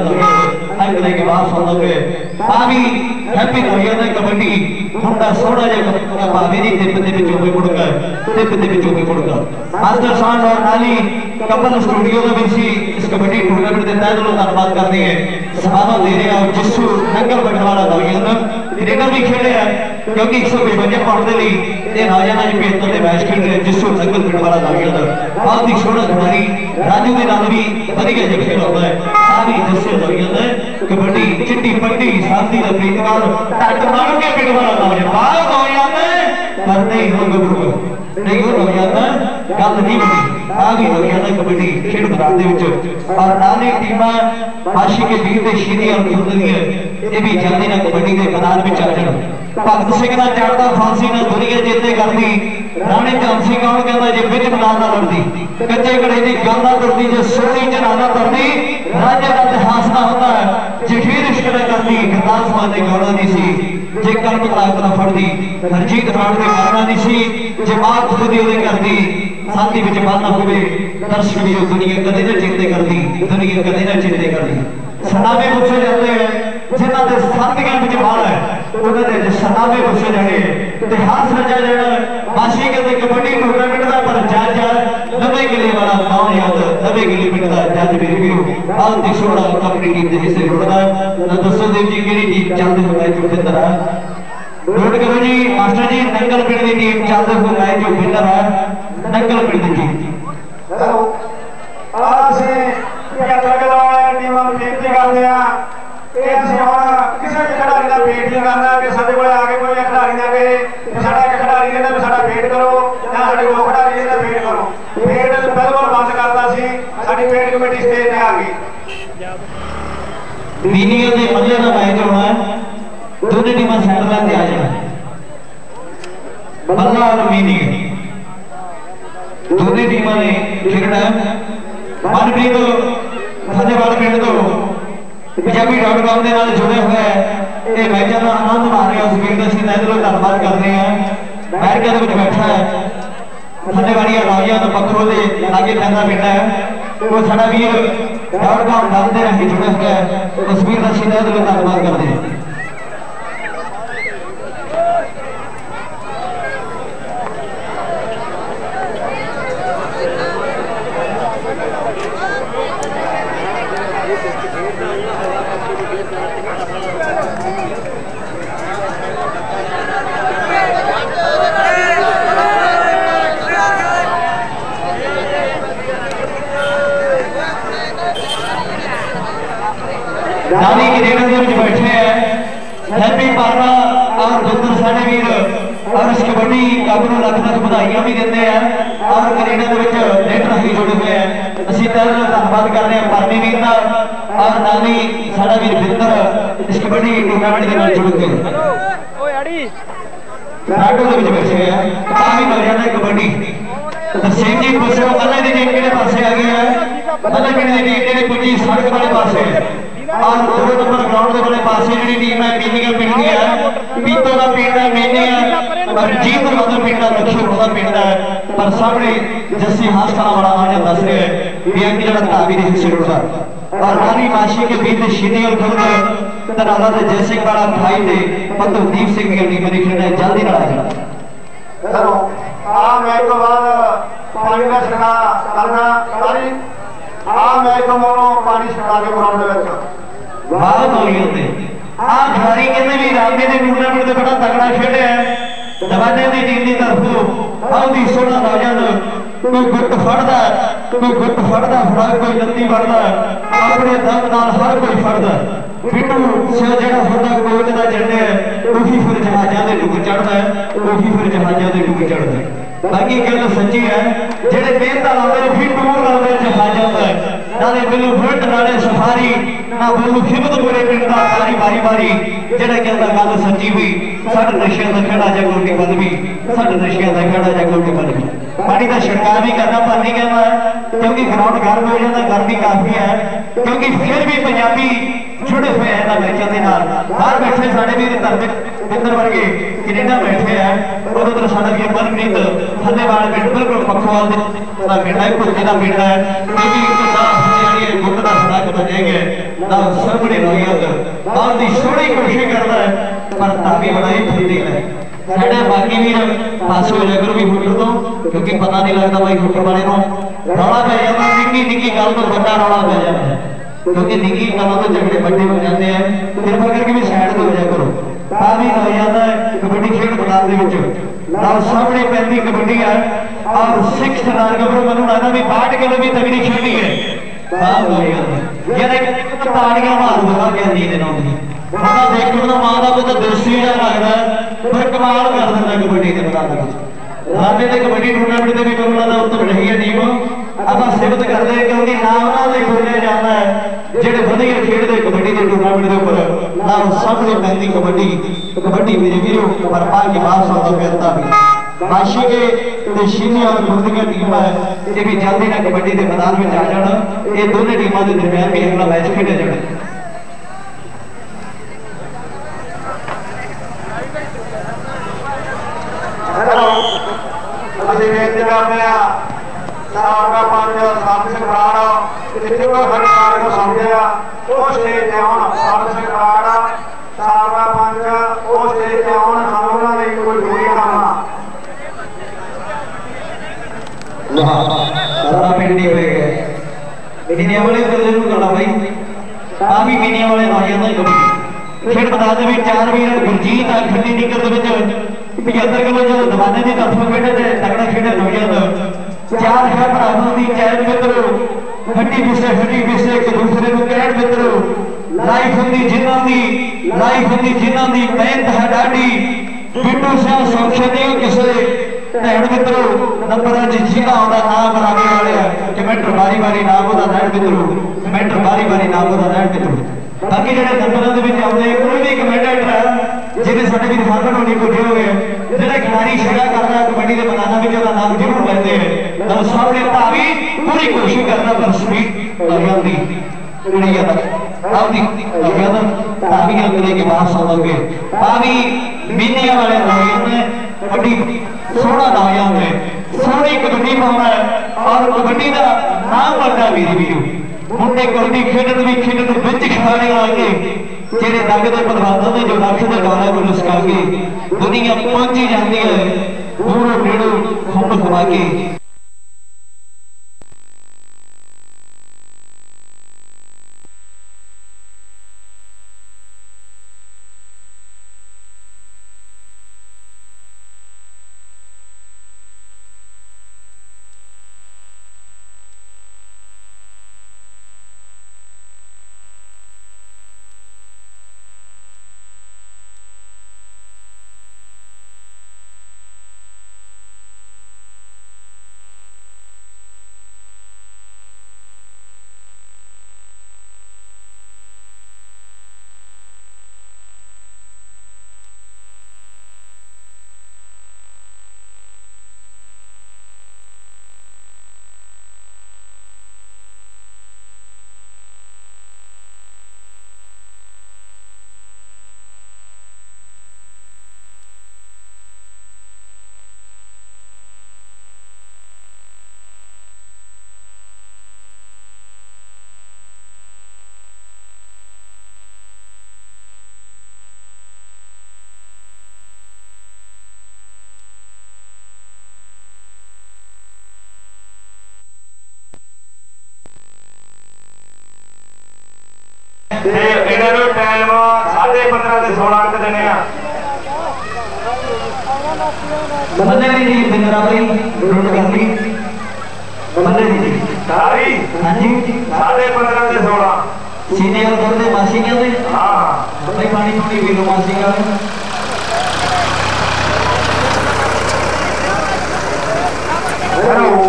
Speaker 3: अग लेके वापस आंदा है आ भी हैप्पी होया ना कबड्डी मुंडा सोहना जिहा भावे दी टिप दे विचों भी मुड़का टिप दे विचों भी मुड़का मास्टर शान और नाली कपल स्टूडियो दे विच इस कबड्डी टूर्नामेंट दे तहत लोग धन्यवाद करते हैं समावा दे रहे हैं जिसू नंगल बटवाड़ा दौरिया कनेडा भी खेले है क्योंकि एक सौ पचवंजा पाउंड के लिए ये नौजवान अज पचहत्तर के मैच खेल रहे जिसू नंगल बटवाड़ा दौरिया बहुत ही सोहना खिलाड़ी राजू के नाल भी वधिया जिहा खेल होता है सारी जस्से दौरिया कबड्डी चिट्टी पट्टी साथी का प्रीतकार टट मार के पिंड वाला दौरिया बाहर दौरिया पर नहीं हो गबरू नहीं हो दौरिया गल नहीं बनी आ भी दौरिया कबड्डी खेल मैदान और नाल ही टीमां आशी के वीर के शीरी और खुददियां ये भी जल्दी ना कबड्डी के मैदान में आ जाण भगत सिंह का चढ़दा फांसी ना दुनिया जेते करदी राणे धन सिंह कौन कहता जे विच मैदान ना लड़दी कच्चे घड़े की गल ना करदी जे सोनी च ना करदी राज्य का इतिहास ना होता है जे फिर इश्क ना करदी गरदास मान ने गौड़ा नहीं सी जे कर्म ताकत ना फड़दी हरजीत राण के मारना नहीं सी जे मां खुद दी ओदे करदी साथी विच बाना होवे दर्शक भी दुनिया कदे ना चेते करदी दुनिया कदे ना चेते करदी सनावे पूछे जाते हैं जिन्हां दे साथियां विच मार है उन्हां दे सनावे पूछे जाने इतिहास रचा जाना माशी के कबड्डी टूर्नामेंट का पर जज नवे किले वाला गांव याद नवे किले पिंड का जज मेरे वीरो बहुत ही सोहना अपनी टीम के हिस्से जुड़दा दसो देव जी केड़ी टीम चलदे हुए मैच विनर है नोट करो जी मास्टर जी नंगल पिंड की टीम चलदे हुए मैच जो विनर है नंगल पिंड की टीम
Speaker 2: हेलो आज लगदा टीमां ਨੂੰ ਬੇਨਤੀ ਕਰਦੇ ਆ ਇਹ ਅਸੀਂ ਹੁਣ ਕਿਸੇ ਵੀ ਖਿਡਾਰੀ ਦਾ ਵੇਟ ਨਹੀਂ ਕਰਨਾ ਕਿ ਸਾਡੇ ਕੋਲ ਆ ਕੇ ਕੋਈ ਖਿਡਾਰੀ ਨਾ ਕਹੇ ਕਿ ਸਾਡਾ ਇੱਕ ਖਿਡਾਰੀ ਕਹਿੰਦਾ ਵੀ ਸਾਡਾ ਵੇਟ ਕਰੋ ਜਾਂ ਸਾਡੇ ਦੋ ਖਿਡਾਰੀ ਕਹਿੰਦਾ ਵੇਟ ਕਰੋ ਵੇਟ ਬਿਲਕੁਲ ਬੰਦ ਕਰਤਾ ਸੀ ਸਾਡੀ ਵੇਟ ਕਮੇਟੀ ਸਟੇਜ ਤੇ ਆ ਗਈ
Speaker 3: मीनिंग दे मल्ले का मैच होना है दोनों टीमां सेंटर लाइन ते आ जाना मल्ला और मीनिंग दोनों टीमां ने खेलना है मनप्रीत फतेहगढ़ पिंड तो पंजाबी डॉट कॉम के नाल जुड़े हुए हैं ये मैचों का आनंद मार रहे हैं उस वीर का असं तहे दिलों धन्यवाद कर रहे हैं अमेरिका के बैठा है फतेहगढ़िया नौजवान पखरों के लागे पैदा पिंड है वो साडा वीर डॉट कॉम दल के राही जुड़े हुए हैं उस वीर का असं तहे दिलों धन्यवाद करते हैं नाली के डेढ़ में बैठे हैं हैप्पी पार्मा और दुर्गर साढ़े वीर और इस कबड्डी कप को लख लख बधाइयां भी देते हैं और कनेडा के डेढ़ राही जुड़े हुए हैं असं तहे धन्यवाद कर रहे हैं पार्मी वीर का और नाली साढ़ा वीर बिंदर इस कबड्डी टूर्नामेंट के नाल जुड़ गए नाटो के बैठे हैं काफी मजा है कबड्डी सिंह जी पुछो मल्ले की टीम किहड़े पासे आ गई है मल्ले पिंड की टीम जी पुजी सड़क वाले पासे और दो नंबर ग्राउंड के वाले पासे जी टीम है मीनिंग पिंड की है पीतो का पिंड है मीनिंग और जीत मतलब पिंड है लक्ष्मण का पिंड है पर सामने जस्सी हास्टल वाला आने दस रहे हैं भी अंक जरा धावी के हिस्से जुड़ता और रानी माशी के बीच शीनी और खुद तनाला के जय सिंह वाला भाई थे पतवदीप सिंह की टीम ने खेलना जल्दी ना आ जाए
Speaker 2: हेलो आ मैच तो बाद पानी का छिड़का करना सारी आ मैच तो मोनो पानी छिड़का के ग्राउंड दे विच
Speaker 3: बाहर होई होते आ खिलाड़ी कहते भी रामे दे टूर्नामेंट ते बड़ा तगड़ा खेलिया है जवाने दी टीम दी तरफों बहुत ही सोहना नौजवान कोई गुट फड़दा कोई गुट फड़दा फड़ा कोई लत्ती फड़दा अपने दम नाल हर कोई फड़दा बिट्टू सिर जेड़ा होंदा कोट दा झंडे उही फिर जहाजां दे डुग चढ़दा है उही फिर जहाजां दे डुग चढ़दा है बाकी गल सच्ची है जेड़े मेहनत लाउंदे फिर टूर लाउंदे जहाजां दा नाले बिलू फुट नाले सफारी ना बोलू हिम्मत पूरे पिंड का सारी बारी बारी जेड़ा कहता गल सच्ची भी साढ़े नशिया का खड़ा जा गोटी बंद भी साढ़े नशिया का खड़ा जा गोटी बंद भी पानी का छिड़काव भी करना पर नहीं कहना क्योंकि ग्राउंड गर्म हो जाता गर्मी काफी है क्योंकि फिर भी पंजाबी जुड़े हुए हैं ना मैचों के नाल बाहर बैठे साढ़े भी धर्मिंदर वर्गे कैनेडा बैठे हैं उधर साढ़ा भी मनप्रीत हल्लेवाल पिंड बिल्कुल पखवाल का पिंड है कुर्जी का पिंड है ये भी गुट का सड़क बनेंगे ना सामने नौयत और दी सोहनी कोशिश करता है पर ताबी बनाई फिरती है साढ़े बाकी भी पास हो जाए करो भी हुटर तो क्योंकि पता नहीं लगता भाई हुटर वाले को रौला पै जाता निक्की निक्की गल तो बड़ा रौला पै जाता है क्योंकि निक्की गलों तो झगड़े बड़े हो जाते हैं कृपा करके भी साइड हो जाए करो ताबी हो जाता है कबड्डी खेल मैदान के ना सामने पैंती कबड्डी है और सिक्स नाल कबड्डी मैं लगता भी बाहठ किलो भी तगड़ी खेली है बात हो जाती यार एक ताड़ियां मार दो क्या नींद ना आती बंदा देखो ना मां का पुत्र देसी जिहा लगदा पर कमाल कर दिंदा कबड्डी के मैदान विच राते दे कबड्डी टूर्नामेंट ते भी ਮੈਨੂੰ ਲੱਗਦਾ ਉੱਤਰ ਰਹੀ ਹੈ ਟੀਮ ਆਪਾਂ ਸਿਫਤ ਕਰਦੇ ਹਾਂ क्योंकि नाम ਉਹਨਾਂ ਦੇ ਖੋਲਿਆ ਜਾਂਦਾ ਹੈ ਜਿਹੜੇ ਵਧੀਆ ਖੇਡਦੇ ਕਬੱਡੀ ਦੇ ਟੂਰਨਾਮੈਂਟ ਦੇ ਉੱਪਰ ਨਾਮ ਸਾਹਮਣੇ ਪੈਂਦੀ ਕਬੱਡੀ ਕਬੱਡੀ ਮੇਰੇ ਵੀਰੋ ਪਰ ਬਾਕੀ ਬਾਤ ਸਭ ਕਰਤਾ ਵੀ बाशी के ते शीनी और गुर्दिया टीम है ये भी जल्दी ना कबड्डी के मैदान में आ जाना ये दोनों टीमों के दरमियान भी अगला मैच खेले जाए
Speaker 2: हेलो ਅਸੀਂ ਬੇਨਤੀ ਕਰਦੇ ਆ ਸਾਰਾ ਪੰਜ ਸਾਧ ਸੰਗਰਾੜਾ ਜਿੱਥੇ ਉਹ ਖੜਾੜ ਨੂੰ ਸਮਝਿਆ ਉਹ ਸਟੇਜ ਤੇ ਆਉਣ ਸਾਧ ਸੰਗਰਾੜਾ ਸਾਰਾ ਪੰਜ ਉਹ ਸਟੇਜ ਤੇ ਆਉਣ ਸਾਹਮਣਾ ਨਹੀਂ ਕੋਈ ਦੂਰੀ ਕਰਨਾ
Speaker 3: सारा पिंड ही हो गया मीनिया वाले तो जरूर करना भाई आ भी मीनिया वाले आ जाता है कभी फिर बता दे भी चार वीर गुरजीत आ खड्डी निकल दे विच पचहत्तर किलो जो दवाने की तरफ बैठे थे तगड़ा खेडे नौजवान चार है भरावां दी चैन मित्रो खड्डी पिछे खड्डी पिछे एक दूसरे को कहण मित्रो लाइफ हुंदी जिन्हां दी लाइफ हुंदी जिन्हां दी मेहनत है डाडी बिट्टू सिंह सौखे दी किसे भैन मित्रों नंबर जिसका आता नाम बनाने वाले कमेंटर बारी बारी नाम होता रैन मित्रों कमेंटर बारी बारी नाम होता रैन मित्रों बाकी जो नंबरों के आते कोई भी कमेंटर है जिन्हें साढ़े भी फार्मट होनी पुजे हुए जो खिलाड़ी शेरा करता है कबड्डी के मैदानों में उसका नाम जरूर लेते हैं तो सामने भावी पूरी कोशिश करना पर स्पीड मीनिया वाले कबड्डी सोहना नौजवान है सोहनी कबड्डी पाना और कबड्डी का नाम बनना मेरी वीडियो मुंडे कबड्डी खेडन भी खेडन बिच खिलाड़ी आके जेरे दग दे पदवादां दे जो लक्ष दे डॉलर को लुस्का के दुनिया पहुंची जाती है दूरों नेड़ों खुंब खवा के
Speaker 2: टाइम साढ़े पंद्रह से सोलह अंक देने साढ़े पंद्रह से सोलह
Speaker 3: सीनियर बोलते मासी कहते
Speaker 2: हाँ
Speaker 3: भाई पानी पूरी पी लो मासी का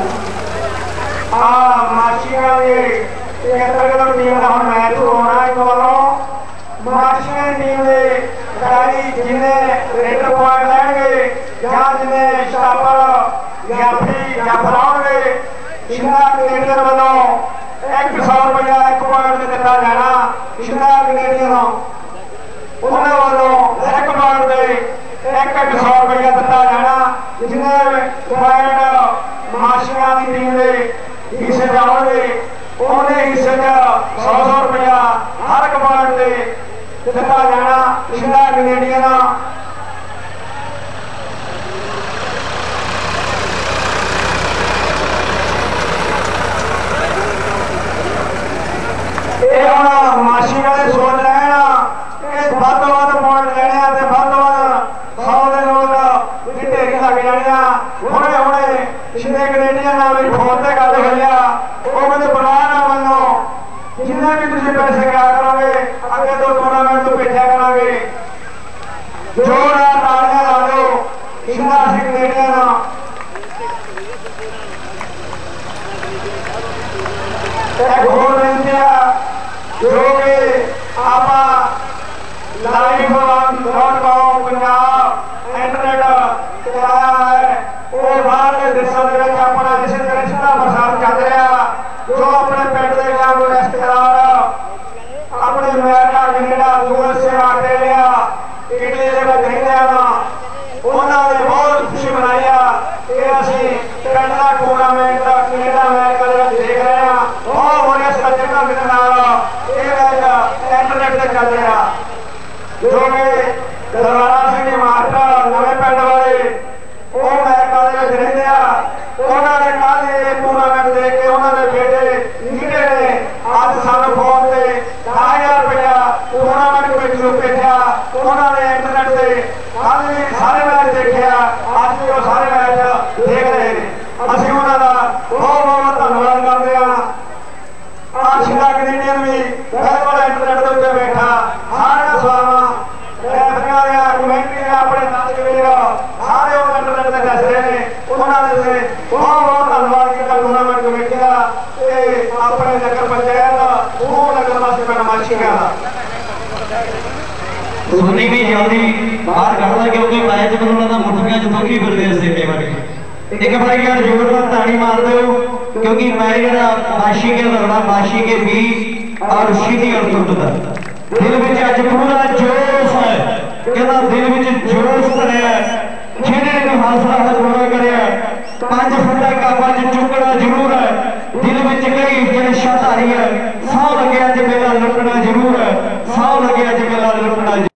Speaker 2: मासिया मैच होना ਜੱਫ ਲਾਉਣਗੇ। ਸ਼ਿੰਦਾ ਕੈਨੇਡੀਅਨ ਵੱਲੋਂ ਇੱਕ ਸੌ ਰੁਪਇਆ ਇੱਕ ਪੁਆਇੰਟ ਤੇ ਦਿੱਤਾ ਜਾਣਾ। ਸ਼ਿੰਦਾ ਕੈਨੇਡੀਅਨ ਉਹਨਾਂ ਵੱਲੋਂ ਇੱਕ ਪੁਆਇੰਟ ਤੇ ਇੱਕ ਇੱਕ ਸੌ ਰੁਪਇਆ ਦਿੱਤਾ ਜਾਣਾ। ਜਿਹਨੇ ਪੁਆਇੰਟ ਮਾਸ਼ੀਆਂ ਦੀ ਟੀਮ ਦੇ ਹਿੱਸੇ ਜਾਣਗੇ ਉਹਦੇ ਹਿੱਸੇ 'ਚ ਸੌ ਸੌ ਰੁਪਇਆ ਹਰ ਇੱਕ ਪੁਆਇੰਟ ਤੇ ਦਿੱਤਾ ਜਾਣਾ। ਸ਼ਿੰਦਾ ਕੈਨੇਡੀਅਨ ਇਹ ਹੁਣ ਮਾਸ਼ੀ ਵਾਲੇ ਸੋਚ ਲੈਣ ਕਿ ਵੱਧ ਤੋਂ ਵੱਧ ਪੁਆਇੰਟ ਲੈਣੇ ਆ ਤੇ ਵੱਧ ਤੋਂ ਵੱਧ ਸੌ ਦੇ ਨੋਟ ਦੀ ਢੇਰੀ ਲੱਗ ਜਾਣੀਆਂ। ਹੁਣੇ ਹੁਣੇ ਸ਼ਿੰਦੇ ਕੈਨੇਡੀਅਨ ਨਾਲ ਮੇਰੀ ਫੋਨ ਤੇ ਗੱਲ ਹੋਈ ਆ। ਉਹ ਕਹਿੰਦੇ ਬੁਲਾਇਆ ਨਾ ਮੈਨੂੰ, ਜਿੰਨੇ ਵੀ ਤੁਸੀਂ ਪੈਸੇ ਕਿਆ ਕਰੋਗੇ ਅੱਗੇ ਤੋਂ ਟੂਰਨਾਮੈਂਟ ਤੋਂ ਭੇਜਿਆ ਕਰਾਂਗੇ। ਜੋਰਦਾਰ ਤਾੜੀਆਂ ਲਾ ਦਿਓ ਸ਼ਿੰਦਾ ਸਿੰਘ ਕੈਨੇਡੀਅਨ। ਇੱਕ ਹੋਰ ਬੇਨਤੀ ਆ ਜੋ ਕਿ ਆਪਾਂ live dot com Punjab internet ਚਲਾਇਆ ਹੈ ਉਹ ਬਾਹਰਲੇ ਦੇਸ਼ਾਂ ਦੇ ਵਿੱਚ ਆਪਣਾ ਇਸੇ ਤਰ੍ਹਾਂ ਸਿੱਧਾ ਪ੍ਰਸਾਰ ਚੱਲ ਰਿਹਾ। ਜੋ ਆਪਣੇ ਪਿੰਡ ਦੇ ਜਾਂ ਕੋਈ ਰਿਸ਼ਤੇਦਾਰ ਆਪਣੇ America Canada U S A Australia Italy ਦੇ ਵਿੱਚ ਰਹਿੰਦੇ ਹਨ ਉਹਨਾਂ ਨੇ ਬਹੁਤ ਖੁਸ਼ੀ ਮਨਾਈ ਆ ਕਿ ਅਸੀਂ ਪਿੰਡ ਦਾ ਟੂਰਨਾਮੈਂਟ ਕੈਨੇਡਾ ਅਮਰੀਕਾ ਦੇ ਵਿੱਚ ਦੇਖ ਰਹੇ ਹਾਂ। ਬਹੁਤ ਵਧੀਆ ਸੱਜਣਤਾ ਦੇ ਨਾਲ ਇਹ ਮੈਚ ਇੰਟਰਨੈਟ ਤੇ ਚੱਲ ਰਿਹਾ। ਜੋ ਕਿ ਦਰਬਾਰਾ ਸਿੰਘ ਮਾਸਟਰ ਨਵੇਂ ਪਿੰਡ ਵਾਲੇ ਉਹ ਅਮਰੀਕਾ ਦੇ ਵਿੱਚ ਰਹਿੰਦੇ ਆ। ਉਹਨਾਂ ਨੇ ਕੱਲ੍ਹ ਇਹ ਟੂਰਨਾਮੈਂਟ ਦੇਖ ਕੇ ਉਹਨਾਂ ਦੇ ਬੇਟੇ ਨੀਟੇ ਨੇ ਅੱਜ ਸਾਨੂੰ ਫੋਨ ਤੇ ਦਸ ਹਜ਼ਾਰ ਰੁਪਇਆ ਟੂਰਨਾਮੈਂਟ ਵਿੱਚ ਨੂੰ ਭੇਜਿਆ। ਉਹਨਾਂ ਨੇ ਇੰਟਰਨੈਟ ਤੇ ਕੱਲ੍ਹ ਵੀ ਸਾਰੇ ਮੈਚ ਦੇਖਿਆ, ਅੱਜ ਵੀ ਉਹ ਸਾਰੇ ਮੈਚ ਦੇਖ ਰਹੇ ਨੇ। ਅਸੀਂ ਉਹਨਾਂ ਦਾ ਬਹੁਤ ਬਹੁਤ ਧੰਨਵਾਦ ਕਰਦੇ ਹਾਂ। ਆਹ ਸ਼ਿੰਦਾ ਕੈਨੇਡੀਅਨ ਵੀ ਬਿਲਕੁਲ ਇੰਟਰਨੈਟ ਦੇ ਉੱਤੇ ਬੈਠਾ ਸਾਰੀਆਂ ਸਲਾਮਾਂ ਰੈਫਰੀਆਂ ਦੀਆਂ ਕਮੈਂਟਰੀਆਂ ਆਪਣੇ ਦਰਸ਼ਕ ਵੀਰ ਸਾਰੇ ਉਹ ਇੰਟਰਨੈਟ ਤੇ ਦੱਸ ਰਹੇ ਨੇ। ਉਹਨਾਂ ਦੇ ਬਹੁਤ ਬਹੁਤ ਧੰਨਵਾਦ ਕੀਤਾ ਟੂਰਨਾਮੈਂਟ ਕਮੇਟੀ ਦਾ ਤੇ ਆਪਣੇ ਨਗਰ ਪੰਚਾਇਤ ਉਹ ਨਗਰ ਵਾਸਤੇ ਪਿੰਡ ਮਾਛੀਆਂ ਦਾ।
Speaker 3: ਸੋਨੀ ਵੀ ਜਲਦੀ ਬਾਹਰ ਕੱਢਦਾ ਕਿਉਂਕਿ ਮੈਚ ਨੂੰ ਉਹਨਾਂ ਦਾ ਮੁੱਠੀਆਂ 'ਚ ਥੋਕੀ ਫਿਰਦੇ ਸੀ ਕਈ ਵਾਰੀ। एक बार यार जोरदार ताड़ी मार दो क्योंकि मैं जरा बाशी के लड़ना बाशी के बी और शीधी और तुरदा दिल में आज पूरा जोश है कहना दिल में जोश भरिया जेने ने हौसला है पूरा करया पांच फुट का पांच चुकड़ा जरूर है दिल में कई जन शाह आ रही है सौ लगे अज मेला लुटना जरूर है सौ लगे अज मेला लुटना।